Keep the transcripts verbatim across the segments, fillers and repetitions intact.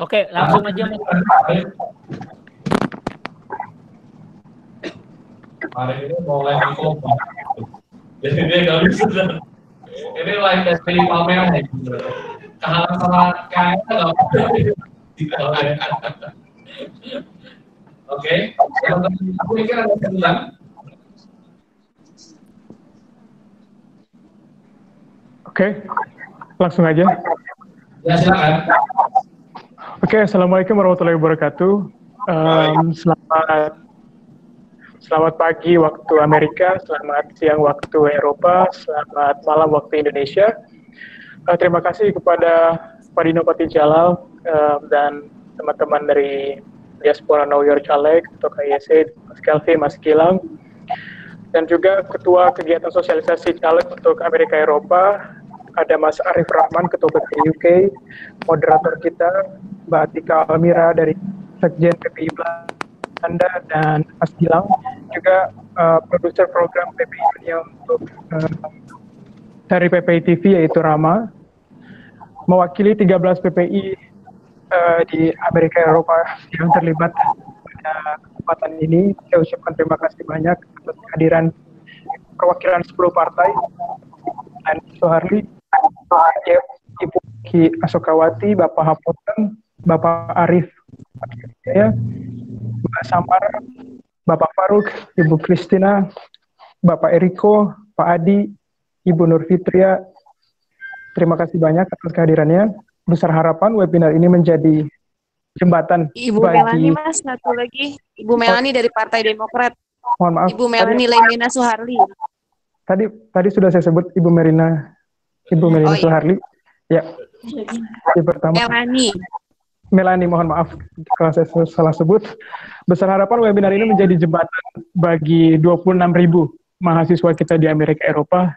Oke, langsung aja Mas. Kemarin ini mau live di Koba. Jadi dia nggak bisa. Ini live dari Palmera ya. Kehalang sama kayak nggak oke, aku pikir ada sembilan. Oke, langsung aja. Ya silakan. Oke, assalamualaikum warahmatullahi wabarakatuh. Um, selamat selamat pagi waktu Amerika, selamat siang waktu Eropa, selamat malam waktu Indonesia. Uh, terima kasih kepada Pak Dino Patijalal uh, dan teman-teman dari Diaspora Know Your Caleg, Ketua K Y S E, Mas Kelvin, Mas Gilang, dan juga Ketua Kegiatan Sosialisasi Caleg untuk Amerika Eropa, ada Mas Arif Rahman, Ketua P P I U K, moderator kita, Mbak Atika Almira dari Sekjen P P I Belanda, dan Mas Gilang, juga uh, produser program P P I Dunia untuk uh, dari P P I T V, yaitu Rama, mewakili tiga belas P P I uh, di Amerika Eropa yang terlibat pada kesempatan ini. Saya ucapkan terima kasih banyak atas kehadiran perwakilan sepuluh partai, dan Soeharli, Ibu Ki Asokawati, Bapak Hapoten, Bapak Arif, ya, Mbak Samar, Bapak Faruk, Ibu Kristina, Bapak Eriko, Pak Adi, Ibu Nur Fitria. Terima kasih banyak atas kehadirannya. Besar harapan webinar ini menjadi jembatan Ibu bagi... Melani, Mas, satu lagi. Ibu Melani dari Partai Demokrat. Mohon maaf. Ibu Melani Lemina Soeharli. Tadi tadi sudah saya sebut Ibu Merina, Ibu Melina oh, iya. Soeharli. Ya. Yang pertama. Melani. Melani, mohon maaf kalau saya salah sebut. Besar harapan webinar ini menjadi jembatan bagi dua puluh enam ribu mahasiswa kita di Amerika Eropa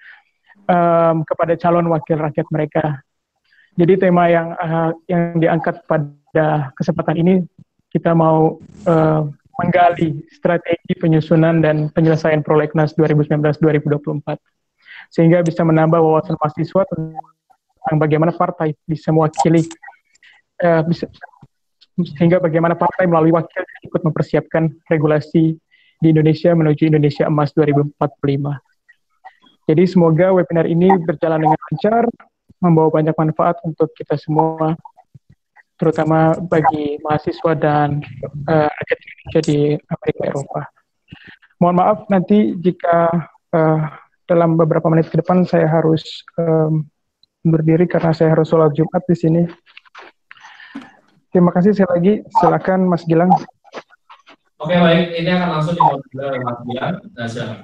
um, kepada calon wakil rakyat mereka. Jadi tema yang uh, yang diangkat pada kesempatan ini, kita mau uh, menggali strategi penyusunan dan penyelesaian prolegnas dua ribu sembilan belas dua ribu dua puluh empat, sehingga bisa menambah wawasan mahasiswa tentang bagaimana partai bisa mewakili, uh, bisa, sehingga bagaimana partai melalui wakil ikut mempersiapkan regulasi di Indonesia menuju Indonesia Emas dua ribu empat puluh lima. Jadi semoga webinar ini berjalan dengan lancar, membawa banyak manfaat untuk kita semua, terutama bagi mahasiswa dan uh, rakyat Indonesia di Amerika Eropa. Mohon maaf nanti jika uh, dalam beberapa menit ke depan saya harus um, berdiri karena saya harus sholat Jumat di sini. Terima kasih sekali lagi. Silakan Mas Gilang. Oke, baik. Ini akan langsung dimulai oleh Mas Gilang. Nah, silakan.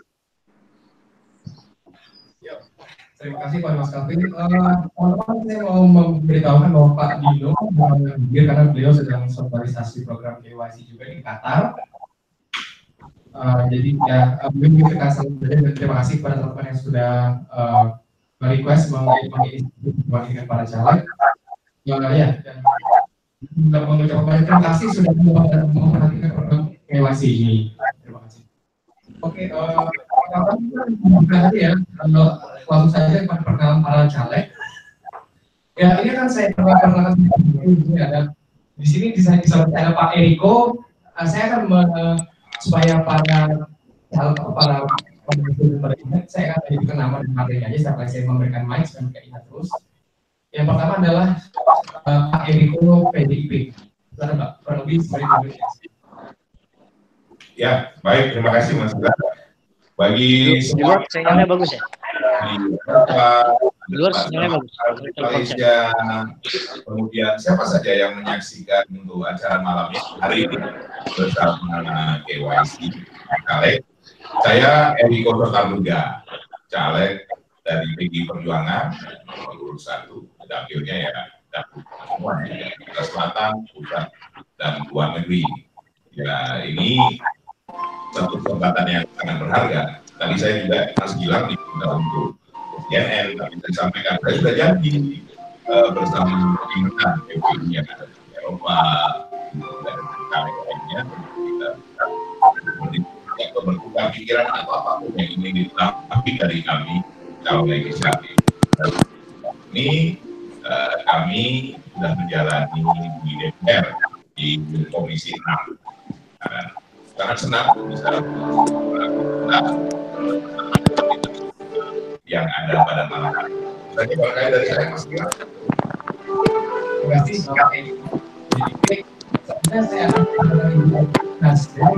Terima kasih Pak Mas Kelvin. Teman-teman, uh, saya mau memberitahukan bahwa Pak Dino hadir karena beliau sedang sosialisasi program K Y C juga di Qatar. Uh, jadi ya, mungkin kita selalu dan terima kasih kepada teman-teman yang sudah uh, request mengikuti para caleg. Uh, ya, dan mengucapkan terima kasih sudah memperhatikan program K Y C ini. Terima kasih. Oke, uh, tadi ya, langsung saja pada perkenalan para caleg. Ya, ini kan saya perkenalkan ini ada di sini di sana ada Pak Eriko. Uh, saya akan me, supaya para caleg para pembicara saya akan menyebutkan nama dan partainya aja setelah saya memberikan mic dan mereka ingat terus. Yang pertama adalah uh, Pak Eriko P D I P. Silakan Pak, kurang lebih sembilan menit. Ya, baik, terima kasih Mas Gilang. Bagi semua sinyalnya bagus ya. Di Eropa, Luar sinyalnya bagus. Malaysia, kemudian siapa saja yang menyaksikan untuk acara malam ini hari ini bersama K Y C Caleg. Saya Eriko Sotarduga, caleg dari P D I Perjuangan, nomor satu, dapilnya ya dapil semua, ya, Selatan, Pusat, dan Luar Negeri. Ya, ini satu kesempatan yang sangat berharga. Tadi saya juga Mas Gilang diminta untuk C N N, tapi saya sampaikan saya sudah janji uh, bersama pimpinan P P I-nya Eropa dan lain-lainnya kita tidak bertukar pikiran atau apapun yang ingin ditanggapi dari kami calon legislatif. Ini uh, kami sudah menjalani di D P R di Komisi enam. Nah, sangat senang bisa melakukan yang ada pada malam hari. Tadi berkait dari saya Mas Bima. Terima kasih Bapak Edi. Jadi, sebenarnya saya akan mengenai Nasdem.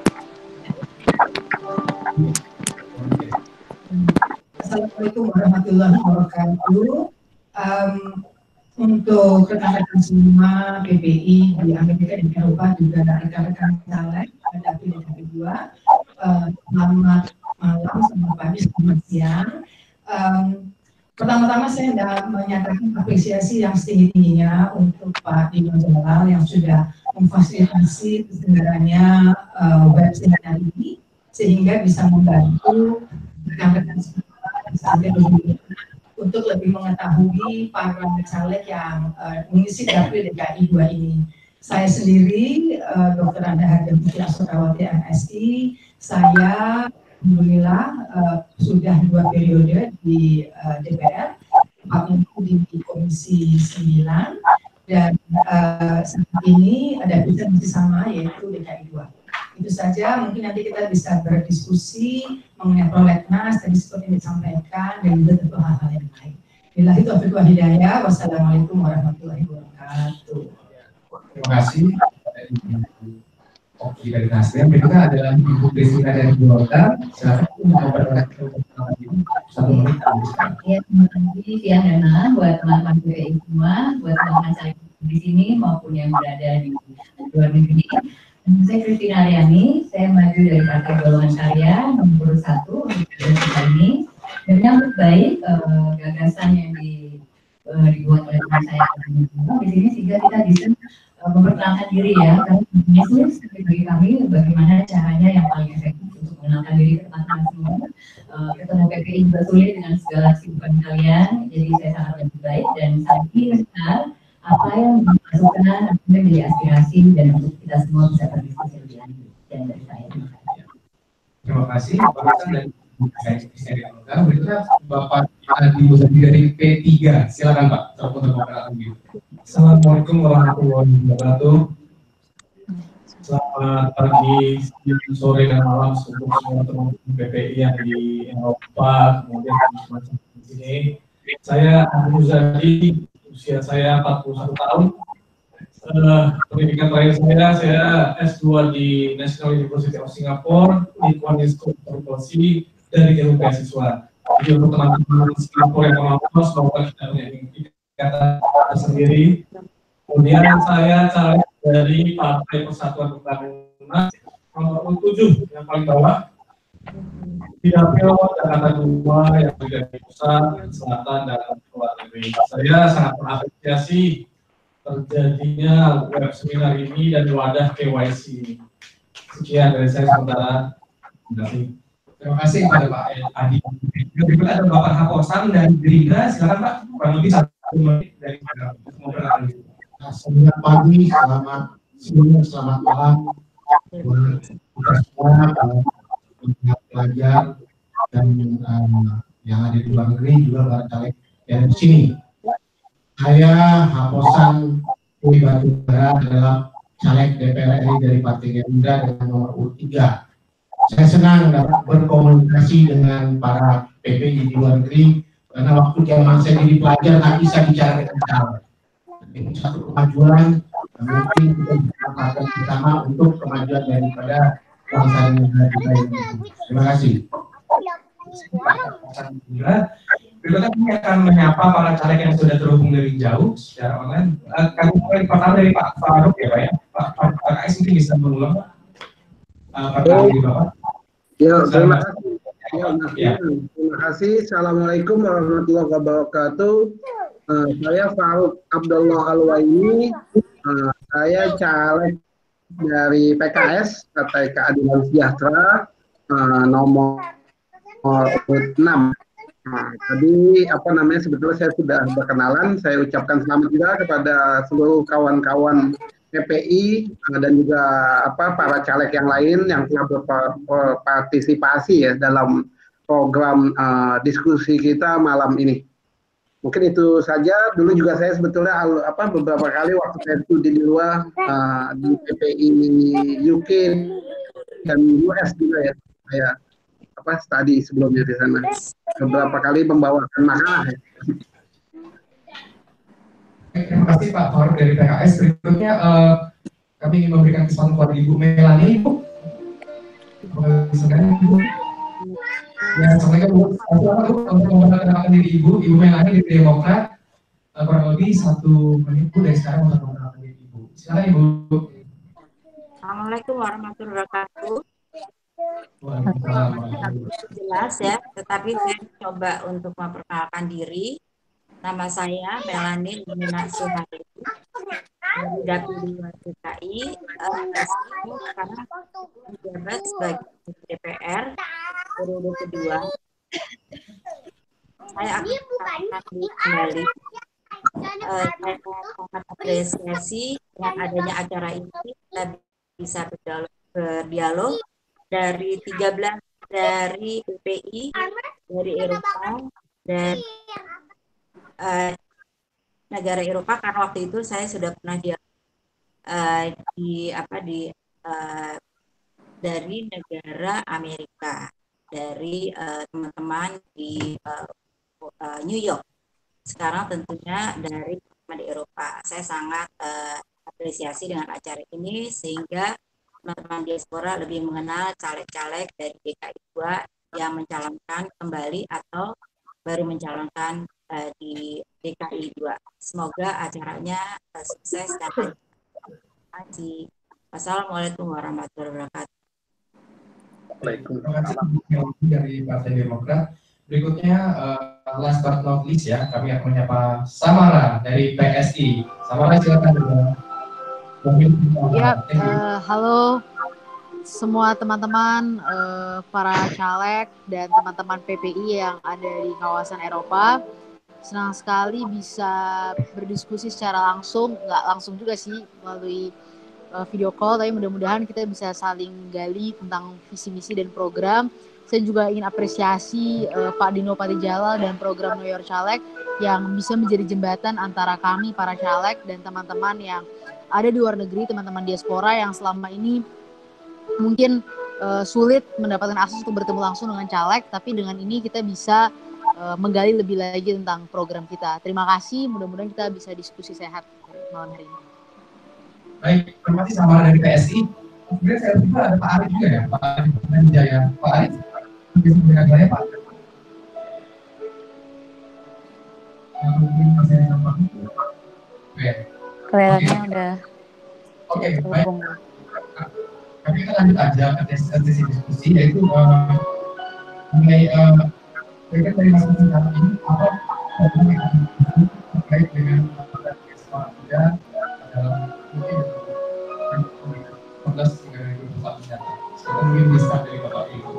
Assalamualaikum warahmatullahi wabarakatuh. Um, untuk rekan-rekan semua P P I di Amerika dan Eropa, juga rekan-rekan caleg pada pilihan kedua, uh, selamat malam, selamat pagi, selamat siang. Um, Pertama-tama saya hendak menyatakan apresiasi yang setinggi-tingginya untuk Pak Dino Jalal yang sudah memfasilitasi keseluruhannya uh, web seminar ini, sehingga bisa membantu rekan-rekan semua sampai untuk lebih mengetahui para caleg yang uh, mengisi dapil D K I dua ini. Saya sendiri, uh, Dokter Anda Harja Putri Asokawati M Si, saya alhamdulillah uh, sudah dua periode di uh, D P R, empat di, di Komisi sembilan, dan uh, saat ini ada visi misi sama yaitu D K I dua. Itu saja, mungkin nanti kita bisa berdiskusi mengenai prolegnas tadi seperti yang disampaikan dan juga tentu hal-hal yang lain. Billahi taufiq wal hidayah. Wassalamualaikum warahmatullahi wabarakatuh. Terima kasih. Oke, dari Nasdem. Berikutnya adalah Ibu Desina dari Golkar. Silakan mau berbicara satu menit. Ya, terima kasih siang dan malam buat teman-teman P P I semua, buat teman-teman saya di sini maupun yang berada di luar negeri. Saya Christina Ariani, saya maju dari Partai Golongan Karya nomor satu untuk kali ini. Dan menyambut baik uh, gagasan yang di, uh, dibuat oleh teman saya di sini, sehingga kita bisa uh, memperkenalkan diri ya. Karena sulit sekali bagi kami bagaimana caranya yang paling efektif untuk mengenalkan diri ke teman-teman semua. Uh, ketemu P P I juga sulit dengan segala kesibukan kalian, jadi saya sangat lebih baik dan saya ingin apa yang dimasukkan menjadi aspirasi dan untuk kita semua bisa berdiskusi lebih lanjut. Dan dari saya, terima kasih. Barusan dari saya Christina Golkar. Berikutnya Bapak Adi Muzadi dari P tiga. Silakan Pak. Telepon terbuka dulu. Assalamualaikum warahmatullahi wabarakatuh. Selamat pagi, siang, sore, dan malam untuk semua teman-teman P P I yang di Eropa, kemudian teman-teman di sini. Saya Adi Muzadi, usia saya empat puluh satu tahun. Uh, pendidikan terakhir saya, saya S dua di National University of Singapore, di Kuala Lumpur, dari jalur beasiswa. Jadi untuk teman-teman Singapura yang mau lolos, semoga kita punya ikatan sendiri. Kemudian saya caleg dari Partai Persatuan Pembangunan nomor tujuh yang paling bawah di dapil Jakarta dua yang berada di pusat, selatan, dan luar negeri. Saya sangat mengapresiasi terjadinya web seminar ini dan wadah K Y C. Sekian dari saya sementara. Terima kasih. Terima kasih kepada Pak Adi. Berikutnya ada Bapak Haposan dari Gerindra. Silakan Pak. Kurang lebih satu menit dari ngobrol ini. Selamat pagi, selamat siang, selamat malam buat kita semua, para pelajar dan um, yang ada di luar negeri juga para caleg yang di sini. Saya Haposan Pui Batubara adalah caleg D P R R I dari Partai Gerindra dengan nomor urut tiga. Saya senang dapat berkomunikasi dengan para P P I di luar negeri karena waktu zaman saya jadi pelajar tak bisa bicara dengan caleg. Ini satu kemajuan yang mungkin kita bisa lakukan bersama untuk kemajuan daripada bangsa dan negara kita ini. Terima kasih. Berikutnya kami akan menyapa para caleg yang sudah terhubung dari jauh secara online. Uh, kami mulai pertama dari Pak Faruk ya Pak ya. Pak Pak K S mungkin bisa mengulang Pak. Uh, pertama dari Bapak. Ya, terima kasih. Ya, ya. Terima kasih. Assalamualaikum warahmatullahi wabarakatuh. Uh, saya Faruk Abdullah Alwaini. Uh, saya caleg dari P K S Partai Keadilan Sejahtera uh, nomor enam. Nah, tadi apa namanya sebetulnya saya sudah berkenalan. Saya ucapkan selamat juga kepada seluruh kawan-kawan P P I uh, dan juga apa para caleg yang lain yang telah berpartisipasi ya dalam program uh, diskusi kita malam ini. mungkin itu saja. Dulu juga saya sebetulnya apa beberapa kali waktu saya studi di luar uh, di P P I U K dan U S juga ya, saya apa studi sebelumnya di sana. Beberapa kali membawakan makalah. Ya. Terima kasih Pak Faruk dari P K S. Berikutnya uh, kami ingin memberikan kesempatan kepada Ibu Melani, Ibu. Ibu. Ya, Assalamualaikum. Untuk memperkenalkan diri Ibu, Ibu Melani dari Demokrat. Uh, kurang lebih satu menit Bu dari sekarang untuk memperkenalkan diri Ibu. Silakan Ibu. Assalamualaikum warahmatullahi wabarakatuh. Waalaikumsalam. Jelas ya, tetapi saya coba untuk memperkenalkan diri. Nama saya Melani Lumina Suhari dari Dapil dua D K I. Uh, saya sekarang menjabat sebagai D P R periode kedua. Saya akan kembali. Uh, saya sangat apresiasi dengan adanya acara ini, kita bisa berdialog, berdialog dari tiga belas dari P P I, dari Eropa, dan uh, negara Eropa, karena waktu itu saya sudah pernah di, uh, di apa di uh, dari negara Amerika, dari uh, teman-teman di uh, uh, New York. Sekarang tentunya dari teman di Eropa. Saya sangat uh, apresiasi dengan acara ini sehingga teman-teman diaspora lebih mengenal caleg-caleg dari D K I dua yang mencalonkan kembali atau baru mencalonkan uh, di D K I dua. Semoga acaranya uh, sukses dan terima kasih. Wassalamualaikum warahmatullahi wabarakatuh. Waalaikumsalam dari Partai Demokrat. Berikutnya uh, last but not least ya, kami akan menyapa Samara dari P S I. Samara silakan. Ya, uh, halo semua teman-teman, uh, para caleg dan teman-teman P P I yang ada di kawasan Eropa. Senang sekali bisa berdiskusi secara langsung, nggak langsung juga sih melalui uh, video call, tapi mudah-mudahan kita bisa saling gali tentang visi misi dan program. Saya juga ingin apresiasi uh, Pak Dino Patijalal dan program New York Caleg yang bisa menjadi jembatan antara kami para caleg dan teman-teman yang ada di luar negeri, teman-teman diaspora yang selama ini mungkin uh, sulit mendapatkan akses untuk bertemu langsung dengan caleg, tapi dengan ini kita bisa uh, menggali lebih lagi tentang program kita. Terima kasih, mudah-mudahan kita bisa diskusi sehat malam hari ini. Baik, terima kasih Samara dari P S I. Kemudian saya juga ada Pak Arif juga ya, Pak Arif Jaya. Pak Arif, bisa mendengar saya Pak? Oke. Kelihatannya udah. Oke, baik. Kami akan lanjut aja ke sesi diskusi, yaitu uh, mengenai uh, berkait dari masing-masing kata ini apa yang terkait dengan sekolah muda dalam mungkin empat belas hingga dua ribu dua puluh empat mendatang. Sekarang mungkin bisa dari Bapak Ibu.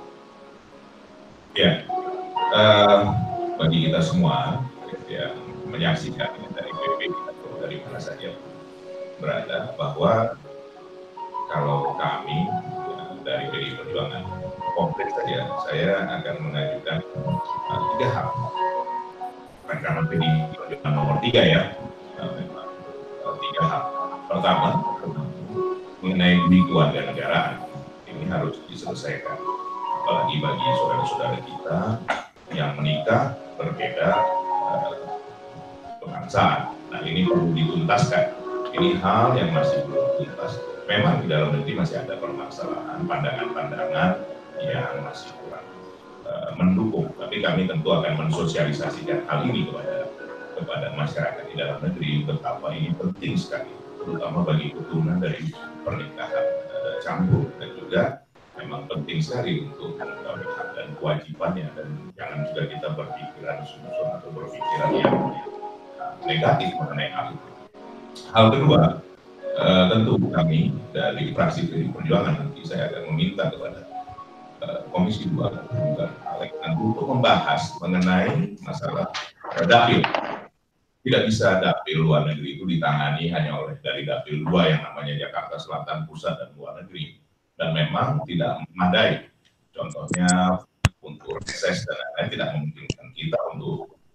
Ya, uh, bagi kita semua yang menyaksikan dari P P I atau dari mana saja berada, bahwa kalau kami ya, dari P D I Perjuangan konkret saja, saya akan mengajukan uh, tiga hal. Bukan karena P D I Perjuangan nomor tiga ya, uh, memang uh, tiga hal. Pertama, mengenai kewarganegaraan ini harus diselesaikan, apalagi bagi saudara-saudara kita yang menikah berbeda uh, kebangsaan. Nah, ini perlu dituntaskan. Ini hal yang masih belum tuntas. Memang di dalam negeri masih ada permasalahan, pandangan-pandangan yang masih kurang uh, mendukung. Tapi kami tentu akan mensosialisasikan hal ini kepada kepada masyarakat di dalam negeri betapa ini penting sekali, terutama bagi keturunan dari pernikahan uh, campur, dan juga memang penting sekali untuk mengetahui hak dan kewajibannya, dan jangan juga kita berpikiran susun atau berpikiran yang uh, negatif mengenai hal itu. Hal kedua, uh, tentu kami dari fraksi P D I Perjuangan nanti saya akan meminta kepada uh, Komisi dua juga untuk membahas mengenai masalah uh, dapil. Tidak bisa dapil luar negeri itu ditangani hanya oleh dari dapil dua yang namanya Jakarta Selatan, Pusat, dan luar negeri, dan memang tidak memadai. Contohnya untuk reses dan lain-lain tidak memungkinkan kita untuk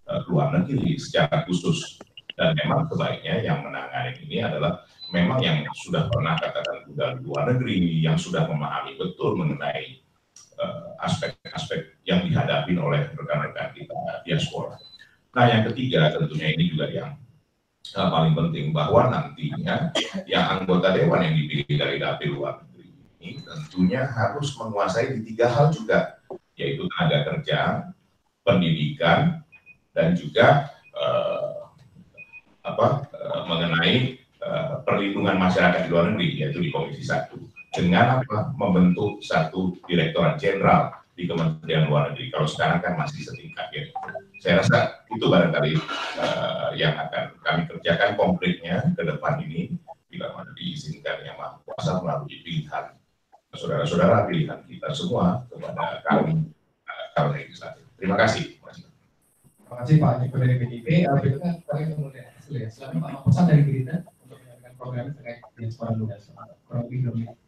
uh, luar negeri secara khusus. Dan memang sebaiknya yang menangani ini adalah memang yang sudah pernah katakan sudah luar negeri, yang sudah memahami betul mengenai aspek-aspek uh, yang dihadapi oleh rekan-rekan kita diaspora. Nah, yang ketiga tentunya ini juga yang uh, paling penting, bahwa nantinya yang anggota dewan yang dipilih dari dapil luar negeri ini tentunya harus menguasai di tiga hal juga, yaitu tenaga kerja, pendidikan, dan juga uh, apa uh, mengenai uh, perlindungan masyarakat di luar negeri, yaitu di Komisi satu, dengan apa membentuk satu direktorat jenderal di Kementerian Luar Negeri. Kalau sekarang kan masih setingkat ya. Saya rasa itu barangkali uh, yang akan kami kerjakan konkretnya ke depan ini, bila mana diizinkan Yang Maha Kuasa melalui pilihan saudara-saudara, pilihan kita semua kepada kami calon uh, legislatif. Terima kasih. Terima kasih Pak Niko dari P D I P. Berikutnya kami kemudian ya, silakan Pak Maposan dari Gerindra untuk menyampaikan program terkait diaspora muda. Kurang lebih dua menit.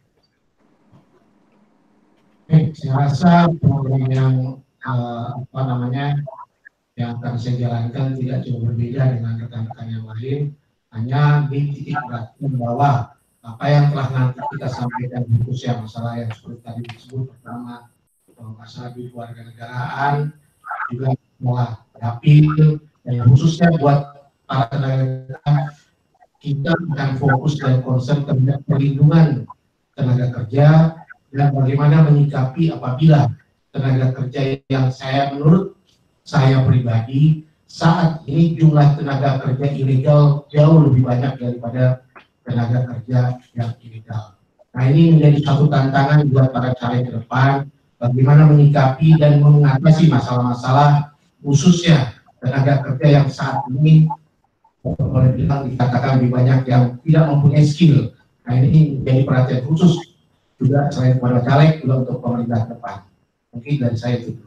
Oke, saya rasa program yang uh, apa namanya yang akan saya jalankan tidak jauh berbeda dengan rekan-rekan yang lain, hanya di titik beratkan bahwa apa yang telah nanti kita sampaikan khususnya masalah yang seperti tadi disebut, pertama masalah di keluarga negaraan, juga masalah dapil, dan khususnya buat para tenaga kerja, kita akan fokus dan concern terhadap perlindungan tenaga kerja dan bagaimana menyikapi apabila tenaga kerja yang saya menurut saya pribadi saat ini jumlah tenaga kerja ilegal jauh lebih banyak daripada tenaga kerja yang ilegal. Nah, ini menjadi satu tantangan buat para caleg ke depan, bagaimana menyikapi dan mengatasi masalah-masalah khususnya tenaga kerja yang saat ini boleh bilang dikatakan lebih banyak yang tidak mempunyai skill. Nah, ini menjadi perhatian khusus juga selain kepada caleg juga untuk pemerintah ke depan. Mungkin dari saya itu dulu.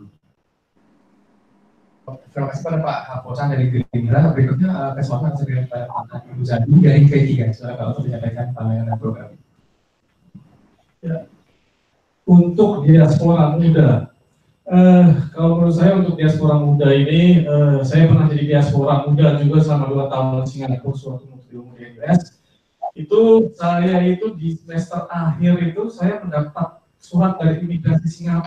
Terima kasih pada Pak Haposan dari Gerindra. Berikutnya uh, kesempatan saya berikan pada Pak Ibu Zadi dari P tiga. Silakan untuk menyampaikan pandangan dan program. Ya. Untuk diaspora muda, uh, kalau menurut saya untuk diaspora muda ini, uh, saya pernah jadi diaspora muda juga selama dua tahun di Singapura suatu menteri umum di Inggris. Itu saya itu di semester akhir itu saya mendapat surat dari imigrasi Singapura.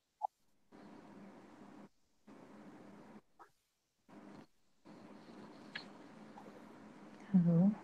Halo.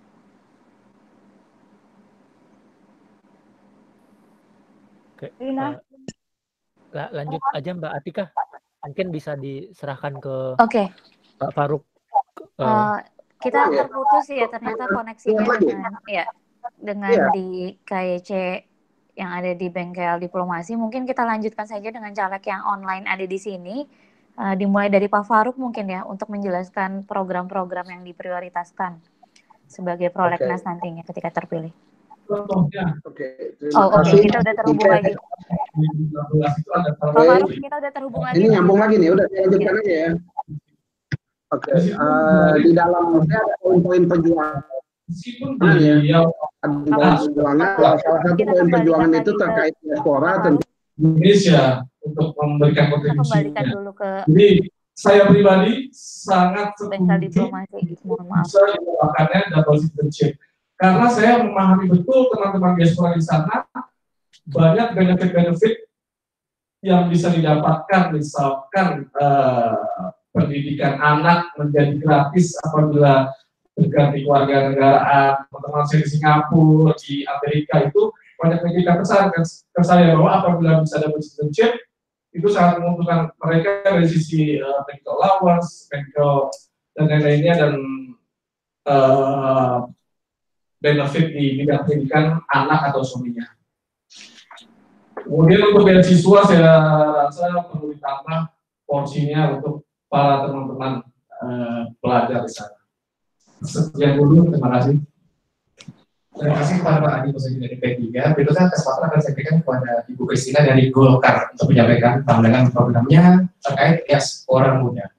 Oke, uh, lanjut aja Mbak Atika, mungkin bisa diserahkan ke Oke. Pak Faruk. Uh, Uh, kita terputus ya ternyata koneksinya dengan ya dengan Iya. di K Y C yang ada di bengkel diplomasi. Mungkin kita lanjutkan saja dengan caleg yang online ada di sini. Uh, dimulai dari Pak Faruk mungkin ya untuk menjelaskan program-program yang diprioritaskan sebagai prolegnas Oke. nantinya ketika terpilih. Contohnya, Oke, terima Oh oke, kasih. kita udah terhubung Oke. lagi. Pak Oke. Faruk, kita udah terhubung lagi. Ini Pak. nyambung lagi nih, udah saya lanjutkan aja ya. Oke, eh, di dalam saya ada poin-poin perjuangan ya. Di dalam perjuangan, salah satu poin perjuangan itu terkait diaspora tentu Indonesia untuk memberikan Kita kembalikan kontribusinya. dulu ke Jadi saya pribadi sangat bengkel setuju diplomasi. Mohon maaf. bisa dilakukannya double citizenship. Karena saya memahami betul teman-teman diaspora di sana banyak benefit-benefit yang bisa didapatkan, misalkan eh, pendidikan anak menjadi gratis apabila berganti keluarga negaraan. Teman-teman saya di Singapura, di Amerika itu banyak pendidikan besar ke, ke saya bahwa apabila bisa double citizenship itu sangat menguntungkan mereka dari sisi uh, medical allowance, medical dan lain-lainnya, dan uh, benefit di bidang pendidikan anak atau suaminya. Kemudian untuk beasiswa saya rasa perlu ditambah porsinya untuk para teman-teman uh, pelajar di sana. Sekian dulu, terima kasih. Terima kasih kepada Pak Adi Kosegi dari P tiga. Berikutnya kesempatan akan saya berikan kepada Ibu Kristina dari Golkar untuk menyampaikan pandangan programnya terkait diaspora muda.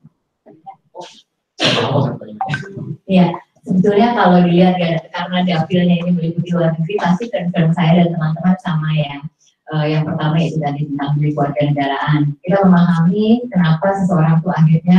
Iya, sebetulnya kalau dilihat ya, karena dapilnya ini meliputi luar negeri, pasti concern saya dan teman-teman sama ya. Uh, yang pertama itu tadi tentang keluarga negaraan. Kita memahami kenapa seseorang itu akhirnya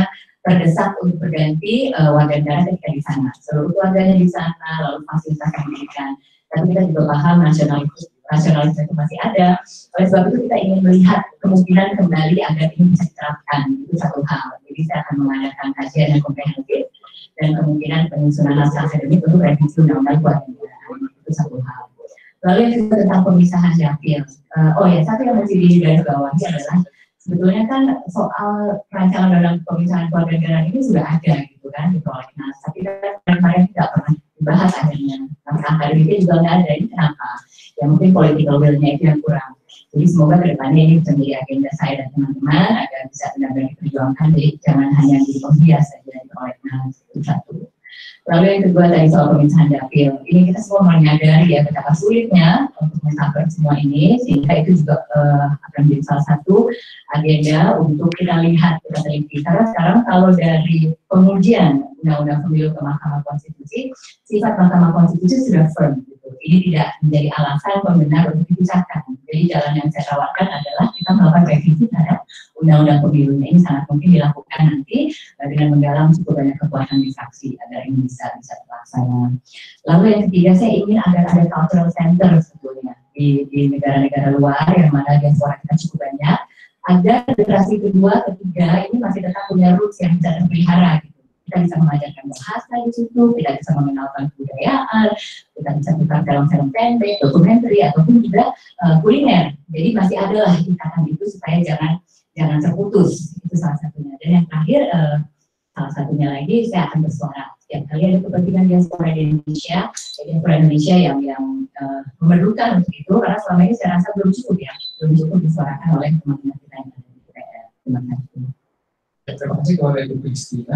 terdesak untuk berganti uh, warga negara ketika di sana. Seluruh keluarganya di sana, lalu fasilitas pendidikan. Tapi kita juga paham nasionalisme, nasionalisme itu masih ada. Oleh sebab itu kita ingin melihat kemungkinan kembali agar ini bisa diterapkan. Itu satu hal. Jadi saya akan mengadakan kajian yang komprehensif dan kemungkinan penyusunan naskah akademik untuk revisi undang-undang keluarga negaraan. Itu satu hal. Lalu yang kedua tentang pemisahan dapil. Uh, oh ya, satu yang mesti digarisbawahi adalah sebetulnya kan soal rancangan undang-undang pemisahan keluarga negaraan ini sudah ada gitu kan di prolegnas, tapi kan kemarin tidak pernah dibahas adanya. Naskah akademiknya juga nggak ada. Ini kenapa? Ya mungkin political will-nya itu yang kurang. Jadi semoga kedepannya ini bisa menjadi agenda saya dan teman-teman agar bisa benar-benar diperjuangkan. Jadi jangan hanya di pembias saja di prolegnas. Itu satu. Lalu yang kedua tadi soal pemisahan dapil. Ini kita semua menyadari ya betapa sulitnya untuk mencapai semua ini, sehingga itu juga uh, akan menjadi salah satu agenda untuk kita lihat, kita teliti. Karena sekarang kalau dari pengujian undang-undang pemilu ke Mahkamah Konstitusi, sifat Mahkamah Konstitusi sudah firm. Gitu. Ini tidak menjadi alasan pembenar untuk dipisahkan. Jadi jalan yang saya tawarkan adalah kita melakukan revisi terhadap undang-undang pemilunya. Ini sangat mungkin dilakukan nanti uh, dengan menggalang cukup banyak kekuatan di fraksi agar ini bisa bisa terlaksana. Lalu yang ketiga, saya ingin agar ada cultural center sebetulnya di, di negara-negara luar yang mana diaspora kita cukup banyak, agar generasi kedua, ketiga ini masih tetap punya roots yang bisa terpelihara. Gitu. Kita bisa mengajarkan bahasa di situ, kita bisa mengenalkan kebudayaan, kita bisa buka film-film pendek, dokumenter, ataupun juga uh, kuliner. Jadi masih ada lah ikatan itu supaya jangan jangan terputus. Itu salah satunya. Dan yang terakhir, uh, salah satunya lagi saya akan bersuara. Setiap kali ada kepentingan diaspora di Indonesia, diaspora Indonesia yang yang uh, memerlukan untuk itu, karena selama ini saya rasa belum cukup ya, belum cukup disuarakan oleh teman-teman kita yang ada di D P R. Terima kasih. Terima kasih kepada Ibu Kristina.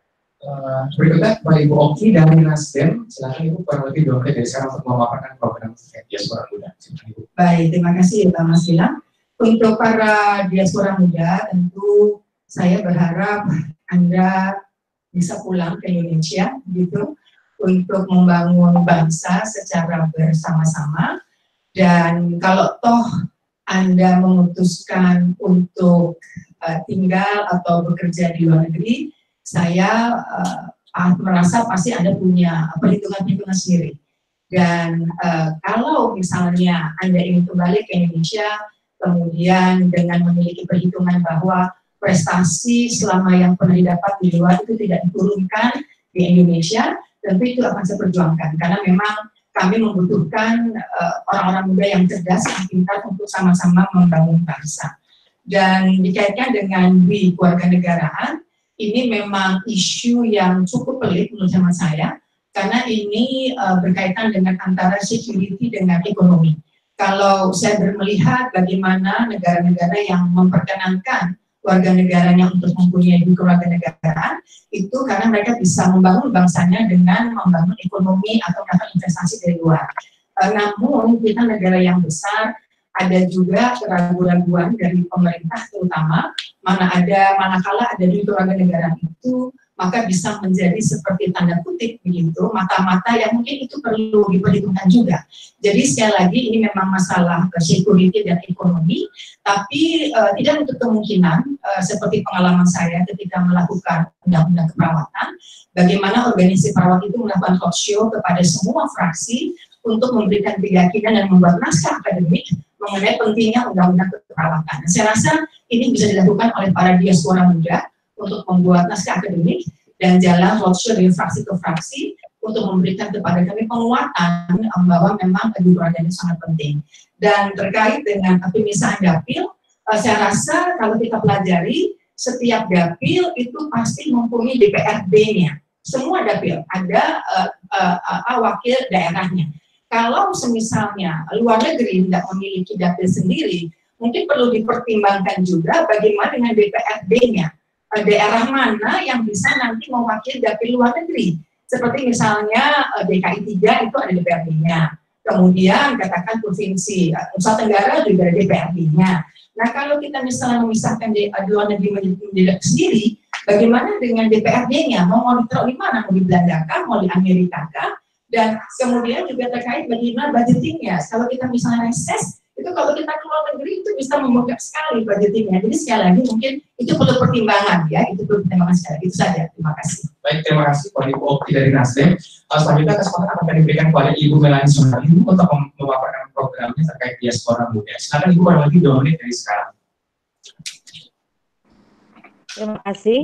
Uh, berikutnya kepada Ibu Oki dari Nasdem. Silakan Ibu kurang lebih dua menit dari sekarang untuk memaparkan program diaspora muda. Baik, terima kasih Pak Mas Gilang. Untuk para diaspora muda, tentu saya berharap Anda bisa pulang ke Indonesia gitu untuk membangun bangsa secara bersama-sama. Dan kalau toh Anda memutuskan untuk uh, tinggal atau bekerja di luar negeri, saya uh, merasa pasti Anda punya perhitungan-perhitungan sendiri. Dan uh, kalau misalnya Anda ingin kembali ke Indonesia, kemudian dengan memiliki perhitungan bahwa prestasi selama yang pernah didapat di luar itu tidak diturunkan di Indonesia, tentu itu akan saya perjuangkan. Karena memang kami membutuhkan orang-orang uh, muda yang cerdas, yang pintar untuk sama-sama membangun bangsa. Dan dikaitkan dengan di keluarga negaraan, ini memang isu yang cukup pelik menurut hemat saya, karena ini uh, berkaitan dengan antara security dengan ekonomi. Kalau saya melihat bagaimana negara-negara yang memperkenankan warga negaranya untuk mempunyai keluarga negaraan, itu karena mereka bisa membangun bangsanya dengan membangun ekonomi atau melakukan investasi dari luar. Uh, namun kita negara yang besar, ada juga keraguan-raguan dari pemerintah terutama, mana ada manakala ada di keluarga negaraan itu, maka bisa menjadi seperti tanda kutip begitu, mata-mata yang mungkin itu perlu diperhitungkan juga. Jadi sekali lagi ini memang masalah security dan ekonomi, tapi uh, tidak untuk kemungkinan uh, seperti pengalaman saya ketika melakukan undang-undang keperawatan, bagaimana organisasi perawat itu melakukan roadshow kepada semua fraksi untuk memberikan keyakinan dan membuat naskah akademik mengenai pentingnya undang-undang keperawatan. Saya rasa ini bisa dilakukan oleh para diaspora muda untuk membuat naskah akademik dan jalan roadshow dari fraksi ke fraksi untuk memberikan kepada kami penguatan bahwa memang kejujuran ini sangat penting. Dan terkait dengan pemisahan dapil, saya rasa kalau kita pelajari, setiap dapil itu pasti mempunyai D P R D-nya. Semua dapil ada uh, uh, uh, wakil daerahnya. Kalau semisalnya luar negeri tidak memiliki dapil sendiri, mungkin perlu dipertimbangkan juga bagaimana dengan D P R D-nya. Daerah mana yang bisa nanti mewakili dapil luar negeri. Seperti misalnya D K I tiga itu ada D P R D-nya. Kemudian katakan provinsi Nusa Tenggara juga ada D P R D-nya. Nah kalau kita misalnya memisahkan di luar negeri menjadi sendiri, bagaimana dengan D P R D-nya? Mau monitor di mana? Mau di Belanda kah? Mau di Amerika kah? Dan kemudian juga terkait bagaimana budgetingnya. Kalau kita misalnya reses, itu kalau kita keluar negeri itu bisa membengkak sekali budgetingnya. Jadi sekali lagi mungkin itu perlu pertimbangan ya, itu perlu pertimbangan sekali. Itu saja. Terima kasih. Baik, terima kasih Pak Ibu Okti dari Nasdem. Uh, selanjutnya kesempatan akan diberikan kepada Ibu Melani Sunari untuk memaparkan programnya terkait diaspora muda. Silakan Ibu, kurang lebih dua menit dari sekarang. Terima kasih.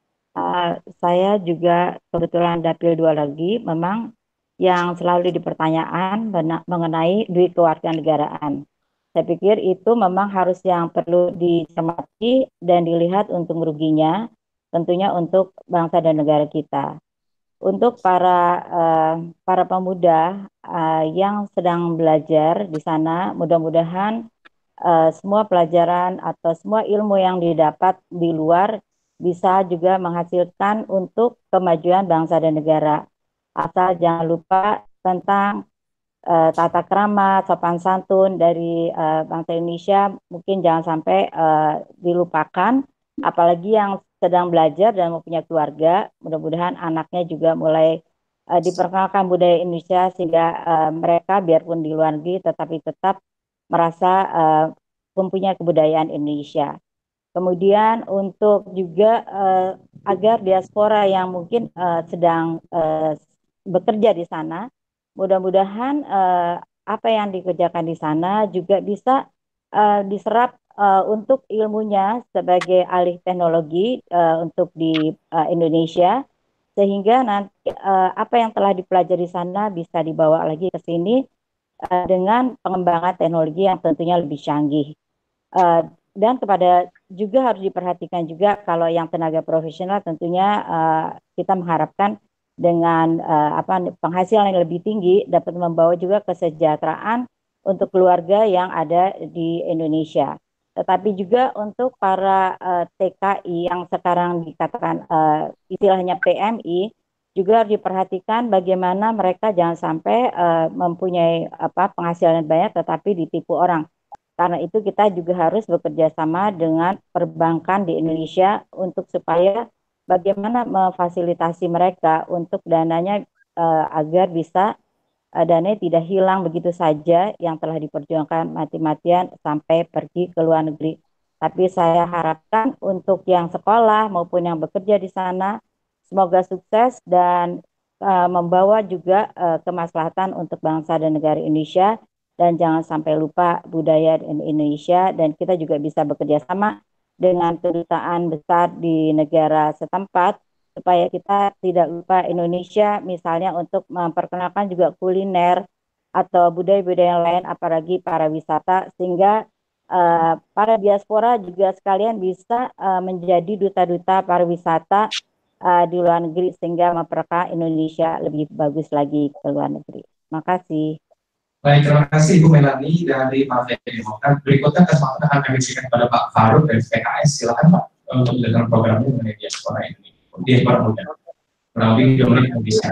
Uh, saya juga kebetulan dapil dua lagi. Memang yang selalu dipertanyaan mengenai duit kewarganegaraan. Saya pikir itu memang harus yang perlu dicermati dan dilihat untung ruginya, tentunya untuk bangsa dan negara kita. Untuk para uh, para pemuda uh, yang sedang belajar di sana, mudah-mudahan uh, semua pelajaran atau semua ilmu yang didapat di luar bisa juga menghasilkan untuk kemajuan bangsa dan negara. Asal jangan lupa tentang uh, tata krama, sopan santun dari uh, bangsa Indonesia, mungkin jangan sampai uh, dilupakan, apalagi yang sedang belajar dan mempunyai keluarga, mudah-mudahan anaknya juga mulai uh, diperkenalkan budaya Indonesia sehingga uh, mereka biarpun di luar negeri tetapi tetap merasa uh, mempunyai kebudayaan Indonesia. Kemudian untuk juga uh, agar diaspora yang mungkin uh, sedang uh, bekerja di sana, mudah-mudahan uh, apa yang dikerjakan di sana juga bisa uh, diserap uh, untuk ilmunya sebagai alih teknologi uh, untuk di uh, Indonesia, sehingga nanti uh, apa yang telah dipelajari di sana bisa dibawa lagi ke sini uh, dengan pengembangan teknologi yang tentunya lebih canggih. Uh, dan kepada juga harus diperhatikan juga kalau yang tenaga profesional tentunya uh, kita mengharapkan dengan uh, apa penghasilan yang lebih tinggi dapat membawa juga kesejahteraan untuk keluarga yang ada di Indonesia. Tetapi juga untuk para uh, T K I yang sekarang dikatakan uh, istilahnya P M I juga harus diperhatikan bagaimana mereka jangan sampai uh, mempunyai apa penghasilan banyak tetapi ditipu orang. Karena itu kita juga harus bekerja sama dengan perbankan di Indonesia untuk supaya bagaimana memfasilitasi mereka untuk dananya uh, agar bisa uh, dananya tidak hilang begitu saja yang telah diperjuangkan mati-matian sampai pergi ke luar negeri. Tapi saya harapkan untuk yang sekolah maupun yang bekerja di sana semoga sukses dan uh, membawa juga uh, kemaslahatan untuk bangsa dan negara Indonesia. Dan jangan sampai lupa budaya Indonesia, dan kita juga bisa bekerja sama dengan kedutaan besar di negara setempat supaya kita tidak lupa Indonesia misalnya untuk memperkenalkan juga kuliner atau budaya-budaya yang lain apalagi para wisata sehingga uh, para diaspora juga sekalian bisa uh, menjadi duta-duta pariwisata uh, di luar negeri sehingga memperkenalkan Indonesia lebih bagus lagi ke luar negeri. Terima kasih. Baik, terima kasih Ibu Melani dari Partai Demokrat. Berikutnya kesempatan akan kami berikan kepada Pak Faruk dari P K S. Silakan Pak untuk mendengar programnya mengenai diaspora ini, diaspora muda. Kurang lebih dua menit bisa.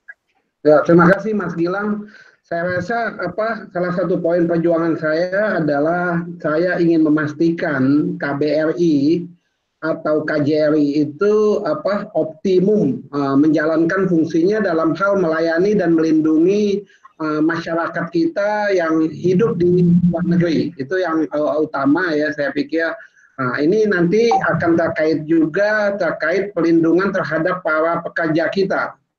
Ya, terima kasih Mas Gilang. Saya rasa apa salah satu poin perjuangan saya adalah saya ingin memastikan K B R I atau K J R I itu apa optimum uh, menjalankan fungsinya dalam hal melayani dan melindungi Uh, masyarakat kita yang hidup di luar negeri. Itu yang uh, utama ya saya pikir. Nah, ini nanti akan terkait juga terkait pelindungan terhadap para pekerja kita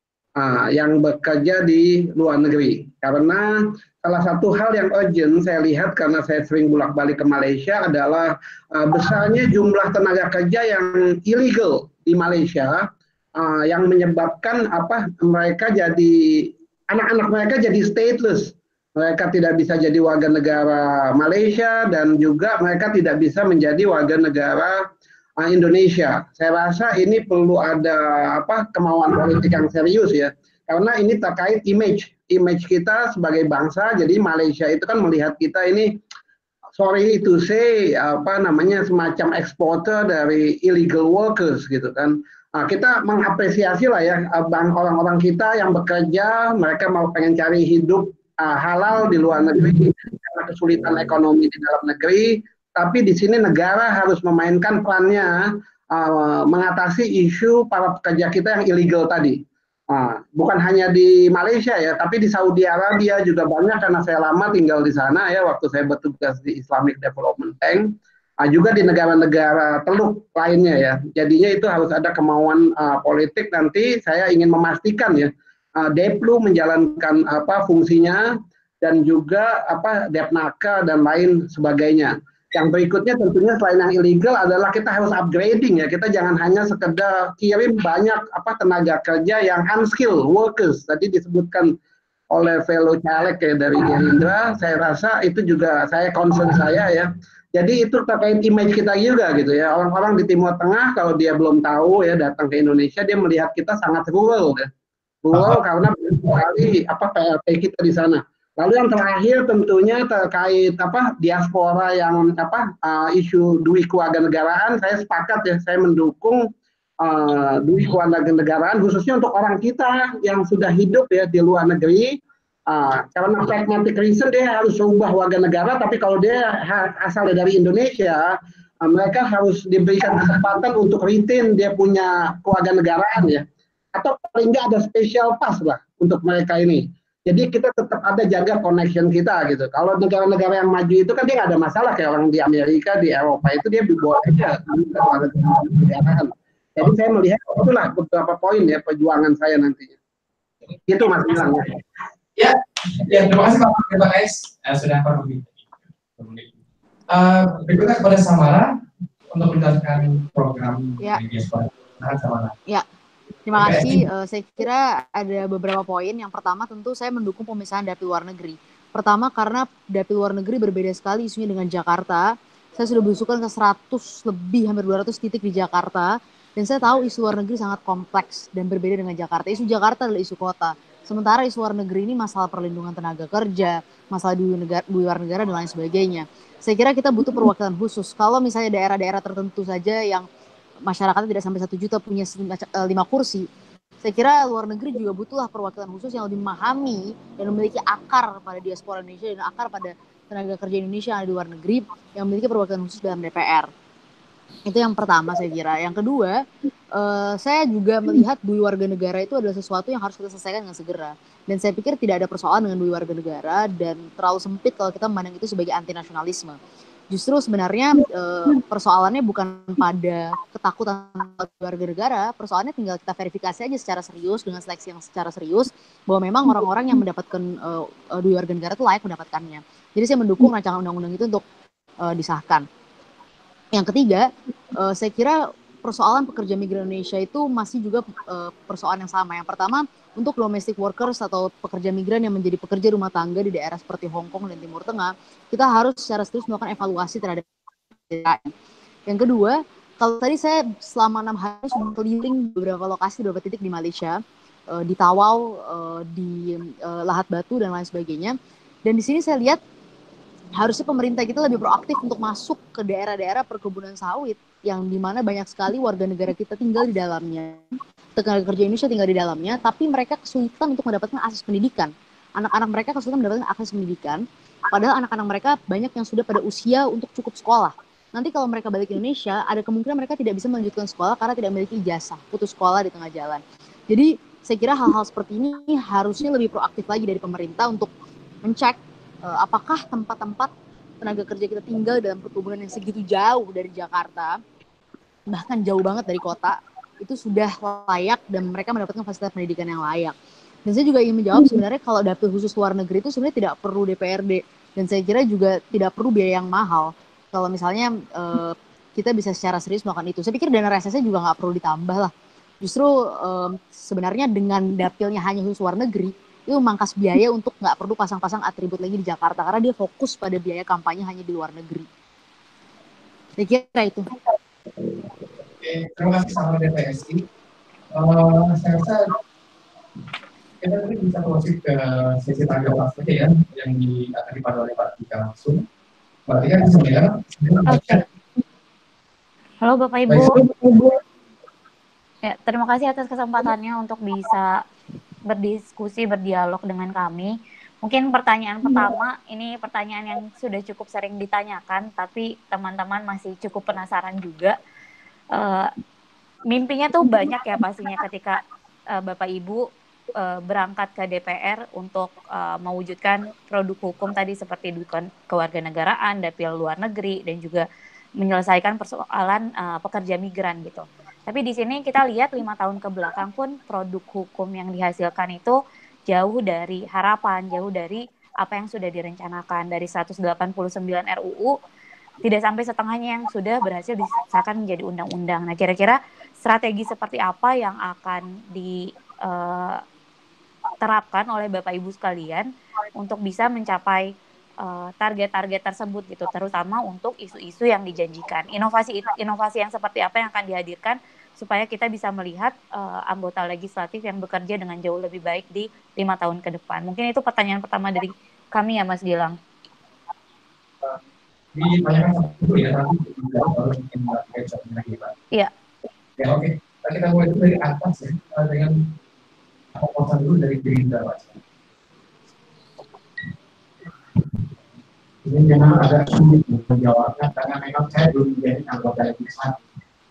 uh, yang bekerja di luar negeri. Karena salah satu hal yang urgent saya lihat karena saya sering bolak-balik ke Malaysia adalah uh, besarnya jumlah tenaga kerja yang illegal di Malaysia uh, yang menyebabkan apa mereka jadi anak-anak mereka jadi stateless, mereka tidak bisa jadi warga negara Malaysia dan juga mereka tidak bisa menjadi warga negara uh, Indonesia. Saya rasa ini perlu ada apa kemauan politik yang serius ya, karena ini terkait image, image kita sebagai bangsa. Jadi Malaysia itu kan melihat kita ini, sorry to say, apa namanya semacam eksporter dari illegal workers gitu kan. Nah, kita mengapresiasi lah ya orang-orang kita yang bekerja, mereka mau pengen cari hidup uh, halal di luar negeri karena kesulitan ekonomi di dalam negeri. Tapi di sini negara harus memainkan perannya uh, mengatasi isu para pekerja kita yang ilegal tadi. Nah, bukan hanya di Malaysia ya, tapi di Saudi Arabia juga banyak karena saya lama tinggal di sana ya waktu saya bertugas di Islamic Development Bank. Nah, juga di negara-negara Teluk lainnya ya. Jadinya itu harus ada kemauan uh, politik nanti. Saya ingin memastikan ya uh, Deplu menjalankan apa fungsinya dan juga apa Depnaka dan lain sebagainya. Yang berikutnya tentunya selain yang ilegal adalah kita harus upgrading ya. Kita jangan hanya sekedar kirim banyak apa tenaga kerja yang unskilled workers. Tadi disebutkan oleh fellow caleg ya dari Gerindra. Saya rasa itu juga saya concern saya ya. Jadi itu terkait image kita juga gitu ya. Orang-orang di Timur Tengah kalau dia belum tahu ya datang ke Indonesia dia melihat kita sangat rural ya. Rural karena sekali apa P L T kita di sana. Lalu yang terakhir tentunya terkait apa diaspora yang apa uh, isu duit kewarganegaraan, saya sepakat ya, saya mendukung uh, duit kewarganegaraan khususnya untuk orang kita yang sudah hidup ya di luar negeri. Uh, karena pragmatic reason dia harus berubah warga negara, tapi kalau dia asal dari Indonesia, uh, mereka harus diberikan kesempatan untuk retain dia punya kewarganegaraan ya, atau paling nggak ada special pass lah untuk mereka ini. Jadi kita tetap ada jaga connection kita gitu. Kalau negara-negara yang maju itu kan dia nggak ada masalah kayak orang di Amerika, di Eropa itu dia boleh aja. Jadi saya melihat itulah beberapa poin ya perjuangan saya nantinya. Itu Mas Gilang. Ya, ya terima kasih Pak Terima kasih eh, sudah berbagi. Uh, berikutnya kepada Samara untuk menjelaskan program ya. Media Sekolah. Samara. Ya. Terima kasih. Uh, saya kira ada beberapa poin. Yang pertama tentu saya mendukung pemisahan dapil luar negeri. Pertama karena dapil luar negeri berbeda sekali isunya dengan Jakarta. Saya sudah berusukan ke seratus lebih, hampir dua ratus titik di Jakarta. Dan saya tahu isu luar negeri sangat kompleks dan berbeda dengan Jakarta. Isu Jakarta adalah isu kota. Sementara isu luar negeri ini masalah perlindungan tenaga kerja, masalah di luar negara dan lain sebagainya. Saya kira kita butuh perwakilan khusus. Kalau misalnya daerah-daerah tertentu saja yang masyarakatnya tidak sampai satu juta punya lima kursi, saya kira luar negeri juga butuhlah perwakilan khusus yang lebih memahami dan memiliki akar pada diaspora Indonesia dan akar pada tenaga kerja Indonesia yang ada di luar negeri yang memiliki perwakilan khusus dalam D P R. Itu yang pertama saya kira. Yang kedua, uh, saya juga melihat duit warga negara itu adalah sesuatu yang harus kita selesaikan dengan segera. Dan saya pikir tidak ada persoalan dengan duit warga negara dan terlalu sempit kalau kita memandang itu sebagai anti nasionalisme. Justru sebenarnya uh, persoalannya bukan pada ketakutan warga negara, persoalannya tinggal kita verifikasi aja secara serius dengan seleksi yang secara serius bahwa memang orang-orang yang mendapatkan uh, uh, duit warga negara itu layak mendapatkannya. Jadi saya mendukung rancangan undang-undang itu untuk uh, disahkan. Yang ketiga, uh, saya kira persoalan pekerja migran Indonesia itu masih juga uh, persoalan yang sama. Yang pertama, untuk domestic workers atau pekerja migran yang menjadi pekerja rumah tangga di daerah seperti Hong Kong dan Timur Tengah, kita harus secara serius melakukan evaluasi terhadap P K M. Yang kedua, kalau tadi saya selama enam hari sudah keliling beberapa lokasi, beberapa titik di Malaysia, uh, di Tawau, uh, di uh, Lahat Batu dan lain sebagainya. Dan di sini saya lihat harusnya pemerintah kita lebih proaktif untuk masuk ke daerah-daerah perkebunan sawit yang dimana banyak sekali warga negara kita tinggal di dalamnya, tenaga kerja Indonesia tinggal di dalamnya, tapi mereka kesulitan untuk mendapatkan akses pendidikan. Anak-anak mereka kesulitan mendapatkan akses pendidikan, padahal anak-anak mereka banyak yang sudah pada usia untuk cukup sekolah. Nanti kalau mereka balik ke Indonesia, ada kemungkinan mereka tidak bisa melanjutkan sekolah karena tidak memiliki ijazah, putus sekolah di tengah jalan. Jadi saya kira hal-hal seperti ini harusnya lebih proaktif lagi dari pemerintah untuk mencek uh, apakah tempat-tempat tenaga kerja kita tinggal dalam perkebunan yang segitu jauh dari Jakarta, bahkan jauh banget dari kota, itu sudah layak dan mereka mendapatkan fasilitas pendidikan yang layak. Dan saya juga ingin menjawab sebenarnya kalau dapil khusus luar negeri itu sebenarnya tidak perlu D P R D dan saya kira juga tidak perlu biaya yang mahal. Kalau misalnya uh, kita bisa secara serius melakukan itu, saya pikir dana resesnya juga nggak perlu ditambah lah. Justru um, sebenarnya dengan dapilnya hanya khusus luar negeri itu memangkas biaya untuk nggak perlu pasang-pasang atribut lagi di Jakarta karena dia fokus pada biaya kampanye hanya di luar negeri. Saya kira itu. Oke, terima kasih sama D P S I. Uh, saya rasa kita tadi bisa masuk ke sesi tanya jawab saja ya, yang di, akan dipandu oleh Pak Tika langsung. Pak Tika bisa mendengar? Halo Bapak Ibu. Ya, terima kasih atas kesempatannya untuk bisa berdiskusi, berdialog dengan kami. Mungkin pertanyaan pertama, ini pertanyaan yang sudah cukup sering ditanyakan, tapi teman-teman masih cukup penasaran juga. Uh, mimpinya tuh banyak ya pastinya ketika uh, Bapak Ibu uh, berangkat ke D P R untuk uh, mewujudkan produk hukum tadi seperti dukungan kewarganegaraan, dapil luar negeri, dan juga menyelesaikan persoalan uh, pekerja migran gitu. Tapi di sini kita lihat lima tahun ke belakang pun produk hukum yang dihasilkan itu jauh dari harapan, jauh dari apa yang sudah direncanakan. Dari seratus delapan puluh sembilan R U U, tidak sampai setengahnya yang sudah berhasil disahkan menjadi undang-undang. Nah, kira-kira strategi seperti apa yang akan diterapkan oleh Bapak Ibu sekalian untuk bisa mencapai uh, target-target tersebut gitu, terutama untuk isu-isu yang dijanjikan. Inovasi inovasi yang seperti apa yang akan dihadirkan supaya kita bisa melihat uh, anggota legislatif yang bekerja dengan jauh lebih baik di lima tahun ke depan. Mungkin itu pertanyaan pertama dari kami ya, Mas Gilang. Ditanyakan dulu ya, nanti juga baru mungkin kita lagi, Pak. Iya. Ya, oke. Nah, kita mulai dulu dari atas ya, dengan proposal dulu dari Gerindra, Pak. Ini memang agak sulit menjawabnya karena memang saya belum menjadi anggota legislatif.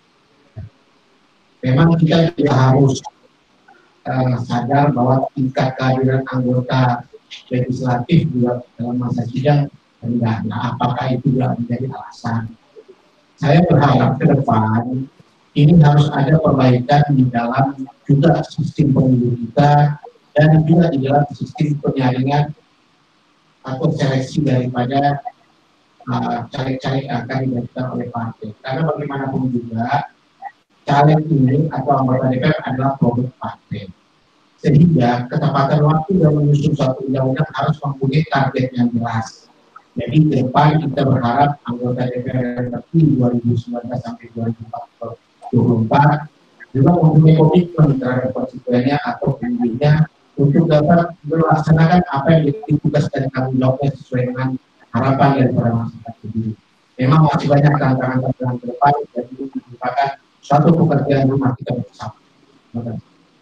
Memang kita juga harus uh, sadar bahwa tingkat kehadiran anggota legislatif juga dalam masa sidang rendah. Nah, apakah itu juga menjadi alasan? Saya berharap ke depan ini harus ada perbaikan di dalam juga sistem pemilu kita dan juga di dalam sistem penyaringan atau seleksi daripada uh, caleg-caleg yang akan dilakukan oleh partai. Karena bagaimanapun juga caleg ini atau anggota D P R adalah produk partai. Sehingga ketepatan waktu dalam menyusun suatu undang-undang harus mempunyai target yang jelas. Jadi ke depan kita berharap anggota D P R terpilih dua ribu sembilan belas sampai dua ribu dua puluh empat juga mempunyai komitmen terhadap konstituennya atau pemilihnya untuk dapat melaksanakan apa yang menjadi tugas dan tanggung jawabnya sesuai dengan harapan daripada masyarakat sendiri. Memang masih banyak tantangan-tantangan ke depan dan itu merupakan suatu pekerjaan rumah kita bersama. Uh,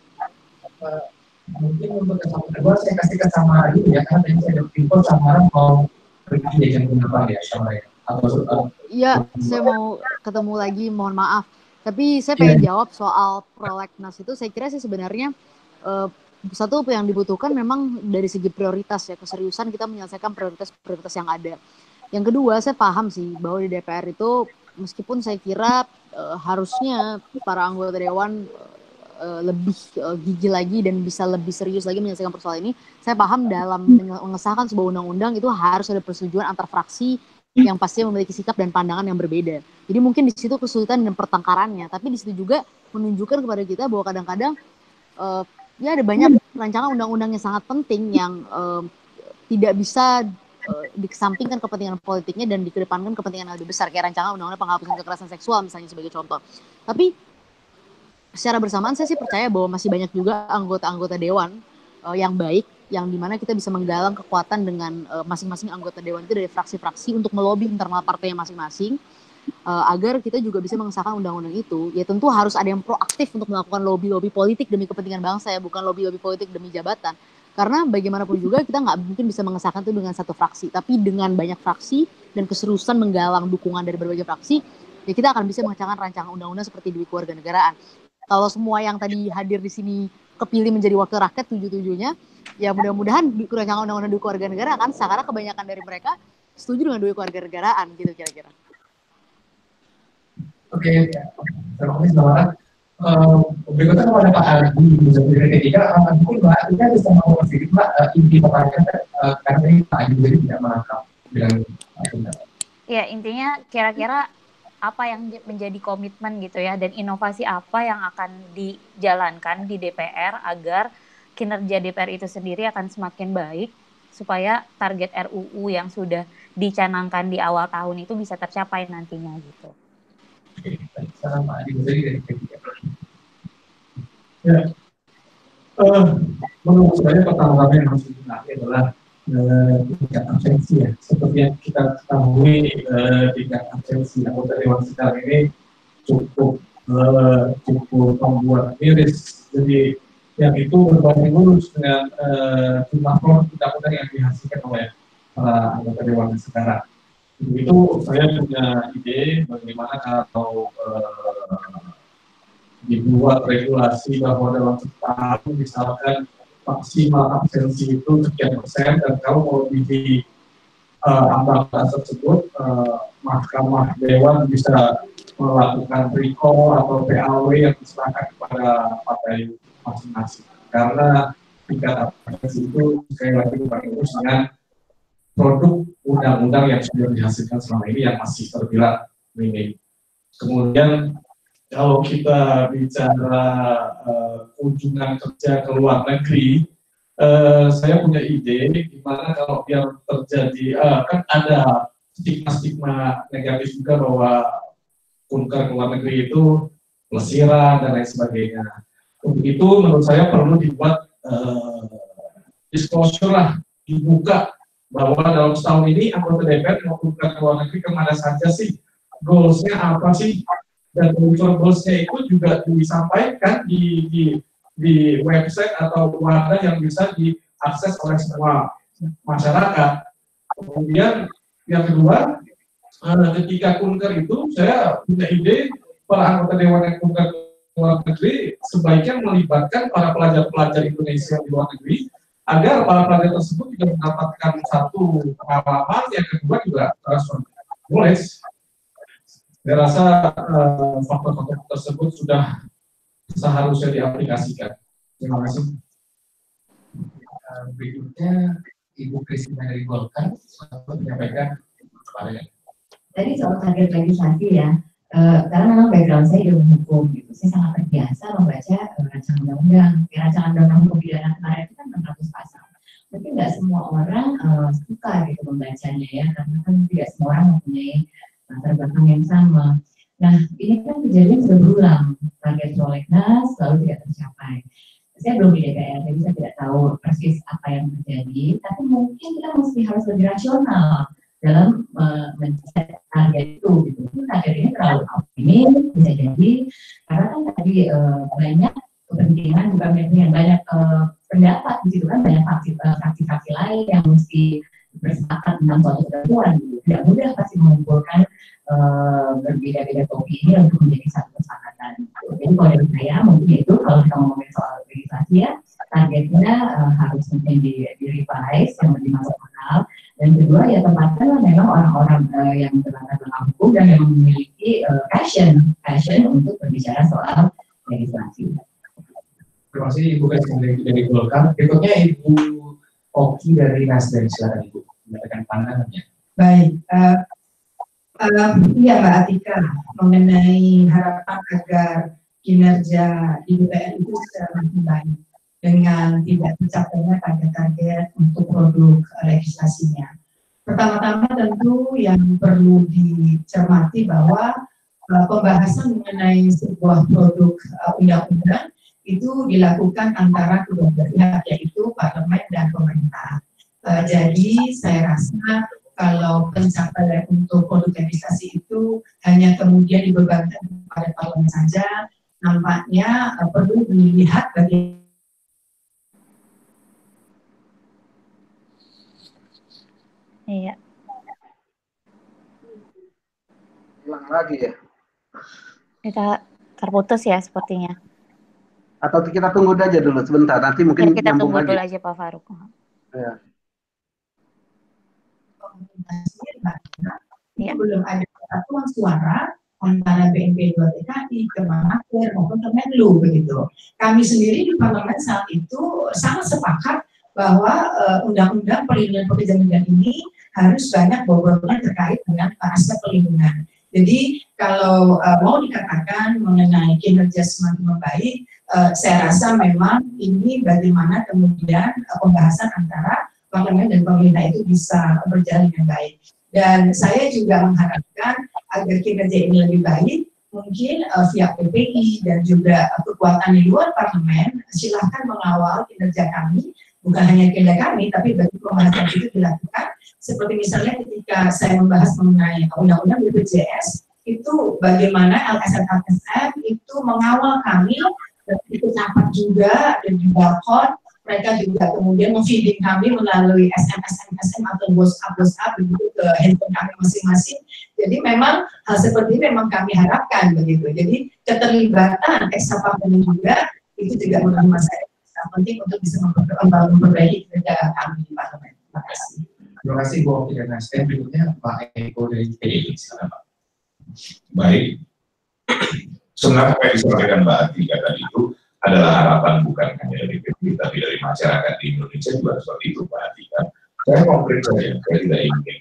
mungkin untuk kesempatan kedua saya kasih ke Samara dulu ya, karena tadi saya ada info Samara mau pergi di jam berapa ya Samara ya? Atau Iya, saya mau ketemu lagi, mohon maaf. Tapi saya pengen yeah. jawab soal prolegnas itu. Saya kira sih sebenarnya uh, satu yang dibutuhkan memang dari segi prioritas ya, keseriusan kita menyelesaikan prioritas-prioritas yang ada. Yang kedua, saya paham sih bahwa di D P R itu meskipun saya kira uh, harusnya para anggota dewan uh, lebih uh, gigih lagi dan bisa lebih serius lagi menyelesaikan persoalan ini, saya paham dalam mengesahkan sebuah undang-undang itu harus ada persetujuan antar fraksi yang pasti memiliki sikap dan pandangan yang berbeda. Jadi mungkin di situ kesulitan dan pertengkarannya, tapi di situ juga menunjukkan kepada kita bahwa kadang-kadang uh, ya ada banyak rancangan undang-undang yang sangat penting yang uh, tidak bisa uh, dikesampingkan kepentingan politiknya dan dikedepankan kepentingan yang lebih besar, kayak rancangan undang-undang penghapusan kekerasan seksual misalnya sebagai contoh. Tapi secara bersamaan saya sih percaya bahwa masih banyak juga anggota-anggota dewan uh, yang baik, yang dimana kita bisa menggalang kekuatan dengan uh, masing-masing anggota dewan itu dari fraksi-fraksi untuk melobi internal partainya masing-masing uh, agar kita juga bisa mengesahkan undang-undang itu. Ya tentu harus ada yang proaktif untuk melakukan lobby-lobby politik demi kepentingan bangsa ya, bukan lobby-lobby politik demi jabatan. Karena bagaimanapun juga kita nggak mungkin bisa mengesahkan itu dengan satu fraksi, tapi dengan banyak fraksi dan keseriusan menggalang dukungan dari berbagai fraksi, ya kita akan bisa mengesahkan rancangan undang-undang seperti Dewan Kewarganegaraan. Kalau semua yang tadi hadir di sini kepilih menjadi wakil rakyat tujuh-tujuhnya, ya mudah-mudahan rancangan undang-undang Dewan Kewarganegaraan kan, karena kebanyakan dari mereka setuju dengan Dewan Kewarganegaraan gitu kira-kira. Oke, okay. Terima kasih Samara. Uh, berikutnya kepada Pak Ardi, bisa beri ketiga, mungkin Mbak Ardi bisa ngomong sedikit Mbak uh, inti pertanyaan uh, karena ini Pak Ardi jadi tidak menangkap bilang pendapat. Ya intinya kira-kira apa yang menjadi komitmen gitu ya, dan inovasi apa yang akan dijalankan di D P R agar kinerja D P R itu sendiri akan semakin baik supaya target R U U yang sudah dicanangkan di awal tahun itu bisa tercapai nantinya gitu. Oke, baik. Salam Pak Adi Guzari dari P tiga. Ya, uh, menurut saya pertama-tama yang harus digunakan adalah tingkat uh, absensi ya. Seperti yang kita ketahui, uh, tingkat absensi anggota dewan sekarang ini cukup uh, cukup membuat miris. Jadi yang itu berbanding lurus dengan uh, jumlah produk undang-undang yang dihasilkan oleh para anggota dewan sekarang. Itu saya punya ide bagaimana kalau uh, dibuat regulasi bahwa dalam setahun misalkan maksimal absensi itu sekian persen, dan kalau mau di uh, ambang batas tersebut, uh, Mahkamah Dewan bisa melakukan recall atau P A W yang diserahkan kepada partai masing-masing. Karena tingkat absensi itu sekali lagi berurus dengan produk undang-undang yang sudah dihasilkan selama ini yang masih terbilang minim. Kemudian kalau kita bicara uh, kunjungan kerja ke luar negeri, uh, saya punya ide gimana kalau biar terjadi, uh, kan ada stigma-stigma negatif juga bahwa kunker ke luar negeri itu pelesiran dan lain sebagainya. Untuk itu menurut saya perlu dibuat uh, disclosure lah, dibuka bahwa dalam setahun ini anggota D P R mau kunker ke luar negeri kemana saja sih, goals-nya apa sih, dan unsur goals-nya itu juga disampaikan di, di, di website atau wadah yang bisa diakses oleh semua masyarakat. Kemudian yang kedua, ketika kunker itu saya punya ide para anggota dewan yang kunker ke luar negeri sebaiknya melibatkan para pelajar-pelajar Indonesia di luar negeri agar para pelajar tersebut juga mendapatkan satu pengalaman, yang kedua juga transfer knowledge. Saya rasa faktor-faktor uh, tersebut sudah seharusnya diaplikasikan. Terima kasih. Uh, berikutnya Ibu Kristina dari Golkar menyampaikan kepada. Tadi soal target legislasi ya, uh, karena memang background saya ilmu hukum gitu, saya sangat terbiasa membaca uh, rancangan undang-undang. Rancangan undang-undang hukum pidana kemarin itu kan enam ratus pasal. Mungkin nggak semua orang uh, suka gitu membacanya ya, karena kan tidak semua orang mempunyai latar belakang yang sama. Nah, ini kan kejadian sudah berulang, target prolegnas selalu tidak tercapai. Saya belum di D P R, jadi saya tidak tahu persis apa yang terjadi, tapi mungkin kita mesti harus lebih rasional dalam uh, mencapai target itu. Gitu. Target ini terlalu optimis, bisa jadi, karena kan tadi uh, banyak kepentingan, bukan yang banyak uh, pendapat di situ kan, banyak faksi-faksi uh, lain yang mesti bersepakat tentang suatu ketentuan. Gitu. Tidak mudah pasti mengumpulkan Uh, berbeda-beda topi ini untuk menjadi satu kesepakatan. Jadi kalau dari saya mungkin itu kalau kita ngomongin soal legislasi ya, targetnya uh, harus mungkin di, di revise yang lebih masuk akal. Dan kedua ya tempatkanlah memang orang-orang uh, yang berlatar belakang hukum dan yang memiliki uh, passion, passion untuk berbicara soal legislasi. Terima kasih Ibu Kristina dari, dari Golkar. Berikutnya Ibu Oki dari Nasdem, silakan Ibu menyampaikan pandangannya. Baik. Uh, Uh, iya Mbak Atika, mengenai harapan agar kinerja di D P R itu secara lebih baik dengan tidak tercapainya target-target untuk produk legislasinya. Pertama-tama tentu yang perlu dicermati bahwa uh, pembahasan mengenai sebuah produk uh, undang-undang itu dilakukan antara kedua belah pihak, yaitu parlemen dan pemerintah. Uh, jadi saya rasa kalau pencapaian untuk produk legislasi itu hanya kemudian dibebankan kepada parlemen saja, nampaknya uh, perlu dilihat bagaimana. Iya. Hilang lagi ya? Kita terputus ya sepertinya. Atau kita tunggu aja dulu sebentar, nanti mungkin ya, kita tunggu lagi. dulu aja Pak Faruk. Ya. Ya. Belum ada persatuan suara antara B N P dua T K I, Kemenaker maupun Kemenlu begitu. Kami sendiri di parlemen saat itu sangat sepakat bahwa undang-undang uh, perlindungan pekerja migran ini harus banyak bobotnya terkait dengan aspek perlindungan. Jadi kalau uh, mau dikatakan mengenai kinerja semakin membaik, uh, saya rasa memang ini bagaimana kemudian uh, pembahasan antara parlemen dan pemerintah itu bisa berjalan dengan baik. Dan saya juga mengharapkan agar kinerja ini lebih baik, mungkin uh, via P P I dan juga uh, kekuatan di luar parlemen, silahkan mengawal kinerja kami, bukan hanya kinerja kami, tapi bagi pembahasan itu dilakukan. Seperti misalnya ketika saya membahas mengenai undang-undang B P J S, itu bagaimana L S M L S M itu mengawal kami, ikut rapat juga, dan juga K O N, mereka juga kemudian memfeeding kami melalui S M S M S M atau WhatsApp WhatsApp begitu ke handphone kami masing-masing. Jadi memang hal seperti ini memang kami harapkan begitu. Jadi keterlibatan ekstraparlemen juga itu juga menurut mas saya sangat penting untuk bisa memperbaiki kerja kami di parlemen. Terima kasih. Terima kasih Bu Oki dan Nasdem. Berikutnya Pak Eko dari P D I. Silakan Pak. Baik. Sebenarnya apa yang disampaikan Mbak Atika tadi itu adalah harapan bukan hanya dari P P I, tapi dari masyarakat di Indonesia juga seperti itu Mbak Atika. Saya konkret saja, saya tidak ingin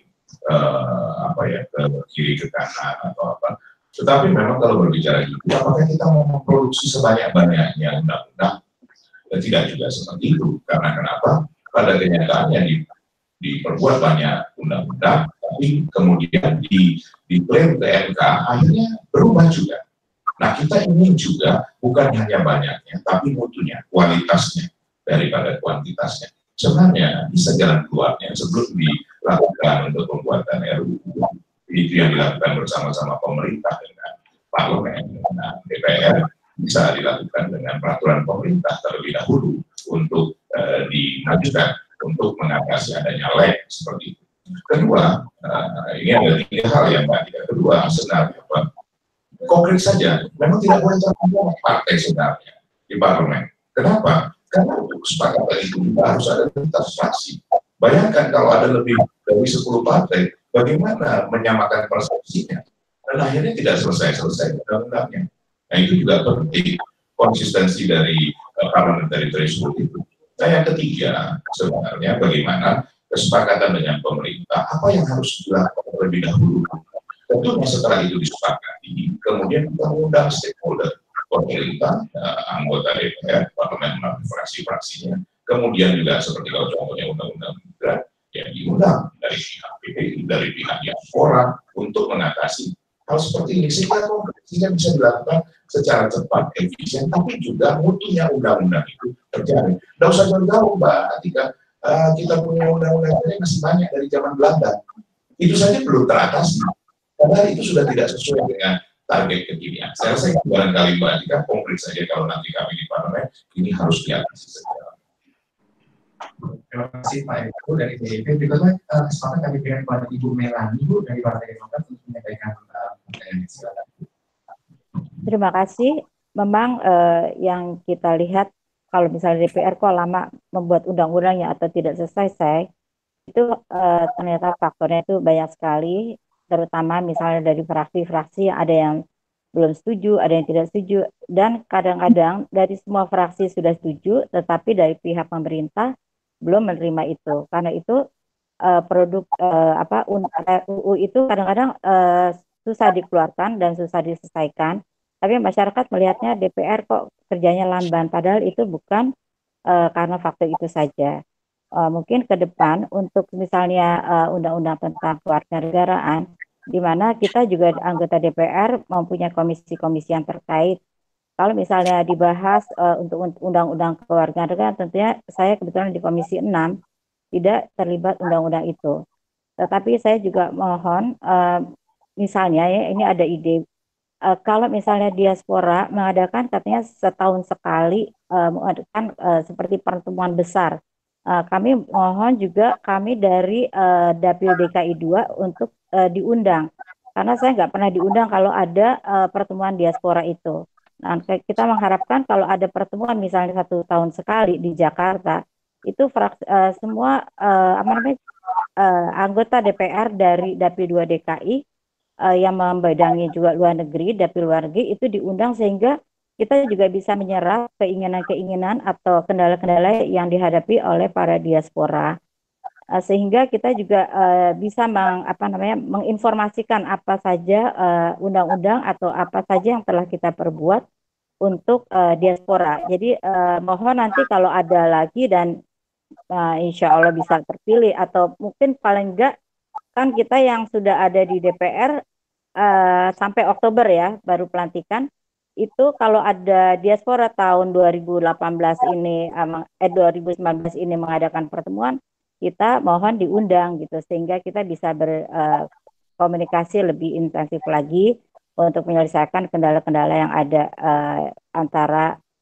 uh, apa ya ke kiri ke kanan atau apa. Tetapi memang kalau berbicara itu, apakah kita mau memproduksi sebanyak-banyaknya undang-undang? Dan tidak juga seperti itu. Karena kenapa? Pada kenyataannya di, diperbuat banyak undang-undang, tapi kemudian di diklaim ke M K akhirnya berubah juga. Nah, kita ingin juga bukan hanya banyaknya, tapi mutunya, kualitasnya daripada kuantitasnya. Sebenarnya bisa jalan keluarnya sebelum dilakukan untuk pembuatan R U U. Itu yang dilakukan bersama-sama pemerintah dengan parlemen, dengan D P R, bisa dilakukan dengan peraturan pemerintah terlebih dahulu untuk uh, dimajukan untuk mengatasi adanya lag seperti itu. Kedua, uh, ini ada tiga hal yang Mbak Tika. Kedua, sebenarnya apa? Konkret saja, memang tidak boleh terlalu partai sebenarnya di parlemen. Kenapa? Karena untuk kesepakatan itu harus ada lintas fraksi. Bayangkan kalau ada lebih dari sepuluh partai, bagaimana menyamakan persepsinya? Dan akhirnya tidak selesai-selesai undang-undangnya. Nah itu juga penting konsistensi dari uh, parliamentary threshold itu. Nah yang ketiga sebenarnya bagaimana kesepakatan dengan pemerintah, apa yang harus dilakukan terlebih dahulu. Tentunya setelah itu disepakati, kemudian kita mengundang stakeholder, pemerintah, uh, anggota D P R, parlemen melalui fraksi-fraksinya, kemudian juga seperti kalau contohnya undang-undang migran, yang diundang dari pihak P P I, dari pihak diaspora untuk mengatasi hal seperti ini, sehingga konkretnya bisa dilakukan secara cepat, efisien, tapi juga mutunya undang-undang itu terjadi. Tidak usah jauh-jauh, Mbak Atika, uh, kita punya undang-undang ini masih banyak dari zaman Belanda. Itu saja belum teratasi. Padahal itu sudah tidak sesuai dengan target kekinian. Saya rasa itu barangkali Mbak Atika konkret saja kalau nanti kami di parlemen, ini harus diatasi segera. Terima kasih Pak Eko dari P D I P. Berikutnya uh, kesempatan kami berikan kepada Ibu Melani Bu dari Partai Demokrat untuk menyampaikan pertanyaan. Silakan. Terima kasih. Memang uh, yang kita lihat kalau misalnya D P R kok lama membuat undang-undangnya atau tidak selesai, itu uh, ternyata faktornya itu banyak sekali. Terutama misalnya dari fraksi-fraksi ada yang belum setuju, ada yang tidak setuju, dan kadang-kadang dari semua fraksi sudah setuju, tetapi dari pihak pemerintah belum menerima itu. Karena itu uh, produk uh, apa U U itu kadang-kadang uh, susah dikeluarkan dan susah diselesaikan, tapi masyarakat melihatnya D P R kok kerjanya lamban, padahal itu bukan uh, karena faktor itu saja. Uh, mungkin ke depan untuk misalnya uh, undang-undang tentang kewarganegaraan, di mana kita juga anggota D P R mempunyai komisi-komisi yang terkait. Kalau misalnya dibahas uh, untuk undang-undang kewarganegaraan, tentunya saya kebetulan di Komisi enam tidak terlibat undang-undang itu. Tetapi saya juga mohon, uh, misalnya ya, ini ada ide, uh, kalau misalnya diaspora mengadakan katanya setahun sekali uh, mengadakan uh, seperti pertemuan besar. Uh, kami mohon juga kami dari uh, Dapil D K I dua untuk uh, diundang, karena saya nggak pernah diundang kalau ada uh, pertemuan diaspora itu. Nah, kita mengharapkan kalau ada pertemuan misalnya satu tahun sekali di Jakarta, itu fraksi, uh, semua uh, apa namanya uh, anggota D P R dari Dapil dua D K I uh, yang membadangi juga luar negeri, Dapil luar negeri itu diundang sehingga kita juga bisa menyerap keinginan-keinginan atau kendala-kendala yang dihadapi oleh para diaspora, uh, sehingga kita juga uh, bisa meng, apa namanya, menginformasikan apa saja undang-undang uh, atau apa saja yang telah kita perbuat untuk uh, diaspora. Jadi uh, mohon nanti kalau ada lagi dan uh, insya Allah bisa terpilih, atau mungkin paling enggak kan kita yang sudah ada di D P R uh, sampai Oktober ya baru pelantikan. Itu kalau ada diaspora tahun dua ribu delapan belas ini eh dua ribu sembilan belas ini mengadakan pertemuan, kita mohon diundang gitu sehingga kita bisa berkomunikasi uh, lebih intensif lagi untuk menyelesaikan kendala-kendala yang ada uh, antara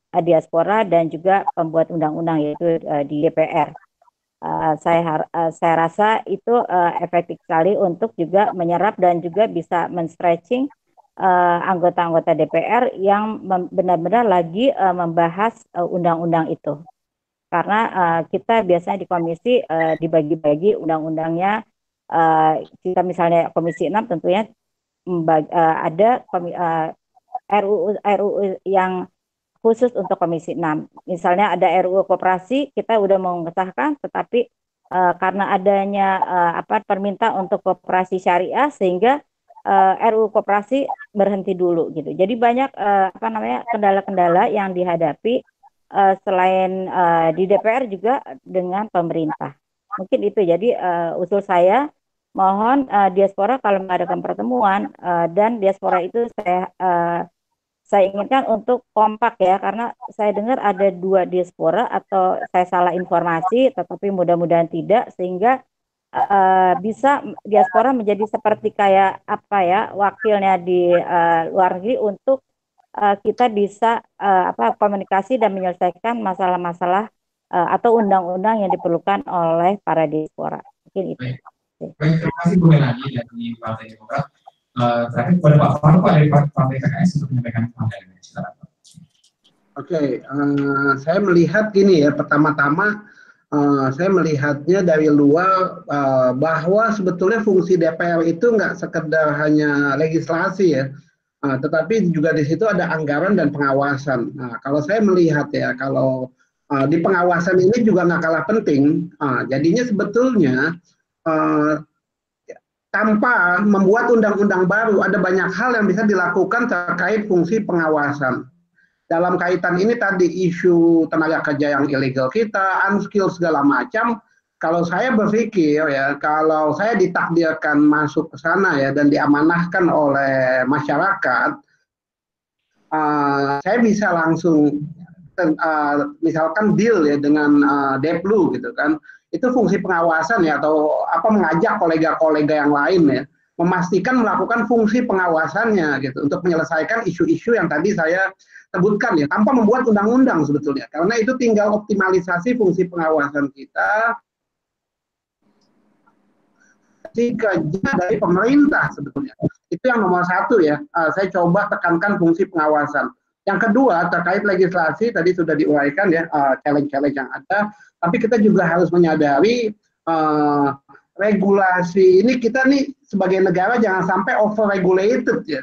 uh, diaspora dan juga pembuat undang-undang yaitu uh, di D P R. Uh, saya uh, saya rasa itu uh, efektif sekali untuk juga menyerap dan juga bisa men-stretching uh, anggota-anggota D P R yang benar-benar lagi uh, membahas uh, undang-undang itu. Karena uh, kita biasanya di komisi uh, dibagi-bagi undang-undangnya, uh, kita misalnya komisi enam tentunya membagi, uh, ada komi, uh, R U U R U U yang khusus untuk komisi enam. Misalnya ada R U U koperasi, kita udah mau mengesahkan, tetapi uh, karena adanya uh, apa permintaan untuk koperasi syariah sehingga uh, R U U koperasi berhenti dulu gitu. Jadi banyak uh, apa namanya kendala-kendala yang dihadapi Uh, selain uh, di D P R juga dengan pemerintah. Mungkin itu jadi uh, usul saya, mohon uh, diaspora kalau mengadakan pertemuan uh, dan diaspora itu saya uh, saya inginkan untuk kompak ya, karena saya dengar ada dua diaspora atau saya salah informasi, tetapi mudah-mudahan tidak, sehingga uh, bisa diaspora menjadi seperti kayak apa ya wakilnya di uh, luar negeri untuk Uh, kita bisa uh, apa komunikasi dan menyelesaikan masalah-masalah uh, atau undang-undang yang diperlukan oleh para diaspora. Mungkin itu. Baik, baik terima kasih Bu Melani dari Partai Demokrat. Uh, terakhir kepada Pak Faruk dari Partai P K S untuk menyampaikan pandangan. Oke, okay, uh, saya melihat gini ya, pertama-tama uh, saya melihatnya dari luar uh, bahwa sebetulnya fungsi D P R itu nggak sekedar hanya legislasi ya. Uh, tetapi juga di situ ada anggaran dan pengawasan. Nah, kalau saya melihat ya, kalau uh, di pengawasan ini juga nggak kalah penting. Uh, jadinya sebetulnya uh, tanpa membuat undang-undang baru, ada banyak hal yang bisa dilakukan terkait fungsi pengawasan. Dalam kaitan ini tadi isu tenaga kerja yang ilegal kita, unskill segala macam. Kalau saya berpikir ya, kalau saya ditakdirkan masuk ke sana ya dan diamanahkan oleh masyarakat, uh, saya bisa langsung uh, misalkan deal ya dengan uh, Deplu gitu kan. Itu fungsi pengawasan ya, atau apa mengajak kolega-kolega yang lain ya, memastikan melakukan fungsi pengawasannya gitu untuk menyelesaikan isu-isu yang tadi saya sebutkan ya, tanpa membuat undang-undang sebetulnya. Karena itu tinggal optimalisasi fungsi pengawasan kita jika dari pemerintah sebetulnya. Itu yang nomor satu ya, uh, saya coba tekankan fungsi pengawasan. Yang kedua terkait legislasi tadi sudah diuraikan ya, uh, challenge-challenge yang ada, tapi kita juga harus menyadari uh, regulasi ini kita nih sebagai negara jangan sampai over regulated ya.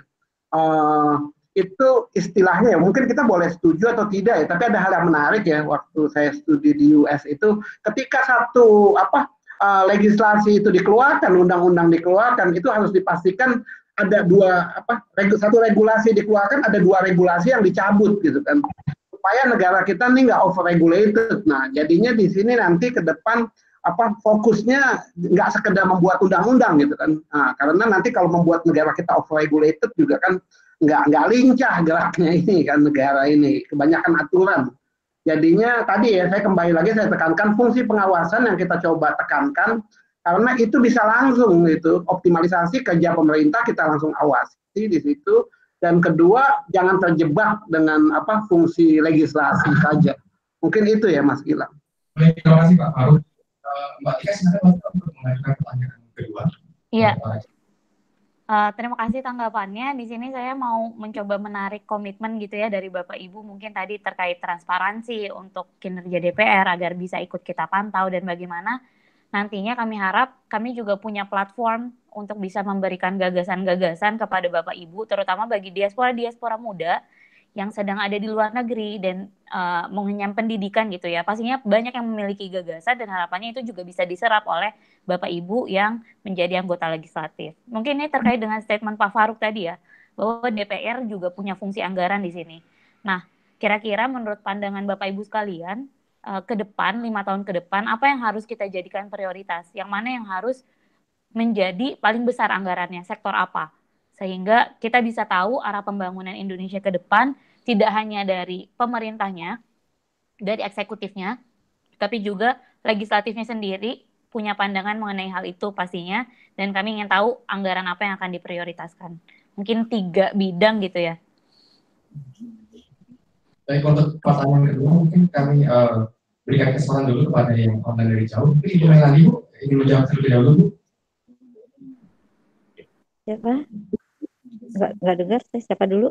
Uh, itu istilahnya ya, mungkin kita boleh setuju atau tidak ya, tapi ada hal yang menarik ya waktu saya studi di U S itu, ketika satu apa Uh, legislasi itu dikeluarkan, undang-undang dikeluarkan, itu harus dipastikan ada dua apa regu, satu regulasi dikeluarkan, ada dua regulasi yang dicabut gitu kan, supaya negara kita nih nggak over regulated. Nah jadinya di sini nanti ke depan apa fokusnya nggak sekedar membuat undang-undang gitu kan, nah, karena nanti kalau membuat negara kita over regulated juga kan nggak nggak lincah geraknya ini kan negara ini, kebanyakan aturan. Jadinya tadi ya, saya kembali lagi saya tekankan fungsi pengawasan yang kita coba tekankan, karena itu bisa langsung itu optimalisasi kerja pemerintah, kita langsung awasi di situ. Dan kedua, jangan terjebak dengan apa fungsi legislasi saja. Mungkin itu ya Mas Gilang. Baik, terima kasih Pak Faruk. Uh, Mbak Tika sebenarnya untuk mengajukan pertanyaan kedua. Iya. Uh, terima kasih tanggapannya. Di sini saya mau mencoba menarik komitmen gitu ya dari Bapak Ibu, mungkin tadi terkait transparansi untuk kinerja D P R agar bisa ikut kita pantau, dan bagaimana nantinya kami harap kami juga punya platform untuk bisa memberikan gagasan-gagasan kepada Bapak Ibu, terutama bagi diaspora-diaspora muda yang sedang ada di luar negeri dan uh, mengenyam pendidikan gitu ya. Pastinya banyak yang memiliki gagasan dan harapannya itu juga bisa diserap oleh Bapak Ibu yang menjadi anggota legislatif. Mungkin ini terkait dengan statement Pak Faruk tadi ya, bahwa D P R juga punya fungsi anggaran di sini. Nah, kira-kira menurut pandangan Bapak Ibu sekalian, uh, ke depan, lima tahun ke depan, apa yang harus kita jadikan prioritas? Yang mana yang harus menjadi paling besar anggarannya, sektor apa? Sehingga kita bisa tahu arah pembangunan Indonesia ke depan tidak hanya dari pemerintahnya, dari eksekutifnya, tapi juga legislatifnya sendiri punya pandangan mengenai hal itu pastinya, dan kami ingin tahu anggaran apa yang akan diprioritaskan. Mungkin tiga bidang gitu ya. Baik, untuk pertanyaan kedua mungkin kami uh, berikan kesempatan dulu kepada yang online dari jauh. Mungkin Ibu Melani, Bu, ingin menjawab terlebih dahulu, Bu. Siapa? Nggak, nggak dengar, saya siapa dulu?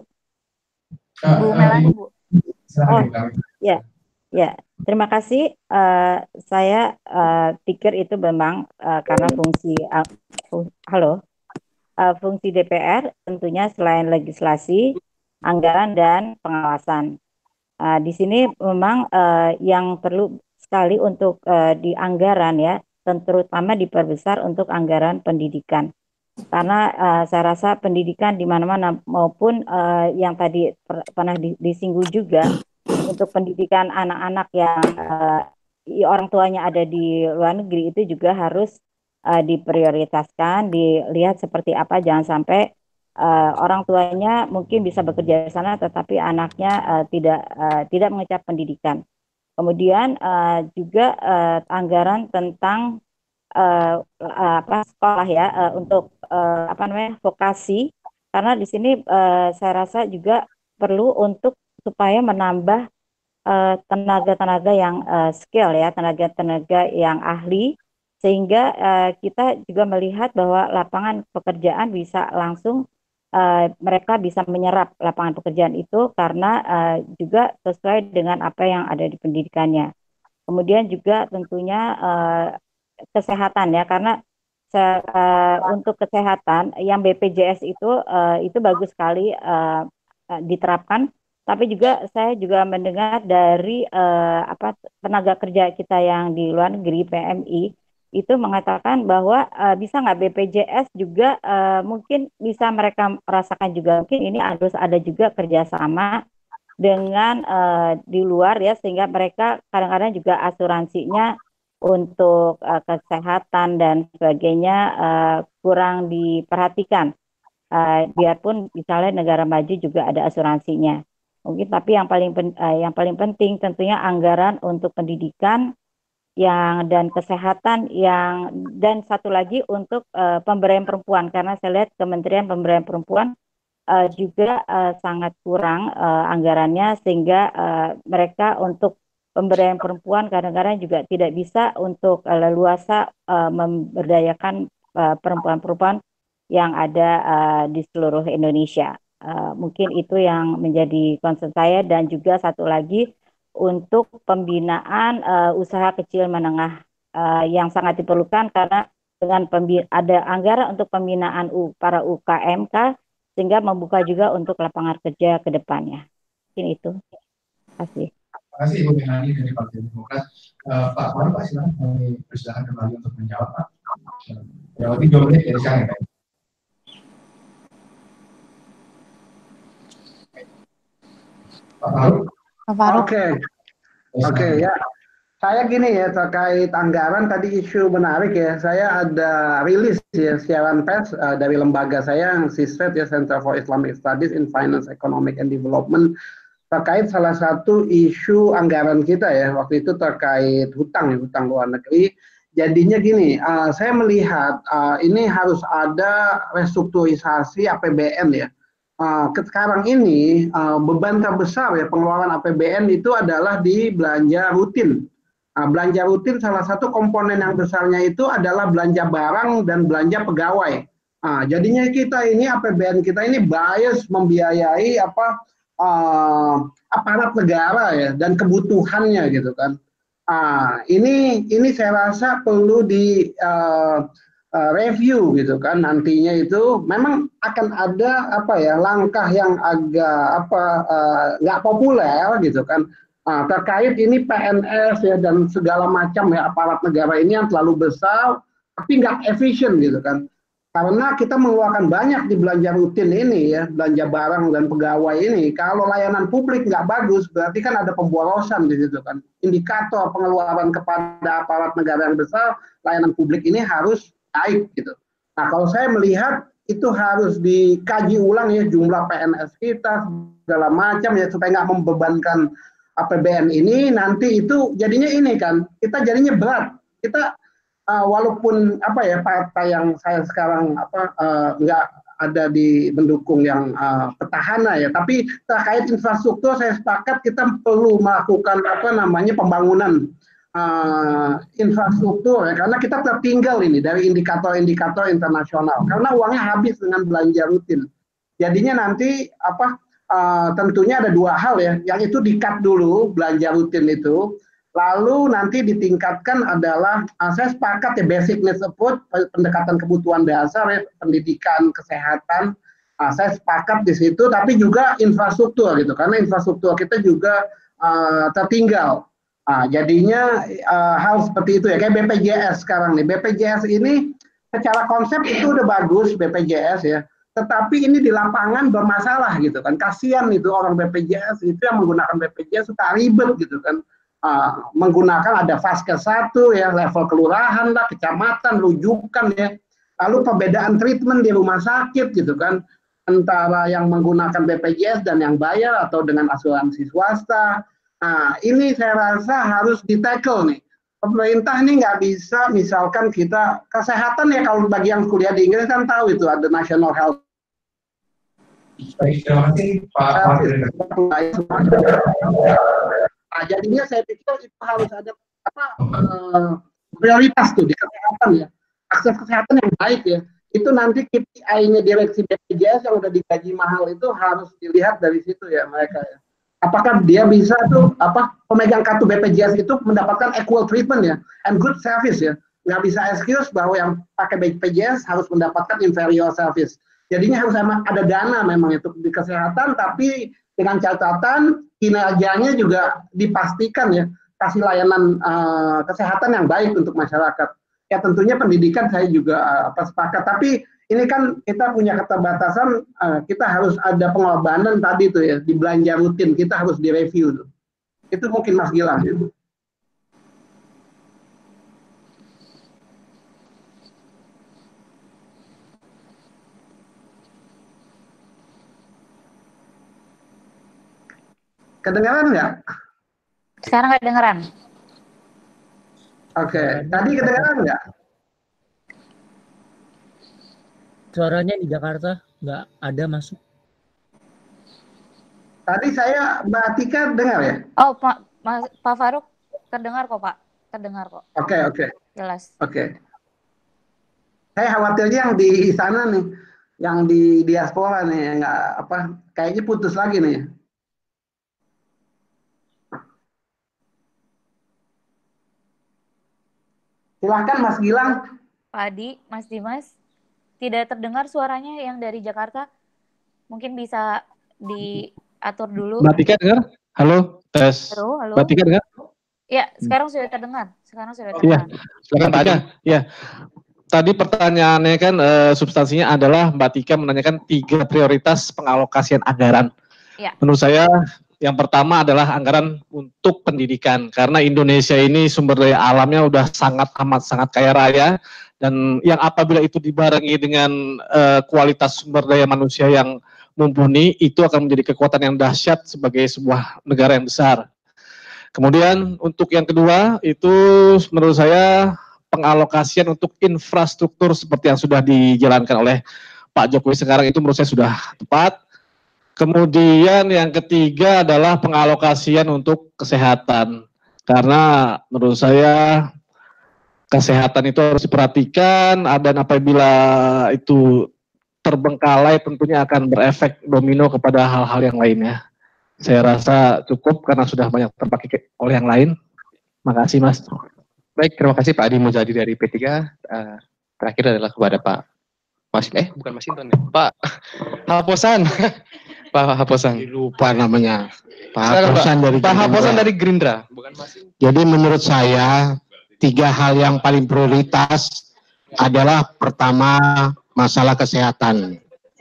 Uh, Bu uh, Melani, Bu. Oh, ya, ya. Terima kasih. Uh, saya uh, pikir itu memang uh, karena fungsi, uh, fung, halo, uh, fungsi D P R tentunya selain legislasi, anggaran dan pengawasan. Uh, di sini memang uh, yang perlu sekali untuk uh, di anggaran ya, terutama diperbesar untuk anggaran pendidikan. Karena uh, saya rasa pendidikan di mana-mana maupun uh, yang tadi per, pernah di, disinggung juga untuk pendidikan anak-anak yang uh, orang tuanya ada di luar negeri itu juga harus uh, diprioritaskan, dilihat seperti apa, jangan sampai Uh, orang tuanya mungkin bisa bekerja di sana, tetapi anaknya uh, tidak uh, tidak mengecap pendidikan. Kemudian uh, juga uh, anggaran tentang uh, uh, apa sekolah ya uh, untuk uh, apa namanya vokasi, karena di sini uh, saya rasa juga perlu untuk supaya menambah tenaga-tenaga uh, yang uh, skill ya, tenaga-tenaga yang ahli, sehingga uh, kita juga melihat bahwa lapangan pekerjaan bisa langsung Uh, mereka bisa menyerap lapangan pekerjaan itu karena uh, juga sesuai dengan apa yang ada di pendidikannya. Kemudian juga tentunya uh, kesehatan ya, karena se uh, untuk kesehatan yang B P J S itu uh, itu bagus sekali uh, uh, diterapkan. Tapi juga saya juga mendengar dari uh, apa tenaga kerja kita yang di luar negeri P M I itu mengatakan bahwa uh, bisa nggak B P J S juga uh, mungkin bisa mereka rasakan juga, mungkin ini harus ada juga kerjasama dengan uh, di luar ya, sehingga mereka kadang-kadang juga asuransinya untuk uh, kesehatan dan sebagainya uh, kurang diperhatikan, uh, biarpun misalnya negara maju juga ada asuransinya mungkin. Tapi yang paling pen, uh, yang paling penting tentunya anggaran untuk pendidikan yang dan kesehatan yang, dan satu lagi untuk uh, pemberdayaan perempuan, karena saya lihat Kementerian Pemberdayaan Perempuan uh, juga uh, sangat kurang uh, anggarannya, sehingga uh, mereka untuk pemberdayaan perempuan kadang-kadang juga tidak bisa untuk uh, leluasa uh, memberdayakan uh, perempuan-perempuan yang ada uh, di seluruh Indonesia. Uh, mungkin itu yang menjadi concern saya, dan juga satu lagi untuk pembinaan uh, usaha kecil menengah uh, yang sangat diperlukan, karena dengan ada anggaran untuk pembinaan U, para U K M K, sehingga membuka juga untuk lapangan kerja ke depannya. Mungkin itu. Terima kasih. Terima kasih Ibu Melani dari Partai Demokrat. Uh, Pak Faruk, Pak silakan kami persilakan kembali untuk menjawab, Pak. Ya, waktu dua menit dari sekarang ya, Pak. Pak Faruk. Oke, okay. Oke okay, ya. Saya gini ya, terkait anggaran tadi isu menarik ya. Saya ada rilis ya siaran pers uh, dari lembaga saya yang SISFED ya, Center for Islamic Studies in Finance, Economic and Development, terkait salah satu isu anggaran kita ya waktu itu terkait hutang ya, hutang luar negeri. Jadinya gini, uh, saya melihat uh, ini harus ada restrukturisasi A P B N ya. Uh, sekarang ini uh, beban terbesar ya pengeluaran A P B N itu adalah di belanja rutin. Nah, belanja rutin salah satu komponen yang besarnya itu adalah belanja barang dan belanja pegawai. Nah, jadinya kita ini A P B N kita ini bias membiayai apa uh, aparat negara ya dan kebutuhannya gitu kan. Nah, ini ini saya rasa perlu di uh, Uh, review gitu kan, nantinya itu memang akan ada apa ya langkah yang agak apa nggak uh, populer gitu kan, uh, terkait ini P N S ya dan segala macam ya aparat negara ini yang terlalu besar tapi nggak efisien gitu kan, karena kita mengeluarkan banyak di belanja rutin ini ya, belanja barang dan pegawai ini. Kalau layanan publik nggak bagus berarti kan ada pemborosan di situ kan. Indikator pengeluaran kepada aparat negara yang besar, layanan publik ini harus baik gitu. Nah, kalau saya melihat itu harus dikaji ulang ya jumlah P N S kita segala macam ya, supaya nggak membebankan A P B N ini. Nanti itu jadinya ini kan kita jadinya berat. Kita uh, walaupun apa ya partai yang saya sekarang apa uh, nggak ada di mendukung yang uh, petahana ya. Tapi terkait infrastruktur saya sepakat kita perlu melakukan apa namanya pembangunan uh, infrastruktur ya, karena kita tertinggal ini dari indikator-indikator internasional. Karena uangnya habis dengan belanja rutin. Jadinya nanti apa uh, tentunya ada dua hal ya, yang itu di-cut dulu belanja rutin itu. Lalu nanti ditingkatkan adalah, uh, saya sepakat ya basic needs approach, pendekatan kebutuhan dasar ya, pendidikan, kesehatan, uh, saya sepakat di situ, tapi juga infrastruktur gitu, karena infrastruktur kita juga uh, tertinggal. Uh, jadinya uh, hal seperti itu ya, kayak B P J S sekarang nih, B P J S ini secara konsep itu udah bagus B P J S ya, tetapi ini di lapangan bermasalah gitu kan, kasihan itu orang B P J S itu yang menggunakan B P J S suka ribet gitu kan. Uh, menggunakan ada Vaskes satu ya, level kelurahan lah, kecamatan, rujukan ya, lalu perbedaan treatment di rumah sakit gitu kan, antara yang menggunakan B P J S dan yang bayar atau dengan asuransi swasta. Nah ini saya rasa harus di-tackle nih, pemerintah ini nggak bisa misalkan kita, kesehatan ya kalau bagi yang kuliah di Inggris kan tahu itu ada National Health. Baik, terima kasih Pak. Nah, jadinya saya pikir itu harus ada apa uh, prioritas tuh di kesehatan ya, akses kesehatan yang baik ya. Itu nanti K P I-nya direksi B P J S yang udah digaji mahal itu harus dilihat dari situ ya mereka ya. Apakah dia bisa tuh apa pemegang kartu B P J S itu mendapatkan equal treatment ya and good service ya. Nggak bisa excuse bahwa yang pakai B P J S harus mendapatkan inferior service. Jadinya harus ada dana memang itu di kesehatan, tapi dengan catatan kinerjanya juga dipastikan ya, kasih layanan uh, kesehatan yang baik untuk masyarakat. Ya tentunya pendidikan saya juga uh, sepakat, tapi ini kan kita punya keterbatasan, uh, kita harus ada pengorbanan tadi tuh ya, di belanja rutin kita harus direview tuh. Itu mungkin Mas Gilang. Ya. Kedengaran nggak? Sekarang nggak kedengeran. Oke, okay. Tadi kedengaran nggak? Suaranya di Jakarta nggak ada masuk. Tadi saya Mbak Tika dengar ya? Oh, Pak Mas, Pak Faruk terdengar kok Pak, terdengar kok. Oke okay, oke. Okay. Jelas. Oke. Okay. Saya khawatirnya yang di sana nih, yang di diaspora nih, nggak apa, kayaknya putus lagi nih. Silahkan Mas Gilang. Pak Adi, Mas Dimas, tidak terdengar suaranya yang dari Jakarta. Mungkin bisa diatur dulu. Mbak Tika dengar? Halo, tes. Halo, halo. Mbak Tika dengar? Ya, sekarang sudah terdengar. Sekarang sudah terdengar. Iya, silakan Pak Adi. Ya, tadi pertanyaannya kan e, substansinya adalah Mbak Tika menanyakan tiga prioritas pengalokasian anggaran. Ya. Menurut saya yang pertama adalah anggaran untuk pendidikan, karena Indonesia ini sumber daya alamnya udah sangat amat sangat kaya raya, dan yang apabila itu dibarengi dengan uh, kualitas sumber daya manusia yang mumpuni, itu akan menjadi kekuatan yang dahsyat sebagai sebuah negara yang besar. Kemudian untuk yang kedua itu menurut saya pengalokasian untuk infrastruktur seperti yang sudah dijalankan oleh Pak Jokowi sekarang itu menurut saya sudah tepat. Kemudian yang ketiga adalah pengalokasian untuk kesehatan, karena menurut saya kesehatan itu harus diperhatikan, dan apabila itu terbengkalai tentunya akan berefek domino kepada hal-hal yang lainnya. Saya rasa cukup karena sudah banyak terpakai oleh yang lain. Makasih Mas. Baik, terima kasih Pak Adi Muzadi dari P tiga. Uh, terakhir adalah kepada Pak Mas, eh bukan Mas Inton ya, Pak Haposan. Pak Haposan. Lupa namanya. Pak Sekarang, Haposan Pak. dari Pak Haposan Gerindra. dari Gerindra. Bukan Mas. Jadi menurut saya tiga hal yang paling prioritas adalah pertama masalah kesehatan.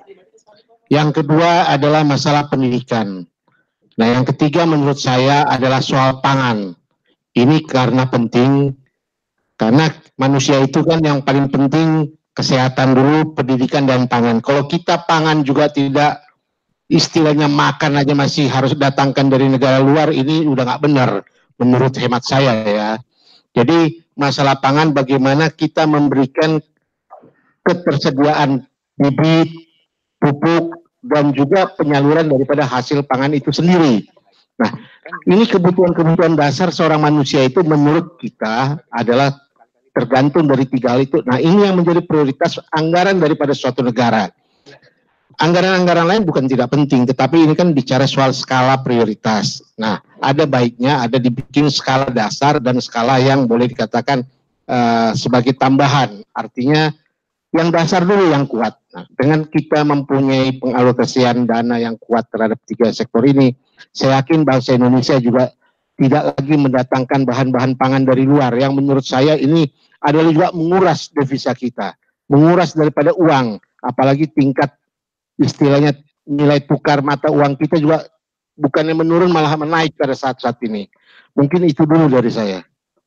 Yang kedua adalah masalah pendidikan. Nah, yang ketiga menurut saya adalah soal pangan. Ini karena penting, karena manusia itu kan yang paling penting kesehatan dulu, pendidikan dan pangan. Kalau kita pangan juga tidak, istilahnya makan aja masih harus datangkan dari negara luar, ini udah nggak benar menurut hemat saya ya. Jadi masalah pangan bagaimana kita memberikan ketersediaan bibit, pupuk, dan juga penyaluran daripada hasil pangan itu sendiri. Nah, ini kebutuhan-kebutuhan dasar seorang manusia itu menurut kita adalah tergantung dari tiga hal itu. Nah, ini yang menjadi prioritas anggaran daripada suatu negara. Anggaran-anggaran lain bukan tidak penting, tetapi ini kan bicara soal skala prioritas. Nah, ada baiknya ada dibikin skala dasar dan skala yang boleh dikatakan uh, sebagai tambahan. Artinya yang dasar dulu yang kuat. Nah, dengan kita mempunyai pengalokasian dana yang kuat terhadap tiga sektor ini, saya yakin bangsa Indonesia juga tidak lagi mendatangkan bahan-bahan pangan dari luar, yang menurut saya ini adalah juga menguras devisa kita, menguras daripada uang, apalagi tingkat istilahnya nilai tukar mata uang kita juga bukannya menurun malah menaik pada saat-saat ini. Mungkin itu dulu dari saya.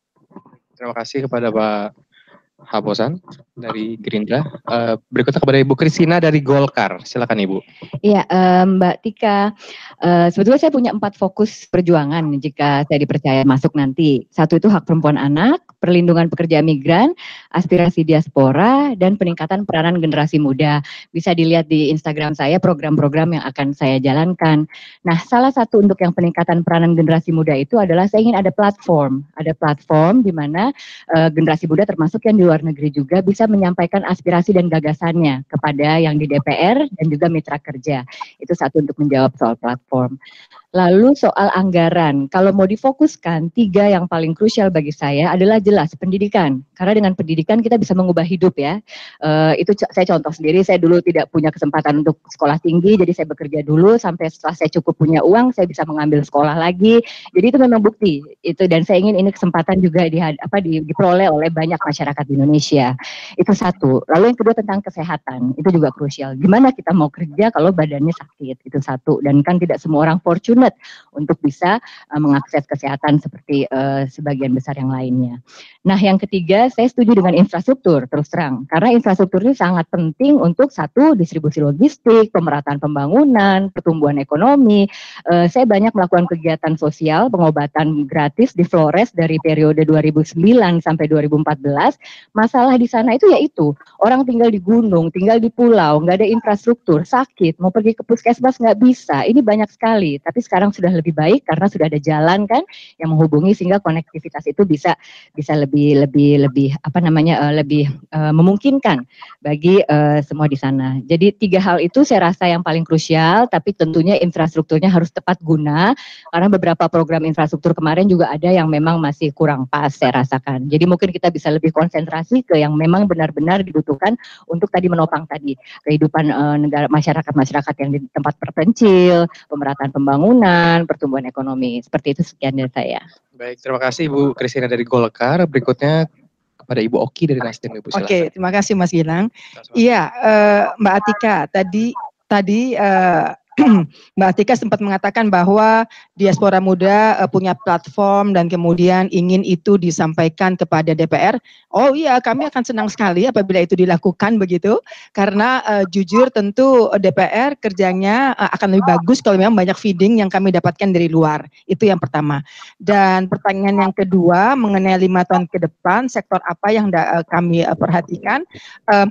Terima kasih kepada Pak Habosan dari Gerindra. Uh, berikutnya kepada Ibu Kristina dari Golkar. Silakan Ibu. Iya, uh, Mbak Tika. Uh, sebetulnya saya punya empat fokus perjuangan jika saya dipercaya masuk nanti. Satu itu hak perempuan anak, perlindungan pekerja migran, aspirasi diaspora, dan peningkatan peranan generasi muda. Bisa dilihat di Instagram saya program-program yang akan saya jalankan. Nah, salah satu untuk yang peningkatan peranan generasi muda itu adalah saya ingin ada platform. Ada platform di mana uh, generasi muda termasuk yang di luar negeri juga bisa menyampaikan aspirasi dan gagasannya kepada yang di D P R dan juga mitra kerja. Itu satu untuk menjawab soal platform. Lalu soal anggaran, kalau mau difokuskan, tiga yang paling krusial bagi saya adalah jelas pendidikan. Karena dengan pendidikan kita bisa mengubah hidup ya. Uh, itu saya contoh sendiri, saya dulu tidak punya kesempatan untuk sekolah tinggi, jadi saya bekerja dulu sampai setelah saya cukup punya uang, saya bisa mengambil sekolah lagi. Jadi itu memang bukti itu, dan saya ingin ini kesempatan juga di, apa, di, diperoleh oleh banyak masyarakat di Indonesia. Itu satu. Lalu yang kedua tentang kesehatan, itu juga krusial. Gimana kita mau kerja kalau badannya sakit, itu satu. Dan kan tidak semua orang fortunate untuk bisa uh, mengakses kesehatan seperti uh, sebagian besar yang lainnya. Nah, yang ketiga, saya setuju dengan infrastruktur, terus terang. Karena infrastruktur ini sangat penting untuk satu, distribusi logistik, pemerataan pembangunan, pertumbuhan ekonomi. Uh, saya banyak melakukan kegiatan sosial, pengobatan gratis di Flores dari periode dua ribu sembilan sampai dua ribu empat belas. Masalah di sana itu yaitu, orang tinggal di gunung, tinggal di pulau, nggak ada infrastruktur, sakit, mau pergi ke puskesmas nggak bisa. Ini banyak sekali, tapi sekarang sudah lebih baik karena sudah ada jalan kan yang menghubungi sehingga konektivitas itu bisa bisa lebih lebih lebih apa namanya uh, lebih uh, memungkinkan bagi uh, semua di sana. Jadi tiga hal itu saya rasa yang paling krusial, tapi tentunya infrastrukturnya harus tepat guna karena beberapa program infrastruktur kemarin juga ada yang memang masih kurang pas saya rasakan. Jadi mungkin kita bisa lebih konsentrasi ke yang memang benar-benar dibutuhkan untuk tadi menopang tadi kehidupan uh, negara masyarakat-masyarakat yang di tempat terpencil, pemerataan pembangunan, pertumbuhan ekonomi. Seperti itu, sekian dari saya. Baik, terima kasih Ibu Kristina dari Golkar. Berikutnya kepada Ibu Oki dari Nasdem, Ibu. Silakan. Oke, terima kasih Mas Gilang. Iya, uh, Mbak Atika, tadi tadi uh, Mbak Atika sempat mengatakan bahwa diaspora muda uh, punya platform dan kemudian ingin itu disampaikan kepada D P R. Oh iya, kami akan senang sekali apabila itu dilakukan begitu, karena uh, jujur tentu D P R kerjanya uh, akan lebih bagus kalau memang banyak feeding yang kami dapatkan dari luar. Itu yang pertama. Dan pertanyaan yang kedua mengenai lima tahun ke depan, sektor apa yang da, uh, kami uh, perhatikan. Uh,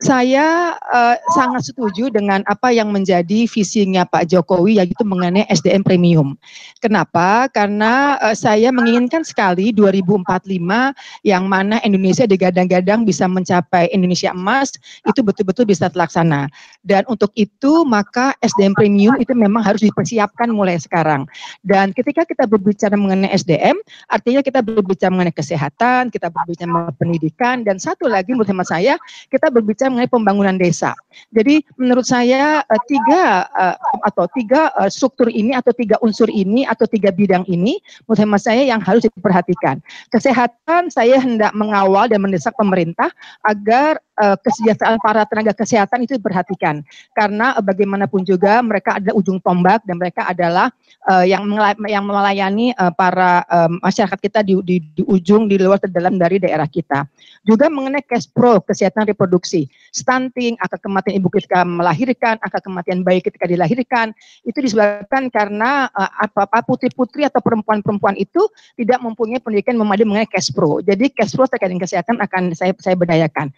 Saya uh, sangat setuju dengan apa yang menjadi visinya Pak Jokowi, yaitu mengenai S D M premium. Kenapa? Karena uh, saya menginginkan sekali dua ribu empat puluh lima yang mana Indonesia digadang-gadang bisa mencapai Indonesia emas, itu betul-betul bisa terlaksana. Dan untuk itu maka S D M premium itu memang harus dipersiapkan mulai sekarang. Dan ketika kita berbicara mengenai S D M, artinya kita berbicara mengenai kesehatan, kita berbicara mengenai pendidikan, dan satu lagi menurut hemat saya, kita berbicara mengenai pembangunan desa. Jadi menurut saya uh, tiga uh, atau tiga uh, struktur ini atau tiga unsur ini atau tiga bidang ini menurut hemat saya yang harus diperhatikan. Kesehatan, saya hendak mengawal dan mendesak pemerintah agar uh, kesejahteraan para tenaga kesehatan itu diperhatikan, karena uh, bagaimanapun juga mereka adalah ujung tombak dan mereka adalah uh, yang yang melayani uh, para uh, masyarakat kita di, di, di ujung, di luar terdalam dari daerah kita. Juga mengenai cash pro, kesehatan reproduksi, stunting, angka kematian ibu ketika melahirkan, angka kematian bayi ketika dilahirkan, itu disebabkan karena uh, apa-apa putri-putri atau perempuan-perempuan itu tidak mempunyai pendidikan memadai mengenai cash pro. Jadi cash pro terkait dengan kesehatan akan saya saya berdayakan. Pendidikan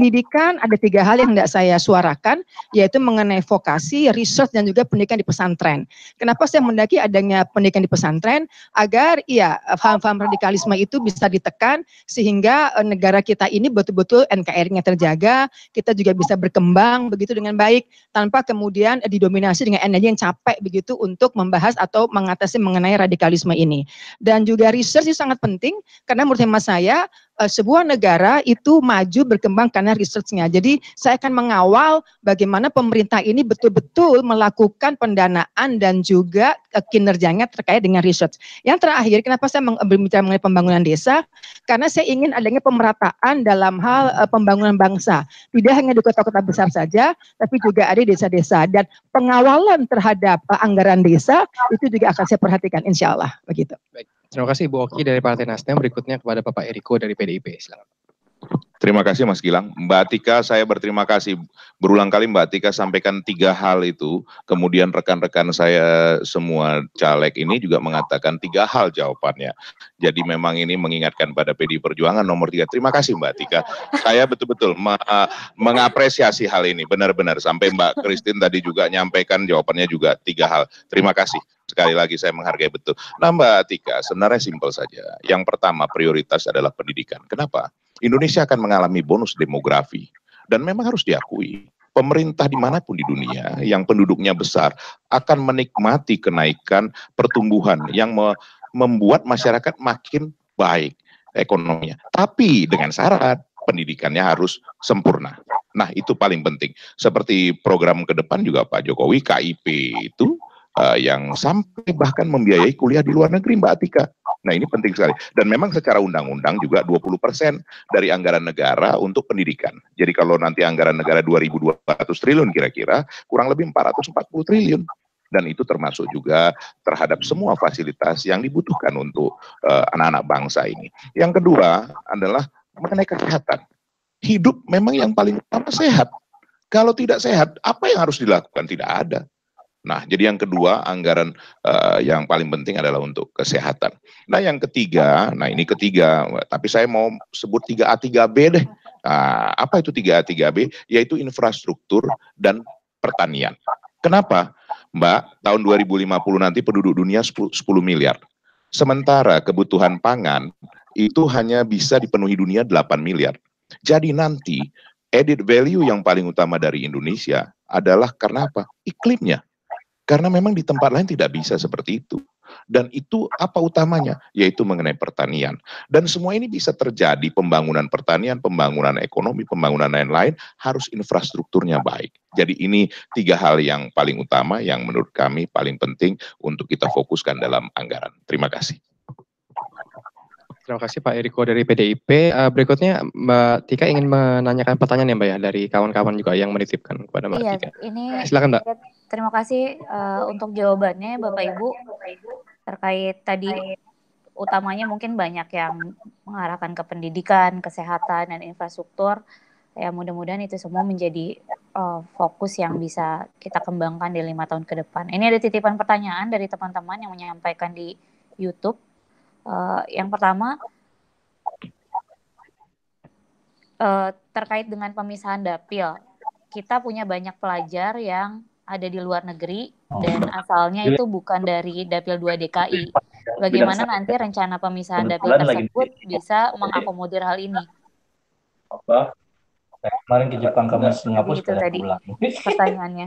pendidikan ada tiga hal yang hendak saya suarakan, yaitu mengenai vokasi, research, dan juga pendidikan di pesantren. Kenapa saya mendaki adanya pendidikan di pesantren? Agar ya paham-paham radikalisme itu bisa ditekan, sehingga uh, negara kita ini betul-betul N K R I-nya terjaga, kita juga bisa berkembang begitu dengan baik, tanpa kemudian uh, didominasi dengan energi yang capek begitu untuk membahas atau mengatasi mengenai radikalisme ini. Dan juga research itu sangat penting, karena menurut hemat saya, sebuah negara itu maju berkembang karena research-nya. Jadi saya akan mengawal bagaimana pemerintah ini betul-betul melakukan pendanaan dan juga kinerjanya terkait dengan research. Yang terakhir, kenapa saya berbicara mengenai pembangunan desa? Karena saya ingin adanya pemerataan dalam hal uh, pembangunan bangsa. Tidak hanya di kota-kota besar saja, tapi juga ada di desa-desa. Dan pengawalan terhadap uh, anggaran desa itu juga akan saya perhatikan, insya Allah. Begitu. Baik. Terima kasih Ibu Oki dari Partai Nasdem. Berikutnya kepada Bapak Eriko dari P D I P. Silakan. Terima kasih Mas Gilang. Mbak Tika, saya berterima kasih. Berulang kali Mbak Tika sampaikan tiga hal itu. Kemudian rekan-rekan saya semua caleg ini juga mengatakan tiga hal jawabannya. Jadi memang ini mengingatkan pada P D I Perjuangan nomor tiga. Terima kasih Mbak Tika. Saya betul-betul me uh, mengapresiasi hal ini. Benar-benar. Sampai Mbak Christine tadi juga nyampaikan jawabannya juga tiga hal. Terima kasih. Sekali lagi saya menghargai betul. Nah Mbak Tika, sebenarnya simpel saja. Yang pertama prioritas adalah pendidikan. Kenapa? Indonesia akan mengalami bonus demografi. Dan memang harus diakui, pemerintah dimanapun di dunia yang penduduknya besar akan menikmati kenaikan pertumbuhan yang me membuat masyarakat makin baik ekonominya. Tapi dengan syarat pendidikannya harus sempurna. Nah itu paling penting. Seperti program ke depan juga Pak Jokowi, K I P itu Uh, yang sampai bahkan membiayai kuliah di luar negeri Mbak Atika. Nah ini penting sekali. Dan memang secara undang-undang juga dua puluh persen dari anggaran negara untuk pendidikan. Jadi kalau nanti anggaran negara dua ribu dua ratus triliun kira-kira, kurang lebih empat ratus empat puluh triliun. Dan itu termasuk juga terhadap semua fasilitas yang dibutuhkan untuk anak-anak uh, bangsa ini. Yang kedua adalah mengenai kesehatan. Hidup memang yang paling utama sehat. Kalau tidak sehat, apa yang harus dilakukan? Tidak ada. Nah, jadi yang kedua, anggaran uh, yang paling penting adalah untuk kesehatan. Nah, yang ketiga, nah ini ketiga, tapi saya mau sebut tiga A tiga B deh. Nah, apa itu tiga A tiga B? Yaitu infrastruktur dan pertanian. Kenapa? Mbak, tahun dua ribu lima puluh nanti penduduk dunia sepuluh miliar. Sementara kebutuhan pangan itu hanya bisa dipenuhi dunia delapan miliar. Jadi nanti added value yang paling utama dari Indonesia adalah karena apa? Iklimnya. Karena memang di tempat lain tidak bisa seperti itu. Dan itu apa utamanya? Yaitu mengenai pertanian. Dan semua ini bisa terjadi pembangunan pertanian, pembangunan ekonomi, pembangunan lain-lain, harus infrastrukturnya baik. Jadi ini tiga hal yang paling utama yang menurut kami paling penting untuk kita fokuskan dalam anggaran. Terima kasih. Terima kasih Pak Eriko dari P D I P. Uh, berikutnya Mbak Tika ingin menanyakan pertanyaan ya Mbak ya dari kawan-kawan juga yang menitipkan kepada Mbak iya, Tika. Ini silakan Mbak. Terima kasih uh, untuk jawabannya Bapak Ibu terkait tadi utamanya mungkin banyak yang mengarahkan ke pendidikan, kesehatan dan infrastruktur. Ya mudah-mudahan itu semua menjadi uh, fokus yang bisa kita kembangkan di lima tahun ke depan. Ini ada titipan pertanyaan dari teman-teman yang menyampaikan di YouTube. Uh, yang pertama uh, terkait dengan pemisahan dapil. Kita punya banyak pelajar yang ada di luar negeri dan asalnya itu bukan dari Dapil dua D K I. Bagaimana nanti rencana pemisahan dapil tersebut bisa mengakomodir hal ini? Apa? Kemarin ke Jepang ke Singapura. Itu tadi pertanyaannya.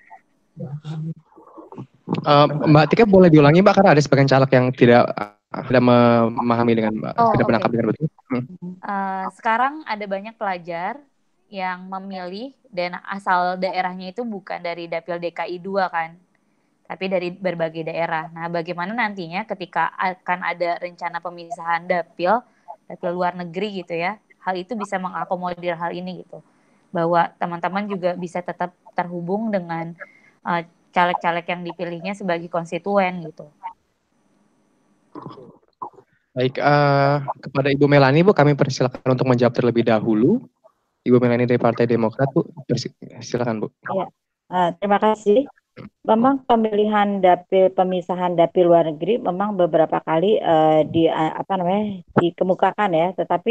Uh, Mbak Tika boleh diulangi Mbak karena ada sebagian caleg yang tidak tidak memahami dengan oh, tidak okay. menangkap dengan betul. Hmm. Uh, sekarang ada banyak pelajar yang memilih dan asal daerahnya itu bukan dari Dapil D K I dua kan, tapi dari berbagai daerah. Nah, bagaimana nantinya ketika akan ada rencana pemisahan dapil, dapil luar negeri gitu ya, hal itu bisa mengakomodir hal ini gitu, bahwa teman-teman juga bisa tetap terhubung dengan uh, caleg-caleg yang dipilihnya sebagai konstituen gitu. Baik, uh, kepada Ibu Melani Bu, kami persilakan untuk menjawab terlebih dahulu. Ibu Melani dari Partai Demokrat, Bu, silakan Bu. Ya, uh, terima kasih. Memang pemilihan dapil pemisahan dapil luar negeri memang beberapa kali uh, di uh, apa namanya dikemukakan ya, tetapi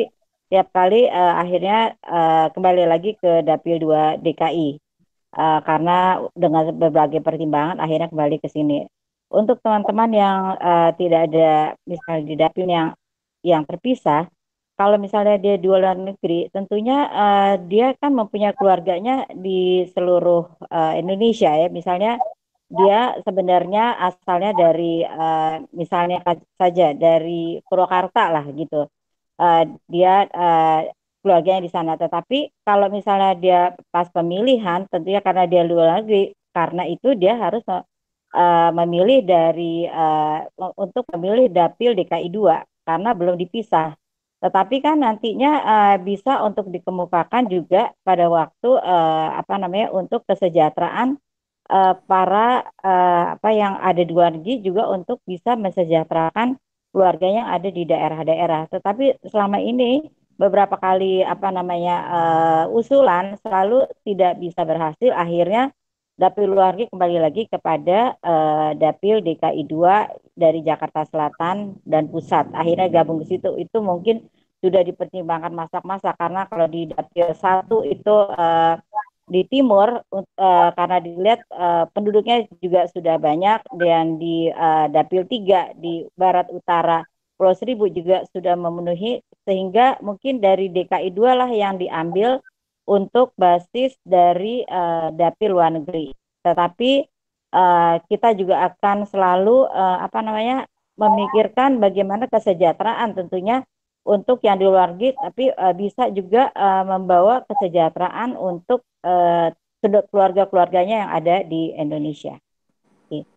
tiap kali uh, akhirnya uh, kembali lagi ke Dapil dua D K I uh, karena dengan berbagai pertimbangan akhirnya kembali ke sini. Untuk teman-teman yang uh, tidak ada misalnya di Dapil yang yang terpisah, kalau misalnya dia di luar negeri, tentunya uh, dia kan mempunyai keluarganya di seluruh uh, Indonesia ya. Misalnya dia sebenarnya asalnya dari uh, misalnya saja dari Purwakarta lah gitu. Uh, dia uh, keluarganya di sana. Tetapi kalau misalnya dia pas pemilihan, tentunya karena dia luar negeri, karena itu dia harus uh, memilih dari uh, untuk memilih Dapil D K I dua karena belum dipisah. Tetapi kan nantinya uh, bisa untuk dikemukakan juga pada waktu uh, apa namanya untuk kesejahteraan Uh, para uh, apa yang ada di luar negeri juga untuk bisa mensejahterakan keluarga yang ada di daerah-daerah. Tetapi selama ini beberapa kali apa namanya uh, usulan selalu tidak bisa berhasil. Akhirnya Dapil luar negeri kembali lagi kepada uh, Dapil D K I dua dari Jakarta Selatan dan Pusat. Akhirnya gabung ke situ. Itu mungkin sudah dipertimbangkan masak-masak karena kalau di Dapil satu itu uh, di timur uh, karena dilihat uh, penduduknya juga sudah banyak dan di uh, Dapil tiga di barat utara Pulau Seribu juga sudah memenuhi sehingga mungkin dari D K I dua lah yang diambil untuk basis dari uh, Dapil luar negeri. Tetapi uh, kita juga akan selalu uh, apa namanya memikirkan bagaimana kesejahteraan tentunya untuk yang di luar negeri, tapi uh, bisa juga uh, membawa kesejahteraan untuk uh, keluarga-keluarganya yang ada di Indonesia. Oke.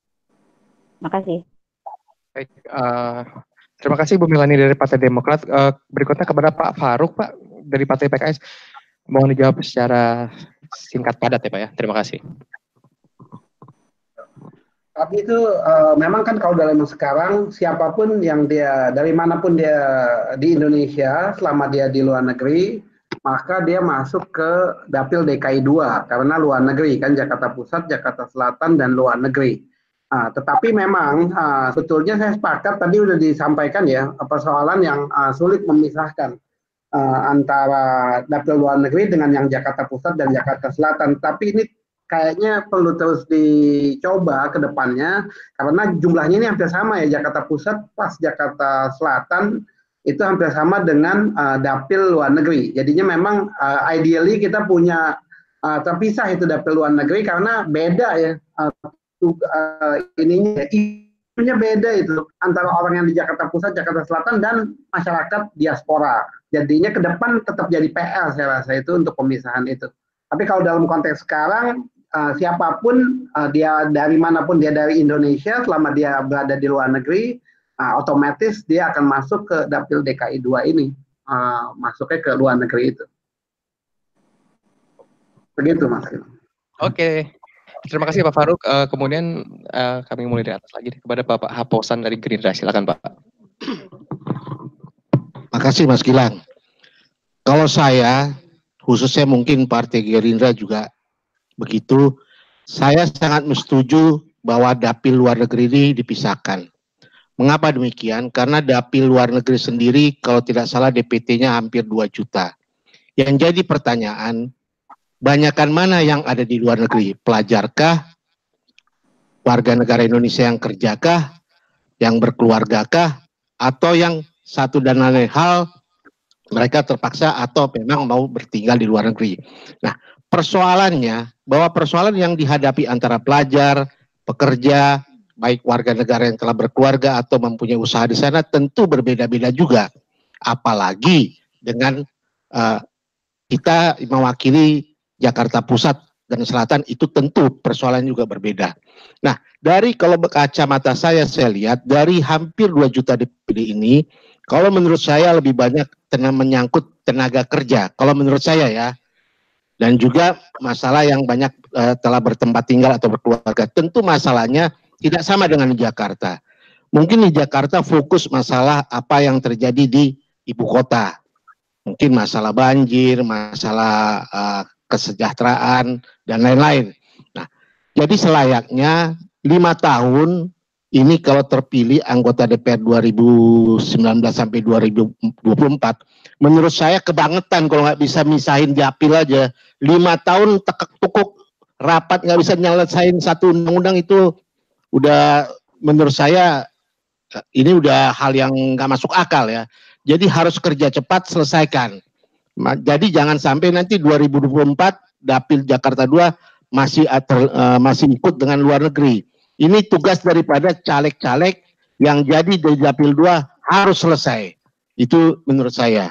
Makasih. Baik, uh, terima kasih Bu Milani dari Partai Demokrat. Uh, berikutnya kepada Pak Faruk, Pak, dari Partai P K S. Mohon dijawab secara singkat padat ya Pak ya. Terima kasih. Tapi itu uh, memang kan kalau dalam sekarang siapapun yang dia dari manapun dia di Indonesia selama dia di luar negeri maka dia masuk ke Dapil D K I dua karena luar negeri kan Jakarta Pusat, Jakarta Selatan dan luar negeri. Uh, tetapi memang uh, sebetulnya saya sepakat tadi sudah disampaikan ya persoalan yang uh, sulit memisahkan uh, antara Dapil luar negeri dengan yang Jakarta Pusat dan Jakarta Selatan. Tapi ini kayaknya perlu terus dicoba ke depannya karena jumlahnya ini hampir sama ya Jakarta Pusat pas Jakarta Selatan itu hampir sama dengan uh, Dapil luar negeri. Jadinya memang uh, ideally kita punya uh, terpisah itu Dapil luar negeri karena beda ya uh, uh, ininya itunya beda itu antara orang yang di Jakarta Pusat, Jakarta Selatan dan masyarakat diaspora. Jadinya ke depan tetap jadi P R saya rasa itu untuk pemisahan itu. Tapi kalau dalam konteks sekarang Uh, siapapun uh, dia dari manapun dia dari Indonesia selama dia berada di luar negeri uh, otomatis dia akan masuk ke Dapil D K I dua ini uh, masuknya ke luar negeri itu begitu Mas. Oke okay. Terima kasih Pak Faruk. Uh, kemudian uh, kami mulai dari atas lagi kepada Bapak Haposan dari Gerindra. Silakan Pak. Makasih Mas Gilang. Kalau saya khususnya mungkin Partai Gerindra juga begitu, saya sangat setuju bahwa Dapil luar negeri ini dipisahkan. Mengapa demikian? Karena Dapil luar negeri sendiri kalau tidak salah D P T-nya hampir dua juta. Yang jadi pertanyaan, banyakan mana yang ada di luar negeri? Pelajarkah? Warga negara Indonesia yang kerjakah? Yang berkeluargakah? Atau yang satu dan lain hal mereka terpaksa atau memang mau bertinggal di luar negeri. Nah, persoalannya bahwa persoalan yang dihadapi antara pelajar, pekerja, baik warga negara yang telah berkeluarga atau mempunyai usaha di sana tentu berbeda-beda juga. Apalagi dengan uh, kita mewakili Jakarta Pusat dan Selatan itu tentu persoalan juga berbeda. Nah, dari kalau kacamata saya saya lihat dari hampir dua juta D P D ini, kalau menurut saya lebih banyak tenaga menyangkut tenaga kerja. Kalau menurut saya ya. Dan juga masalah yang banyak uh, telah bertempat tinggal atau berkeluarga. Tentu masalahnya tidak sama dengan di Jakarta. Mungkin di Jakarta fokus masalah apa yang terjadi di ibu kota. Mungkin masalah banjir, masalah uh, kesejahteraan, dan lain-lain. Nah, jadi selayaknya lima tahun ini kalau terpilih anggota D P R dua ribu sembilan belas sampai dua ribu dua puluh empat, menurut saya kebangetan kalau nggak bisa misahin dapil aja. Lima tahun tekuk-tukuk rapat nggak bisa nyelesain satu undang-undang itu udah menurut saya ini udah hal yang nggak masuk akal ya. Jadi harus kerja cepat selesaikan. Jadi jangan sampai nanti dua ribu dua puluh empat dapil Jakarta dua masih ater, uh, masih ikut dengan luar negeri. Ini tugas daripada caleg-caleg yang jadi dari dapil dua harus selesai. Itu menurut saya.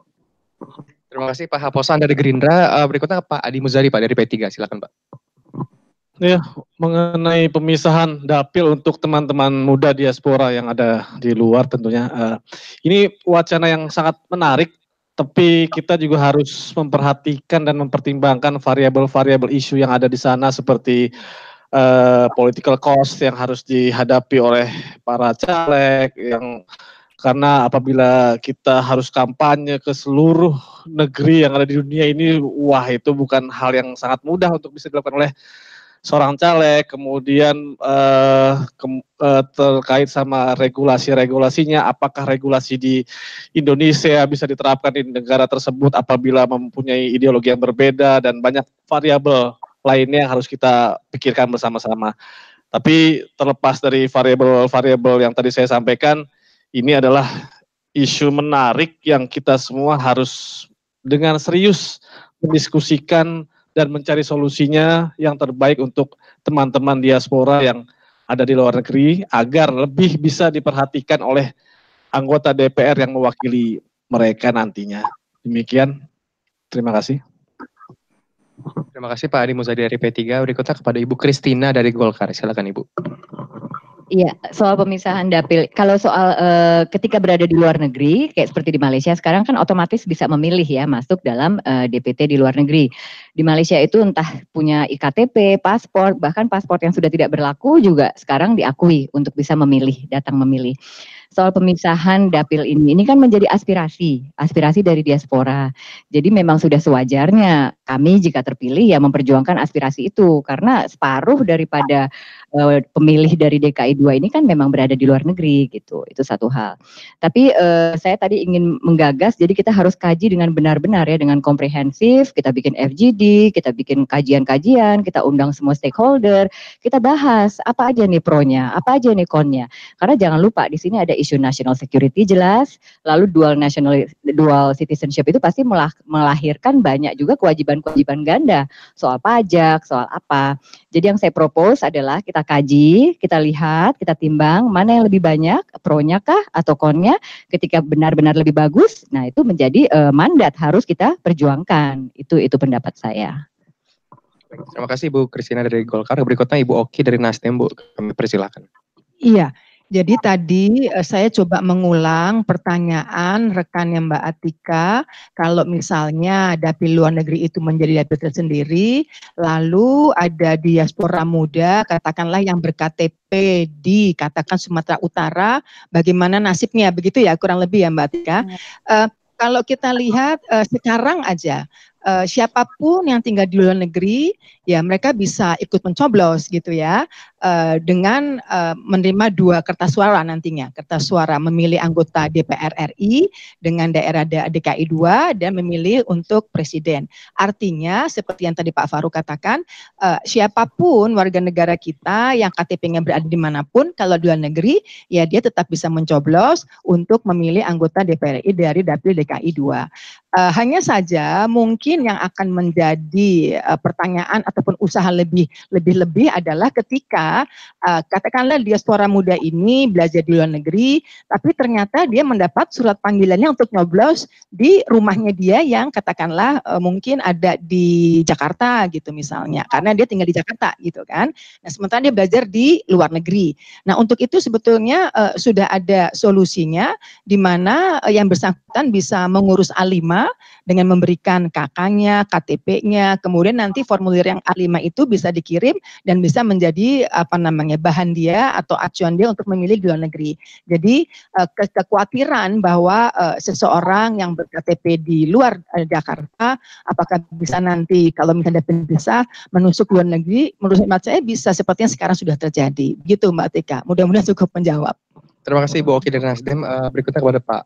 Terima kasih Pak Haposan dari Gerindra. Uh, berikutnya Pak Adi Muzari Pak dari P tiga. Silakan Pak. Ya, mengenai pemisahan dapil untuk teman-teman muda diaspora yang ada di luar tentunya. Uh, ini wacana yang sangat menarik, tapi kita juga harus memperhatikan dan mempertimbangkan variabel-variabel isu yang ada di sana seperti uh, political cost yang harus dihadapi oleh para caleg, yang karena apabila kita harus kampanye ke seluruh negeri yang ada di dunia ini, wah itu bukan hal yang sangat mudah untuk bisa dilakukan oleh seorang caleg. Kemudian uh, ke, uh, terkait sama regulasi-regulasinya, apakah regulasi di Indonesia bisa diterapkan di negara tersebut apabila mempunyai ideologi yang berbeda, dan banyak variabel lainnya yang harus kita pikirkan bersama-sama. Tapi terlepas dari variabel-variabel yang tadi saya sampaikan, ini adalah isu menarik yang kita semua harus dengan serius mendiskusikan dan mencari solusinya yang terbaik untuk teman-teman diaspora yang ada di luar negeri agar lebih bisa diperhatikan oleh anggota D P R yang mewakili mereka nantinya. Demikian, terima kasih. Terima kasih Pak Adi Muzadi dari P tiga. Berikutnya kepada Ibu Kristina dari Golkar. Silakan Ibu. Iya, soal pemisahan dapil. Kalau soal uh, ketika berada di luar negeri, kayak seperti di Malaysia sekarang kan otomatis bisa memilih ya masuk dalam uh, D P T di luar negeri. Di Malaysia itu entah punya I K T P, paspor, bahkan paspor yang sudah tidak berlaku juga sekarang diakui untuk bisa memilih, datang memilih. Soal pemisahan dapil ini, ini kan menjadi aspirasi, aspirasi dari diaspora. Jadi memang sudah sewajarnya kami jika terpilih ya memperjuangkan aspirasi itu, karena separuh daripada uh, pemilih dari D K I dua ini kan memang berada di luar negeri gitu, itu satu hal. Tapi uh, saya tadi ingin menggagas, jadi kita harus kaji dengan benar-benar ya, dengan komprehensif, kita bikin F G D, kita bikin kajian-kajian, kita undang semua stakeholder, kita bahas apa aja nih pro-nya, apa aja nih con-nya. Karena jangan lupa di sini ada isu national security jelas, lalu dual national dual citizenship itu pasti melah, melahirkan banyak juga kewajiban-kewajiban ganda soal pajak, soal apa. Jadi yang saya propose adalah kita kaji, kita lihat, kita timbang mana yang lebih banyak, pro-nya kah atau con-nya. Ketika benar-benar lebih bagus, nah itu menjadi uh, mandat harus kita perjuangkan. Itu itu pendapat saya. Terima kasih Ibu Kristina dari Golkar. Berikutnya Ibu Oki dari Nasdem, Bu. Kami persilakan. Iya. Jadi tadi uh, saya coba mengulang pertanyaan rekannya Mbak Atika, kalau misalnya dapil luar negeri itu menjadi dapil tersendiri, lalu ada diaspora muda, katakanlah yang ber-K T P di katakan Sumatera Utara, bagaimana nasibnya, begitu ya kurang lebih ya Mbak Atika. Uh, kalau kita lihat uh, sekarang aja, Uh, siapapun yang tinggal di luar negeri, ya mereka bisa ikut mencoblos gitu ya, uh, dengan uh, menerima dua kertas suara nantinya, kertas suara memilih anggota D P R R I dengan daerah D K I dua dan memilih untuk presiden. Artinya seperti yang tadi Pak Farouk katakan, uh, siapapun warga negara kita yang K T P-nya berada dimanapun, kalau di luar negeri, ya dia tetap bisa mencoblos untuk memilih anggota D P R R I dari dapil D K I dua. Uh, hanya saja mungkin yang akan menjadi uh, pertanyaan ataupun usaha lebih lebih lebih adalah ketika uh, katakanlah diaspora muda ini belajar di luar negeri, tapi ternyata dia mendapat surat panggilannya untuk nyoblos di rumahnya dia yang katakanlah uh, mungkin ada di Jakarta gitu misalnya, karena dia tinggal di Jakarta gitu kan. Nah sementara dia belajar di luar negeri. Nah untuk itu sebetulnya uh, sudah ada solusinya, di mana uh, yang bersangkutan bisa mengurus A lima dengan memberikan kakaknya, K T P-nya, kemudian nanti formulir yang A lima itu bisa dikirim dan bisa menjadi apa namanya bahan dia atau acuan dia untuk memilih di luar negeri. Jadi uh, ke kekhawatiran bahwa uh, seseorang yang ber-K T P di luar uh, Jakarta, apakah bisa nanti kalau misalnya bisa menusuk luar negeri, menurut saya bisa seperti yang sekarang sudah terjadi. Begitu Mbak Tika, mudah-mudahan cukup menjawab. Terima kasih Ibu Oki dari Nasdem. Uh, berikutnya kepada Pak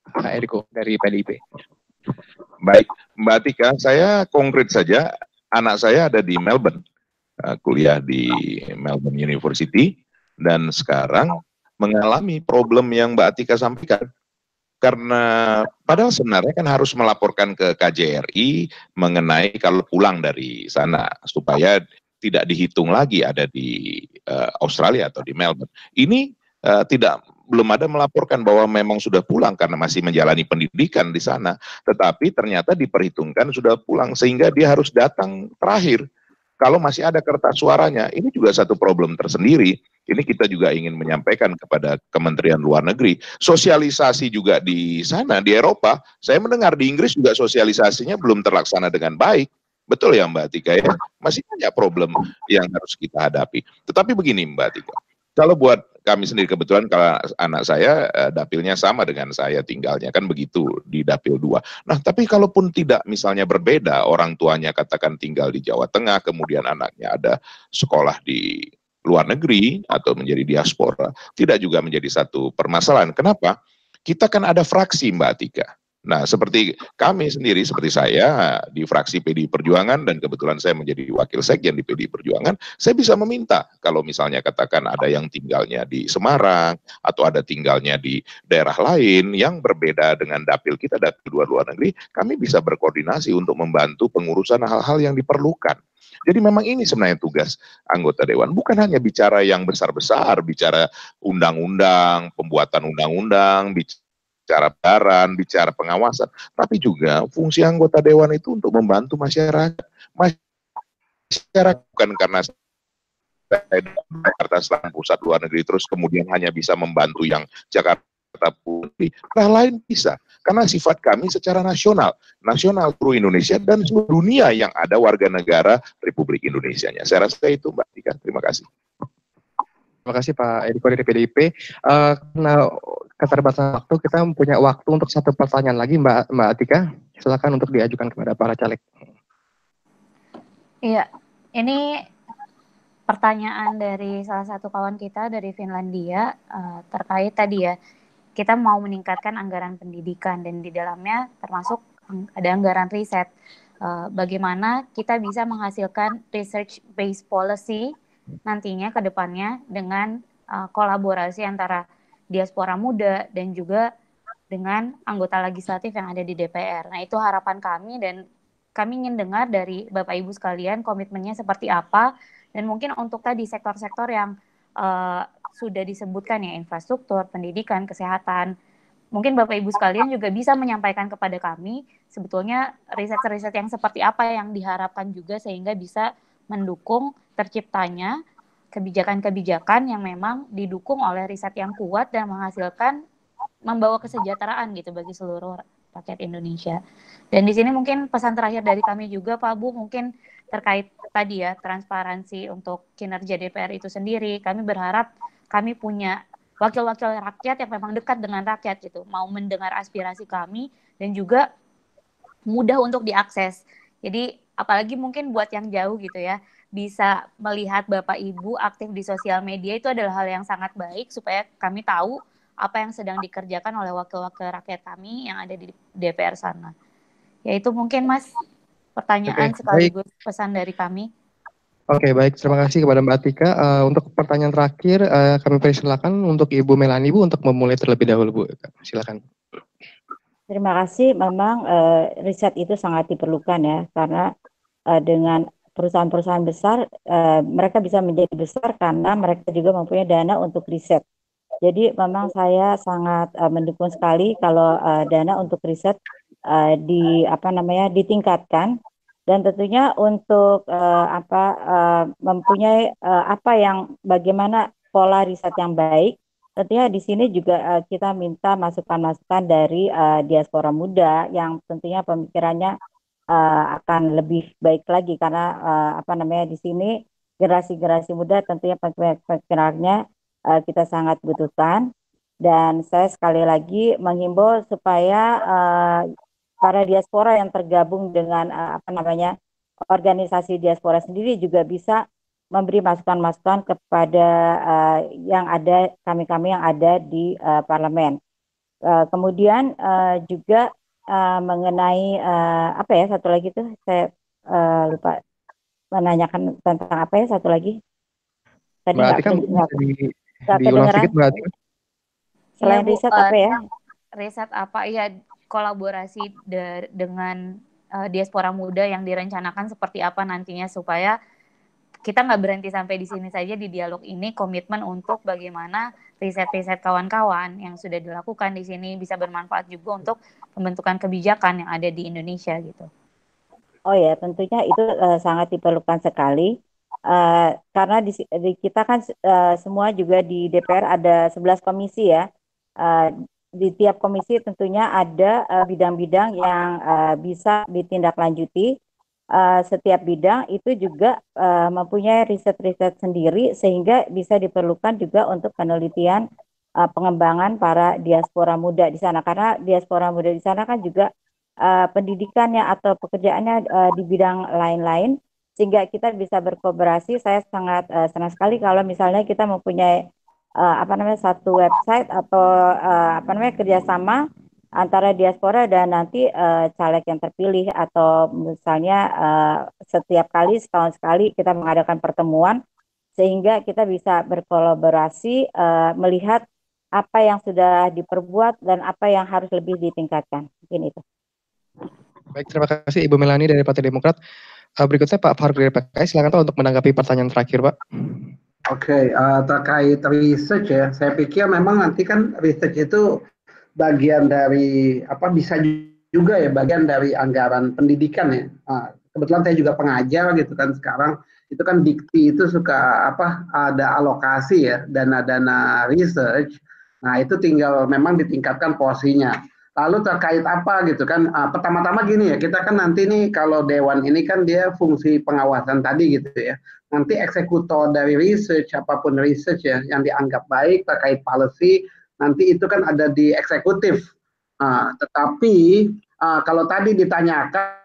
Pak Eriko dari P D I P. Baik, Mbak Tika, saya konkret saja, anak saya ada di Melbourne, uh, kuliah di Melbourne University, dan sekarang mengalami problem yang Mbak Tika sampaikan. Karena padahal sebenarnya kan harus melaporkan ke K J R I mengenai kalau pulang dari sana, supaya tidak dihitung lagi ada di uh, Australia atau di Melbourne. Ini uh, tidak belum ada melaporkan bahwa memang sudah pulang karena masih menjalani pendidikan di sana, tetapi ternyata diperhitungkan sudah pulang sehingga dia harus datang terakhir. Kalau masih ada kertas suaranya, ini juga satu problem tersendiri. Ini kita juga ingin menyampaikan kepada Kementerian Luar Negeri. Sosialisasi juga di sana, di Eropa, saya mendengar di Inggris juga sosialisasinya belum terlaksana dengan baik. Betul ya Mbak Tika ya? Masih banyak problem yang harus kita hadapi. Tetapi begini Mbak Tika, kalau buat kami sendiri, kebetulan kalau anak saya eh, dapilnya sama dengan saya tinggalnya, kan begitu di dapil dua. Nah, tapi kalaupun tidak misalnya berbeda, orang tuanya katakan tinggal di Jawa Tengah, kemudian anaknya ada sekolah di luar negeri atau menjadi diaspora, tidak juga menjadi satu permasalahan. Kenapa? Kita kan ada fraksi Mbak Tika. Nah, seperti kami sendiri, seperti saya di fraksi P D I Perjuangan, dan kebetulan saya menjadi wakil sekjen di P D I Perjuangan, saya bisa meminta kalau misalnya katakan ada yang tinggalnya di Semarang, atau ada tinggalnya di daerah lain yang berbeda dengan dapil kita, dapil dua luar negeri, kami bisa berkoordinasi untuk membantu pengurusan hal-hal yang diperlukan. Jadi memang ini sebenarnya tugas anggota Dewan, bukan hanya bicara yang besar-besar, bicara undang-undang, pembuatan undang-undang, bicara bicara baran, bicara pengawasan, tapi juga fungsi anggota Dewan itu untuk membantu masyarakat. Masyarakat bukan karena Jakarta Selatan pusat luar negeri terus kemudian hanya bisa membantu yang Jakarta Putri, nah lain bisa. Karena sifat kami secara nasional, nasional seluruh Indonesia dan seluruh dunia yang ada warga negara Republik Indonesianya. Saya rasa itu Mbak Tika. Terima kasih. Terima kasih Pak Eriko dari P D I P. Uh, nah, keterbatasan waktu, kita punya waktu untuk satu pertanyaan lagi Mbak Mbak Atika. Silakan untuk diajukan kepada para caleg. Iya, ini pertanyaan dari salah satu kawan kita dari Finlandia uh, terkait tadi ya, kita mau meningkatkan anggaran pendidikan dan di dalamnya termasuk ada anggaran riset. Uh, bagaimana kita bisa menghasilkan research based policy nantinya ke depannya dengan uh, kolaborasi antara diaspora muda dan juga dengan anggota legislatif yang ada di D P R. Nah, itu harapan kami dan kami ingin dengar dari Bapak Ibu sekalian komitmennya seperti apa, dan mungkin untuk tadi sektor-sektor yang uh, sudah disebutkan ya, infrastruktur, pendidikan, kesehatan. Mungkin Bapak Ibu sekalian juga bisa menyampaikan kepada kami sebetulnya riset-riset yang seperti apa yang diharapkan juga sehingga bisa mendukung terciptanya kebijakan-kebijakan yang memang didukung oleh riset yang kuat dan menghasilkan membawa kesejahteraan gitu bagi seluruh rakyat Indonesia. Dan di sini mungkin pesan terakhir dari kami juga Pak Bu, mungkin terkait tadi ya transparansi untuk kinerja D P R itu sendiri. Kami berharap kami punya wakil-wakil rakyat yang memang dekat dengan rakyat gitu, mau mendengar aspirasi kami dan juga mudah untuk diakses. Jadi apalagi mungkin buat yang jauh gitu ya, bisa melihat Bapak Ibu aktif di sosial media itu adalah hal yang sangat baik supaya kami tahu apa yang sedang dikerjakan oleh wakil-wakil rakyat kami yang ada di D P R sana. Ya itu mungkin Mas pertanyaan Oke, sekaligus baik. pesan dari kami. Oke, baik. Terima kasih kepada Mbak Tika. Uh, untuk pertanyaan terakhir, uh, kami persilakan untuk Ibu Melani, Bu, untuk memulai terlebih dahulu, Bu. Silakan. Terima kasih. Memang uh, riset itu sangat diperlukan ya, karena uh, dengan perusahaan-perusahaan besar, uh, mereka bisa menjadi besar karena mereka juga mempunyai dana untuk riset. Jadi memang saya sangat uh, mendukung sekali kalau uh, dana untuk riset uh, di apa namanya ditingkatkan, dan tentunya untuk uh, apa uh, mempunyai uh, apa yang bagaimana pola riset yang baik. Tentunya di sini juga uh, kita minta masukan-masukan dari uh, diaspora muda yang tentunya pemikirannya uh, akan lebih baik lagi karena uh, apa namanya di sini generasi-generasi muda tentunya pemikirannya uh, kita sangat butuhkan. Dan saya sekali lagi menghimbau supaya uh, para diaspora yang tergabung dengan uh, apa namanya organisasi diaspora sendiri juga bisa memberi masukan-masukan kepada uh, yang ada kami-kami yang ada di uh, parlemen. Uh, kemudian uh, juga uh, mengenai uh, apa ya satu lagi tuh saya uh, lupa menanyakan tentang apa ya satu lagi. Tadi Mbak nggak Atika mungkin bisa di, nggak diulang kedengeran. sedikit Mbak Atika. Selain Iya, Bu, riset eh, apa ya? riset apa ya kolaborasi de- dengan eh, diaspora muda yang direncanakan seperti apa nantinya supaya kita nggak berhenti sampai di sini saja di dialog ini, komitmen untuk bagaimana riset-riset kawan-kawan yang sudah dilakukan di sini bisa bermanfaat juga untuk pembentukan kebijakan yang ada di Indonesia gitu. Oh ya, tentunya itu uh, sangat diperlukan sekali. Uh, karena di, di kita kan uh, semua juga di D P R ada sebelas komisi ya. Uh, di tiap komisi tentunya ada uh, bidang-bidang yang uh, bisa ditindaklanjuti. Uh, setiap bidang itu juga uh, mempunyai riset-riset sendiri sehingga bisa diperlukan juga untuk penelitian uh, pengembangan para diaspora muda di sana. Karena diaspora muda di sana kan juga uh, pendidikannya atau pekerjaannya uh, di bidang lain-lain, sehingga kita bisa berkolaborasi. Saya sangat uh, senang sekali kalau misalnya kita mempunyai uh, apa namanya satu website atau uh, apa namanya kerjasama antara diaspora dan nanti uh, caleg yang terpilih, atau misalnya uh, setiap kali setahun sekali kita mengadakan pertemuan sehingga kita bisa berkolaborasi uh, melihat apa yang sudah diperbuat dan apa yang harus lebih ditingkatkan. Mungkin itu. Baik, terima kasih Ibu Melani dari Partai Demokrat. Uh, berikutnya Pak Faruk dari P K S, silakan Pak untuk menanggapi pertanyaan terakhir Pak. Oke, okay, uh, terkait research ya, saya pikir memang nanti kan research itu bagian dari apa bisa juga ya bagian dari anggaran pendidikan ya. Uh, kebetulan saya juga pengajar gitu kan sekarang, itu kan Dikti itu suka apa ada alokasi ya dana-dana research. Nah itu tinggal memang ditingkatkan porsinya. Lalu terkait apa gitu kan, uh, pertama-tama gini ya, kita kan nanti nih kalau Dewan ini kan dia fungsi pengawasan tadi gitu ya. Nanti eksekutor dari research, apapun research ya, yang dianggap baik terkait policy, nanti itu kan ada di eksekutif. Uh, tetapi uh, kalau tadi ditanyakan,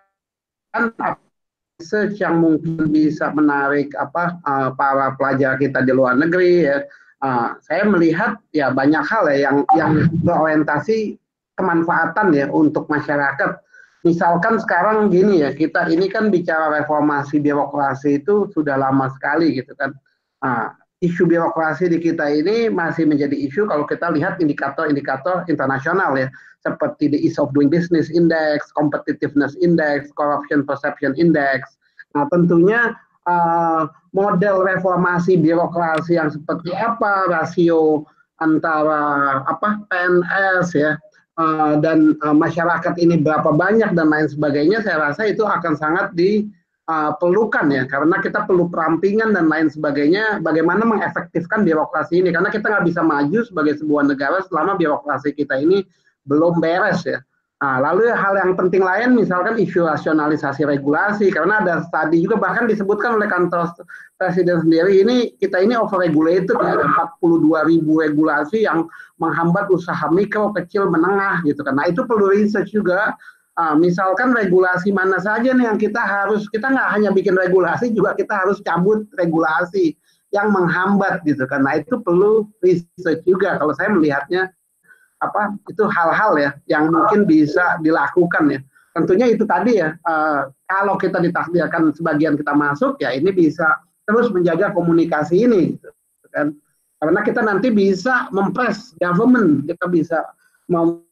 research yang mungkin bisa menarik apa uh, para pelajar kita di luar negeri ya, uh, saya melihat ya banyak hal ya yang yang berorientasi kemanfaatan ya untuk masyarakat. Misalkan sekarang gini ya, kita ini kan bicara reformasi birokrasi itu sudah lama sekali gitu kan. Nah, isu birokrasi di kita ini masih menjadi isu kalau kita lihat indikator-indikator internasional ya, seperti the Ease of Doing Business Index, Competitiveness Index, Corruption Perception Index. Nah, tentunya uh, model reformasi birokrasi yang seperti apa, rasio antara apa P N S ya, Uh, dan uh, masyarakat ini berapa banyak dan lain sebagainya, saya rasa itu akan sangat diperlukan uh, ya, karena kita perlu perampingan dan lain sebagainya, bagaimana mengefektifkan birokrasi ini, karena kita nggak bisa maju sebagai sebuah negara selama birokrasi kita ini belum beres ya. Nah, lalu hal yang penting lain misalkan isu rasionalisasi regulasi, karena ada tadi juga bahkan disebutkan oleh kantor presiden sendiri, ini kita ini overregulated ya, ada empat puluh dua ribu regulasi yang menghambat usaha mikro, kecil, menengah gitu kan. Nah itu perlu research juga. Uh, misalkan regulasi mana saja nih yang kita harus, kita nggak hanya bikin regulasi, juga kita harus cabut regulasi yang menghambat gitu kan. Nah itu perlu research juga kalau saya melihatnya. Apa itu hal-hal ya yang mungkin bisa dilakukan ya. Tentunya itu tadi ya, uh, kalau kita ditakdirkan sebagian kita masuk ya, ini bisa terus menjaga komunikasi ini gitu kan. Karena kita nanti bisa mempress government, kita bisa mem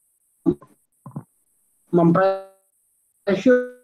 mempressure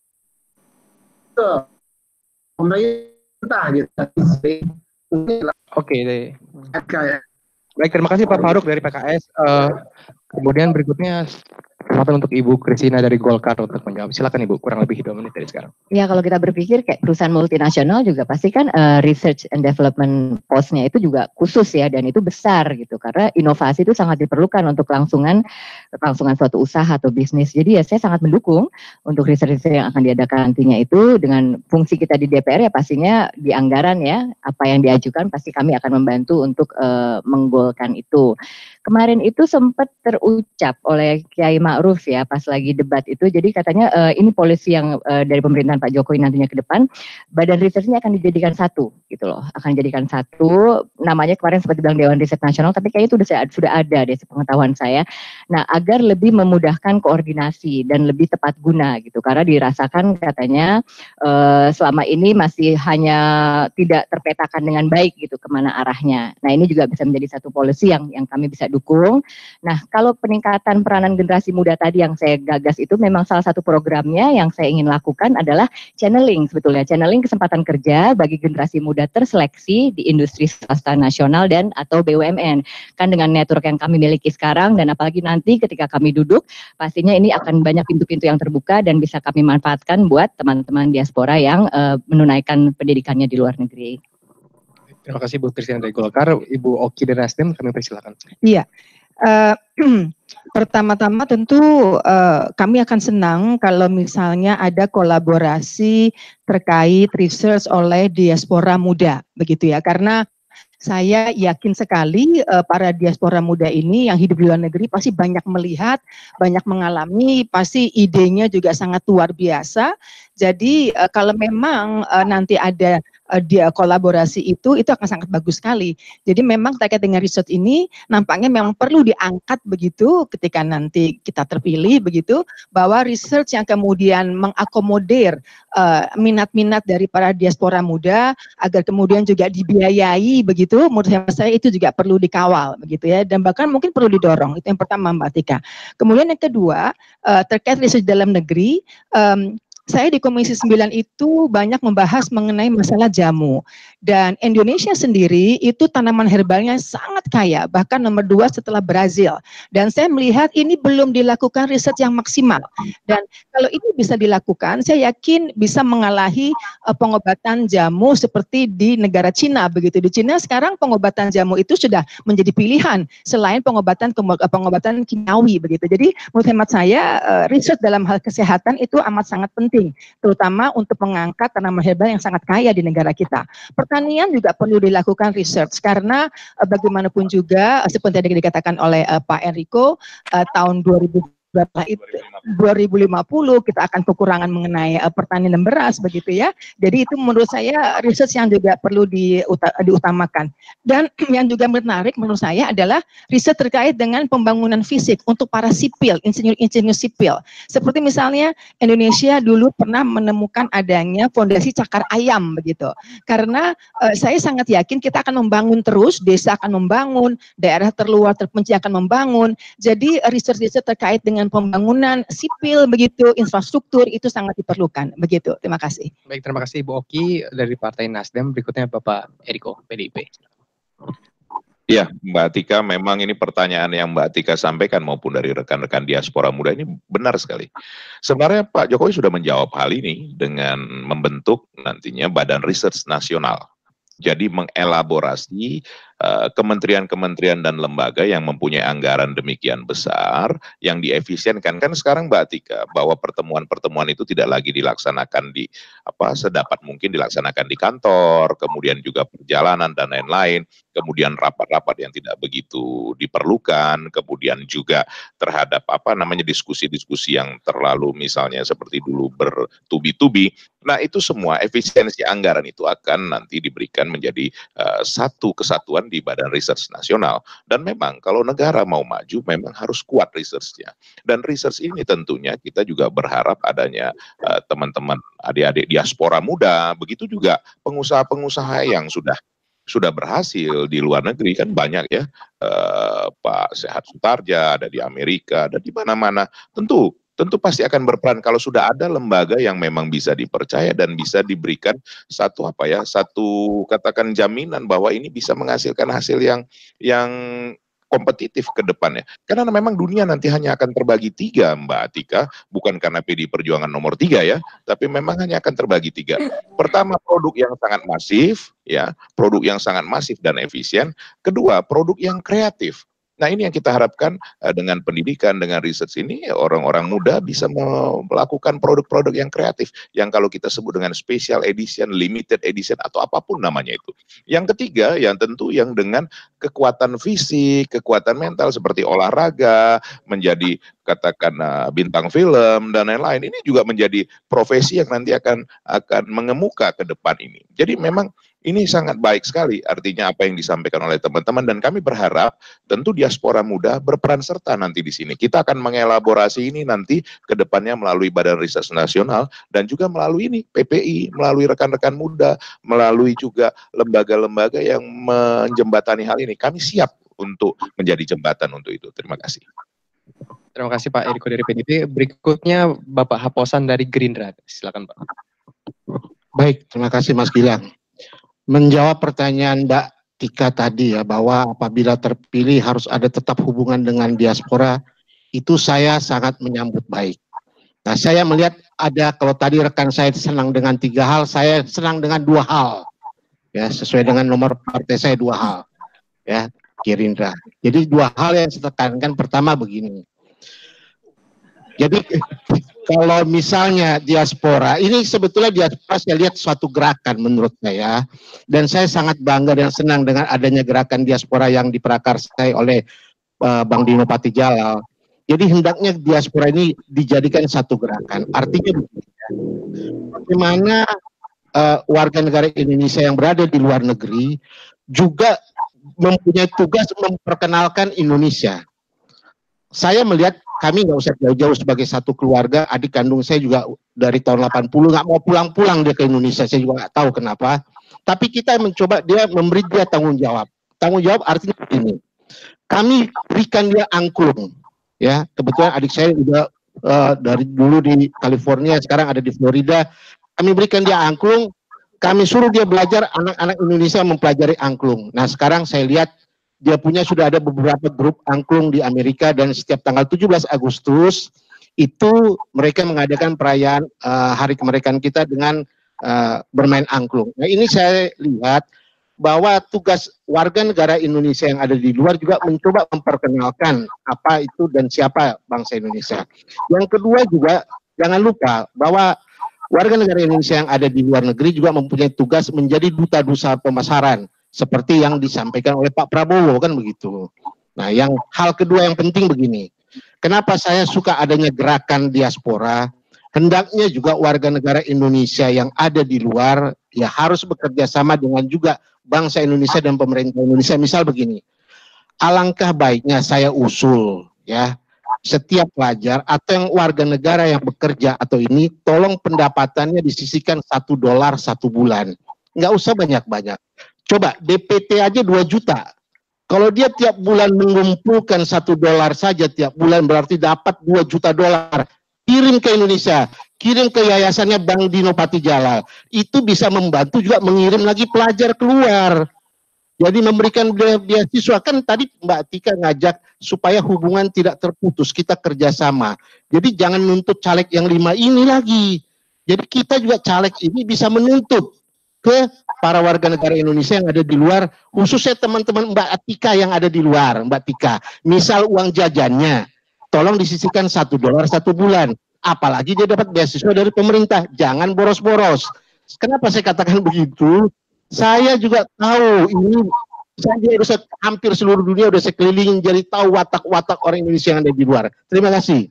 pemerintah gitu. Oke deh. Baik, terima kasih Pak Faruk dari P K S. Uh, kemudian berikutnya kesempatan untuk Ibu Kristina dari Golkar untuk menjawab. Silakan Ibu, kurang lebih dua menit dari sekarang. Ya, kalau kita berpikir kayak perusahaan multinasional juga pasti kan uh, research and development cost-nya itu juga khusus ya, dan itu besar gitu, karena inovasi itu sangat diperlukan untuk kelangsungan kelangsungan suatu usaha atau bisnis. Jadi ya saya sangat mendukung untuk research yang akan diadakan nantinya itu, dengan fungsi kita di D P R ya pastinya di anggaran ya, apa yang diajukan pasti kami akan membantu untuk uh, menggolkan itu. Kemarin itu sempat terucap oleh Kiai Ma'ruf approve ya pas lagi debat itu. Jadi katanya uh, ini polisi yang uh, dari pemerintahan Pak Jokowi nantinya ke depan, badan riset ini akan dijadikan satu gitu loh, akan dijadikan satu. Namanya kemarin sempat dibilang Dewan Riset Nasional, tapi kayaknya itu sudah sudah ada deh sepengetahuan saya. Nah, agar lebih memudahkan koordinasi dan lebih tepat guna gitu, karena dirasakan katanya uh, selama ini masih hanya tidak terpetakan dengan baik gitu kemana arahnya. Nah, ini juga bisa menjadi satu policy yang yang kami bisa dukung. Nah, kalau peningkatan peranan generasi muda tadi yang saya gagas itu memang salah satu programnya yang saya ingin lakukan adalah channeling sebetulnya, channeling kesempatan kerja bagi generasi muda terseleksi di industri swasta nasional dan atau B U M N. Kan dengan network yang kami miliki sekarang dan apalagi nanti ketika kami duduk, pastinya ini akan banyak pintu-pintu yang terbuka dan bisa kami manfaatkan buat teman-teman diaspora yang uh, menunaikan pendidikannya di luar negeri. Terima kasih Bu Christina dari Golkar. Ibu Oki dari Nasdem, kami persilakan. Iya. Uh, pertama-tama tentu uh, kami akan senang kalau misalnya ada kolaborasi terkait research oleh diaspora muda, begitu ya, karena saya yakin sekali uh, para diaspora muda ini yang hidup di luar negeri pasti banyak melihat, banyak mengalami, pasti idenya juga sangat luar biasa. Jadi uh, kalau memang uh, nanti ada uh, dia kolaborasi itu, itu akan sangat bagus sekali. Jadi memang terkait dengan riset ini nampaknya memang perlu diangkat begitu ketika nanti kita terpilih begitu, bahwa research yang kemudian mengakomodir uh, minat-minat dari para diaspora muda agar kemudian juga dibiayai begitu, menurut saya itu juga perlu dikawal begitu ya, dan bahkan mungkin perlu didorong. Itu yang pertama Mbak Tika. Kemudian yang kedua uh, terkait riset dalam negeri. Um, Saya di Komisi sembilan itu banyak membahas mengenai masalah jamu. Dan Indonesia sendiri itu tanaman herbalnya sangat kaya, bahkan nomor dua setelah Brazil. Dan saya melihat ini belum dilakukan riset yang maksimal. Dan kalau ini bisa dilakukan, saya yakin bisa mengalahi uh, pengobatan jamu seperti di negara Cina. Begitu di Cina sekarang pengobatan jamu itu sudah menjadi pilihan selain pengobatan pengobatan kimiawi begitu. Jadi menurut hemat saya uh, riset dalam hal kesehatan itu amat sangat penting, terutama untuk mengangkat tanaman herbal yang sangat kaya di negara kita. Pertanian juga perlu dilakukan research karena uh, bagaimanapun juga uh, seperti yang dikatakan oleh uh, Pak Enrico uh, tahun dua ribu berapa itu dua ribu lima puluh kita akan kekurangan mengenai uh, pertanian dan beras begitu ya. Jadi itu menurut saya research yang juga perlu diuta, diutamakan. Dan yang juga menarik menurut saya adalah riset terkait dengan pembangunan fisik untuk para sipil, insinyur-insinyur sipil. Seperti misalnya Indonesia dulu pernah menemukan adanya fondasi cakar ayam begitu. Karena uh, saya sangat yakin kita akan membangun terus, desa akan membangun, daerah terluar terpencil akan membangun. Jadi riset-riset terkait dengan dengan pembangunan sipil begitu, infrastruktur itu sangat diperlukan begitu. Terima kasih. Baik, terima kasih Bu Oki dari Partai Nasdem. Berikutnya Bapak Eriko, P D I P. Ya, Mbak Tika, memang ini pertanyaan yang Mbak Tika sampaikan maupun dari rekan-rekan diaspora muda ini benar sekali. Sebenarnya Pak Jokowi sudah menjawab hal ini dengan membentuk nantinya Badan Riset Nasional. Jadi mengelaborasi kementerian-kementerian uh, dan lembaga yang mempunyai anggaran demikian besar, yang diefisienkan. Kan sekarang Mbak Tika, bahwa pertemuan-pertemuan itu tidak lagi dilaksanakan di apa sedapat mungkin dilaksanakan di kantor, kemudian juga perjalanan dan lain-lain, kemudian rapat-rapat yang tidak begitu diperlukan, kemudian juga terhadap apa namanya diskusi-diskusi yang terlalu misalnya seperti dulu bertubi-tubi. Nah, itu semua efisiensi anggaran itu akan nanti diberikan menjadi uh, satu kesatuan di Badan Riset Nasional. Dan memang kalau negara mau maju memang harus kuat research-nya. Dan research ini tentunya kita juga berharap adanya uh, teman-teman adik-adik diaspora muda, begitu juga pengusaha-pengusaha yang sudah sudah berhasil di luar negeri, kan banyak ya, uh, Pak Sehat Sutarja ada di Amerika, ada di mana-mana. Tentu tentu pasti akan berperan kalau sudah ada lembaga yang memang bisa dipercaya dan bisa diberikan satu apa ya, satu katakan jaminan bahwa ini bisa menghasilkan hasil yang yang kompetitif ke depannya. Karena memang dunia nanti hanya akan terbagi tiga, Mbak Atika, bukan karena P D I Perjuangan nomor tiga ya, tapi memang hanya akan terbagi tiga. Pertama, produk yang sangat masif, ya, produk yang sangat masif dan efisien. Kedua, produk yang kreatif. Nah ini yang kita harapkan uh, dengan pendidikan, dengan research ini orang-orang muda bisa melakukan produk-produk yang kreatif, yang kalau kita sebut dengan special edition, limited edition atau apapun namanya itu. Yang ketiga yang tentu yang dengan kekuatan fisik, kekuatan mental seperti olahraga, menjadi katakan uh, bintang film dan lain-lain, ini juga menjadi profesi yang nanti akan akan mengemuka ke depan ini. Jadi memang ini sangat baik sekali artinya apa yang disampaikan oleh teman-teman, dan kami berharap tentu diaspora muda berperan serta nanti di sini. Kita akan mengelaborasi ini nanti ke depannya melalui Badan Riset Nasional dan juga melalui ini P P I, melalui rekan-rekan muda, melalui juga lembaga-lembaga yang menjembatani hal ini. Kami siap untuk menjadi jembatan untuk itu. Terima kasih. Terima kasih Pak Eriko dari P D I P. Berikutnya Bapak Haposan dari Gerindra. Silakan Pak. Baik, terima kasih Mas Gilang. Menjawab pertanyaan Mbak Tika tadi ya, bahwa apabila terpilih harus ada tetap hubungan dengan diaspora, itu saya sangat menyambut baik. Nah saya melihat ada, kalau tadi rekan saya senang dengan tiga hal, saya senang dengan dua hal. Ya, sesuai dengan nomor partai saya dua hal. Ya, Gerindra. Jadi dua hal yang saya tekankan, pertama begini. Jadi kalau misalnya diaspora, ini sebetulnya diaspora saya lihat suatu gerakan menurut saya, dan saya sangat bangga dan senang dengan adanya gerakan diaspora yang diprakarsai oleh uh, Bang Dino Patijalal. Jadi hendaknya diaspora ini dijadikan satu gerakan. Artinya bagaimana uh, warga negara Indonesia yang berada di luar negeri juga mempunyai tugas memperkenalkan Indonesia. Saya melihat kami nggak usah jauh-jauh sebagai satu keluarga, adik kandung saya juga dari tahun delapan puluh nggak mau pulang-pulang dia ke Indonesia, saya juga nggak tahu kenapa. Tapi kita mencoba dia memberi dia tanggung jawab. Tanggung jawab artinya begini, kami berikan dia angklung, ya kebetulan adik saya juga uh, dari dulu di California, sekarang ada di Florida. Kami berikan dia angklung, kami suruh dia belajar, anak-anak Indonesia mempelajari angklung. Nah sekarang saya lihat dia punya sudah ada beberapa grup angklung di Amerika, dan setiap tanggal tujuh belas Agustus itu mereka mengadakan perayaan uh, hari kemerdekaan kita dengan uh, bermain angklung. Nah ini saya lihat bahwa tugas warga negara Indonesia yang ada di luar juga mencoba memperkenalkan apa itu dan siapa bangsa Indonesia. Yang kedua juga jangan lupa bahwa warga negara Indonesia yang ada di luar negeri juga mempunyai tugas menjadi duta-duta pemasaran, seperti yang disampaikan oleh Pak Prabowo kan begitu. Nah yang hal kedua yang penting begini, kenapa saya suka adanya gerakan diaspora, hendaknya juga warga negara Indonesia yang ada di luar ya harus bekerja sama dengan juga bangsa Indonesia dan pemerintah Indonesia. Misal begini, alangkah baiknya saya usul ya, setiap pelajar atau yang warga negara yang bekerja atau ini tolong pendapatannya disisihkan satu dolar satu bulan, nggak usah banyak-banyak. Coba D P T aja dua juta. Kalau dia tiap bulan mengumpulkan satu dolar saja tiap bulan, berarti dapat dua juta dolar. Kirim ke Indonesia, kirim ke yayasannya Bang Dino Patijalal. Itu bisa membantu juga mengirim lagi pelajar keluar. Jadi memberikan beasiswa, kan tadi Mbak Tika ngajak supaya hubungan tidak terputus, kita kerjasama. Jadi jangan nuntut caleg yang lima ini lagi. Jadi kita juga caleg ini bisa menuntut ke para warga negara Indonesia yang ada di luar, khususnya teman-teman Mbak Tika yang ada di luar, Mbak Tika. Misal uang jajannya, tolong disisihkan satu dolar satu bulan. Apalagi dia dapat beasiswa dari pemerintah, jangan boros-boros. Kenapa saya katakan begitu? Saya juga tahu ini, saya udah hampir seluruh dunia udah saya kelilingin, jadi tahu watak-watak orang Indonesia yang ada di luar. Terima kasih.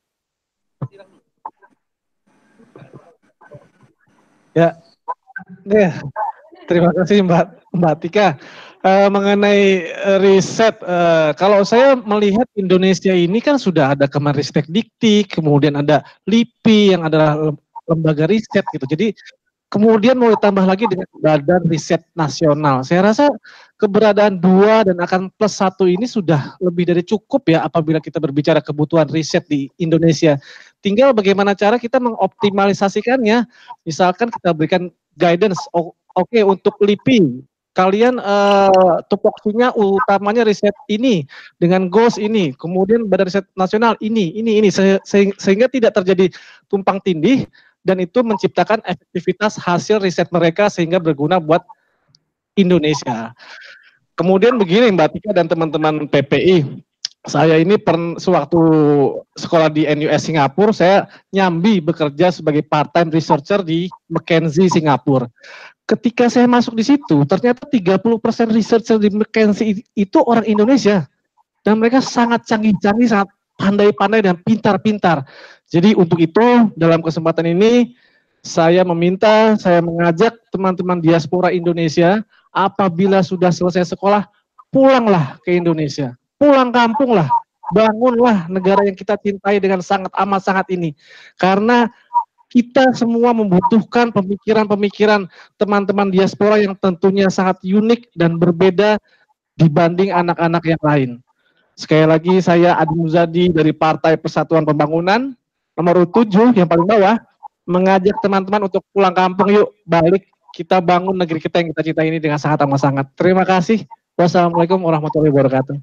Ya. Ya, terima kasih Mbak Mbak Tika. Uh, mengenai uh, riset, uh, kalau saya melihat Indonesia ini kan sudah ada Kemenristek Dikti, kemudian ada LIPI yang adalah lembaga riset gitu. Jadi kemudian mau ditambah lagi dengan Badan Riset Nasional. Saya rasa keberadaan dua dan akan plus satu ini sudah lebih dari cukup ya apabila kita berbicara kebutuhan riset di Indonesia. Tinggal bagaimana cara kita mengoptimalisasikannya. Misalkan kita berikan guidance, oke okay, untuk LIPI, kalian uh, tupoksinya utamanya riset ini, dengan goals ini, kemudian Badan Riset Nasional ini, ini, ini, se se sehingga tidak terjadi tumpang tindih, dan itu menciptakan efektivitas hasil riset mereka sehingga berguna buat Indonesia. kemudian begini Mbak Tika dan teman-teman P P I, saya ini per, sewaktu sekolah di N U S Singapura, saya nyambi bekerja sebagai part-time researcher di McKinsey Singapura. Ketika saya masuk di situ, ternyata tiga puluh persen researcher di McKinsey itu orang Indonesia. Dan mereka sangat canggih-canggih, sangat pandai-pandai dan pintar-pintar. Jadi untuk itu, dalam kesempatan ini, saya meminta, saya mengajak teman-teman diaspora Indonesia, apabila sudah selesai sekolah, pulanglah ke Indonesia. Pulang kampung lah, bangunlah negara yang kita cintai dengan sangat amat sangat ini. Karena kita semua membutuhkan pemikiran-pemikiran teman-teman diaspora yang tentunya sangat unik dan berbeda dibanding anak-anak yang lain. Sekali lagi saya Adi Muzadi dari Partai Persatuan Pembangunan, nomor tujuh yang paling bawah, mengajak teman-teman untuk pulang kampung, yuk balik kita bangun negeri kita yang kita cintai ini dengan sangat amat sangat. Terima kasih. Wassalamualaikum warahmatullahi wabarakatuh.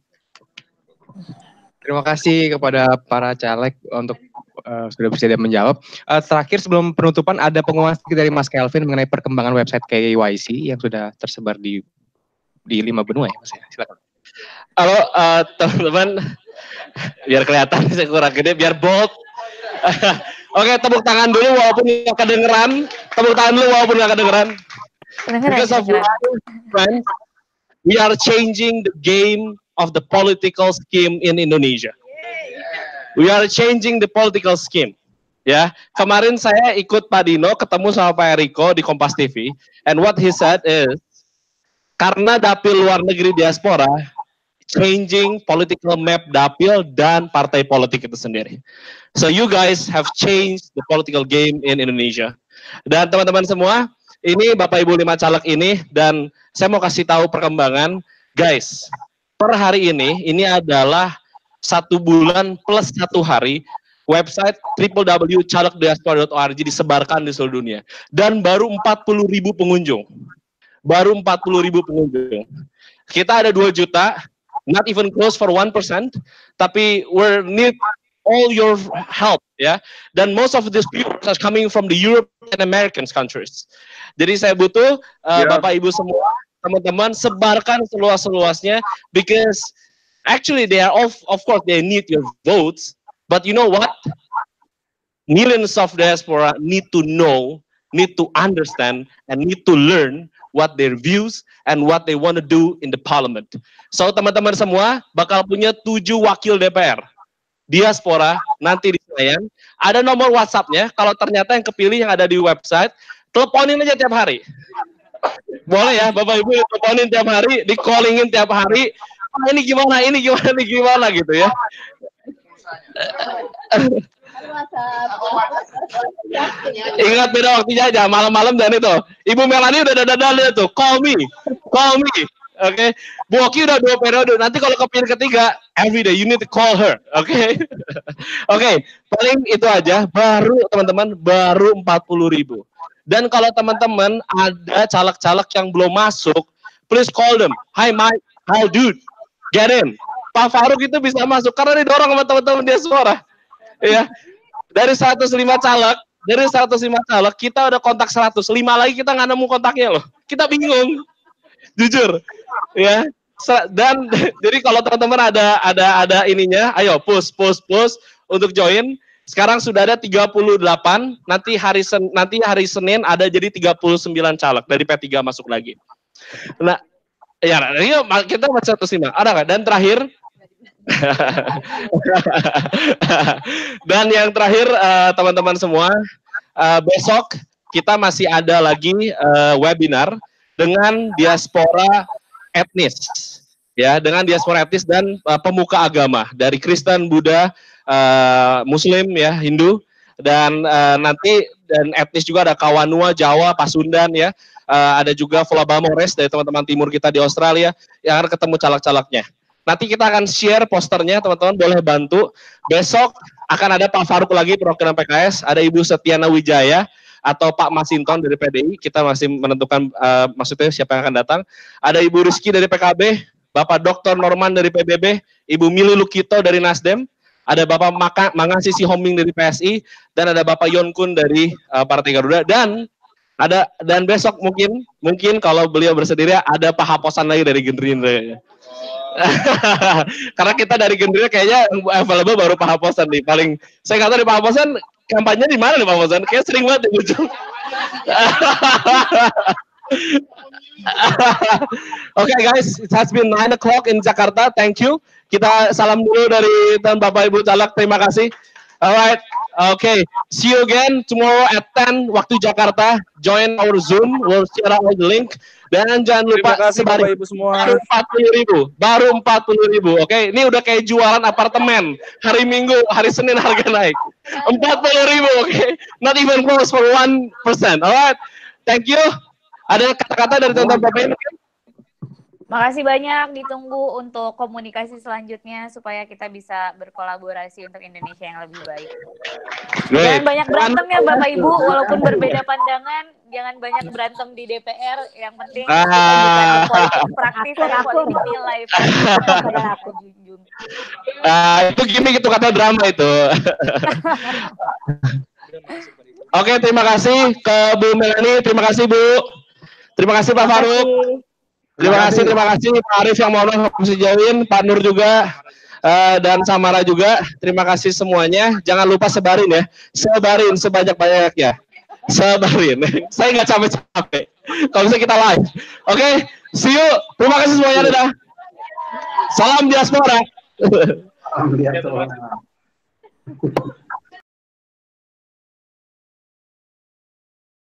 Terima kasih kepada para caleg untuk uh, sudah bersedia menjawab. Uh, terakhir sebelum penutupan ada pengumuman dari Mas Kelvin mengenai perkembangan website K Y C yang sudah tersebar di di lima benua ya Mas. Silakan. Halo uh, teman-teman, biar kelihatan saya kurang gede, biar bold. Oke, tepuk tangan dulu walaupun nggak kedengeran. Tepuk tangan dulu walaupun nggak kedengeran. Because of friends, we are changing the game of the political scheme in Indonesia. We are changing the political scheme. Ya, kemarin saya ikut Pak Dino ketemu sama Pak Eriko di Kompas T V, and what he said is, karena dapil luar negeri diaspora, changing political map dapil dan partai politik itu sendiri. So you guys have changed the political game in Indonesia. Dan teman-teman semua, ini Bapak Ibu lima caleg ini, dan saya mau kasih tahu perkembangan, guys. Per hari ini, ini adalah satu bulan plus satu hari, website w w w titik caleg diaspora titik org disebarkan di seluruh dunia. Dan baru empat puluh ribu pengunjung. Baru empat puluh ribu pengunjung. Kita ada dua juta, not even close for one percent, tapi we need all your help, ya. Dan most of these people are coming from the Europe and American countries. Jadi saya butuh uh, yeah. Bapak Ibu semua, teman-teman, sebarkan seluas-luasnya, because actually they are of of course they need your votes, but you know what? Millions of diaspora need to know, need to understand, and need to learn what their views and what they want to do in the parliament. So teman-teman semua bakal punya tujuh wakil D P R diaspora nanti di Senayan. Ada nomor WhatsApp-nya. Kalau ternyata yang kepilih yang ada di website, teleponin aja tiap hari. Boleh ya, Bapak Ibu, teleponin tiap hari, di callingin tiap hari. Ah, ini gimana, ini gimana, ini gimana gitu ya. Ingat beda waktunya aja, malam-malam dan itu. Ibu Melani udah dadal tuh, call me, call me. Oke, okay. Bu Oki udah dua periode. Nanti kalau kepilih ketiga, every day you need to call her. Oke, okay? Oke, okay. Paling itu aja. Baru teman-teman, baru empat puluh ribu. Dan kalau teman-teman ada caleg-caleg yang belum masuk, please call them. Hi Mike, hi dude, get in. Pak Faruk itu bisa masuk karena didorong sama teman-teman diaspora. Ya, dari seratus lima caleg, dari seratus lima caleg kita udah kontak seratus. lima lagi kita nggak nemu kontaknya loh. Kita bingung. Jujur, ya. Dan jadi kalau teman-teman ada ada ada ininya, ayo push push push untuk join. Sekarang sudah ada tiga puluh delapan, nanti hari sen, nanti hari Senin ada jadi tiga puluh sembilan caleg dari P tiga masuk lagi. Nah, ya ini kita masih seratus lima. Ada nggak? Dan terakhir dan yang terakhir teman-teman uh, semua, uh, besok kita masih ada lagi uh, webinar dengan diaspora etnis, ya, dengan diaspora etnis dan uh, pemuka agama dari Kristen, Buddha, uh, Muslim, ya, Hindu, dan uh, nanti dan etnis juga ada Kawanua, Jawa, Pasundan, ya, uh, ada juga Folabamores dari teman-teman timur kita di Australia yang akan ketemu caleg-calegnya. Nanti kita akan share posternya, teman-teman boleh bantu. Besok akan ada Pak Faruk lagi perwakilan P K S, ada Ibu Setiana Wijaya atau Pak Masinton dari P D I, kita masih menentukan uh, maksudnya siapa yang akan datang. Ada Ibu Rizky dari P K B, Bapak Doktor Norman dari P B B, Ibu Mili Lukito dari Nasdem, ada Bapak Maka, Mangasi Sihoming dari P S I, dan ada Bapak Yonkun dari uh, Partai Garuda. Dan Ada dan besok mungkin mungkin kalau beliau bersedia ada Pak Haposan lagi dari Gerindra. Karena kita dari Gerindra kayaknya available baru Pak Haposan nih. Paling saya nggak tahu di Pak Haposan kampanye di mana nih Pak Haposan? Kayak sering banget di muncul. Oke okay, guys, it has been nine o'clock in Jakarta. Thank you. Kita salam dulu dari dan Bapak Ibu caleg. Terima kasih. Alright. Okay. See you again tomorrow at ten waktu Jakarta. Join our Zoom. We'll share out the link. Dan jangan lupa kasih, sebari Ibu semua. baru empat puluh ribu. Baru empat puluh ribu. Oke. Okay? Ini udah kayak jualan apartemen. Hari Minggu, hari Senin harga naik. empat puluh ribu. Oke. Okay? Not even close for one percent. Alright. Thank you. Ada kata-kata dari teman-teman Bapak Ibu? Makasih banyak, ditunggu untuk komunikasi selanjutnya supaya kita bisa berkolaborasi untuk Indonesia yang lebih baik. Jangan banyak berantem ya Bapak Ibu, walaupun berbeda pandangan, jangan banyak berantem di D P R. Yang penting kita bukan politik praktis dan politik nilai. Aku junjung. Uh, itu gimmick itu kata drama itu. Oke, terima kasih ke Bu Melani, terima kasih Bu. Terima kasih Pak Faruk. Terima kasih, terima kasih Pak Arif yang mau masih jauhin, Pak Nur juga, uh, dan Samara juga. Terima kasih semuanya. Jangan lupa sebarin ya, sebarin sebanyak-banyaknya, sebarin. Saya nggak capek-capek. Kalau bisa kita live. Oke, okay, see you. Terima kasih semuanya, dadah. Salam diaspora. Salam diaspora.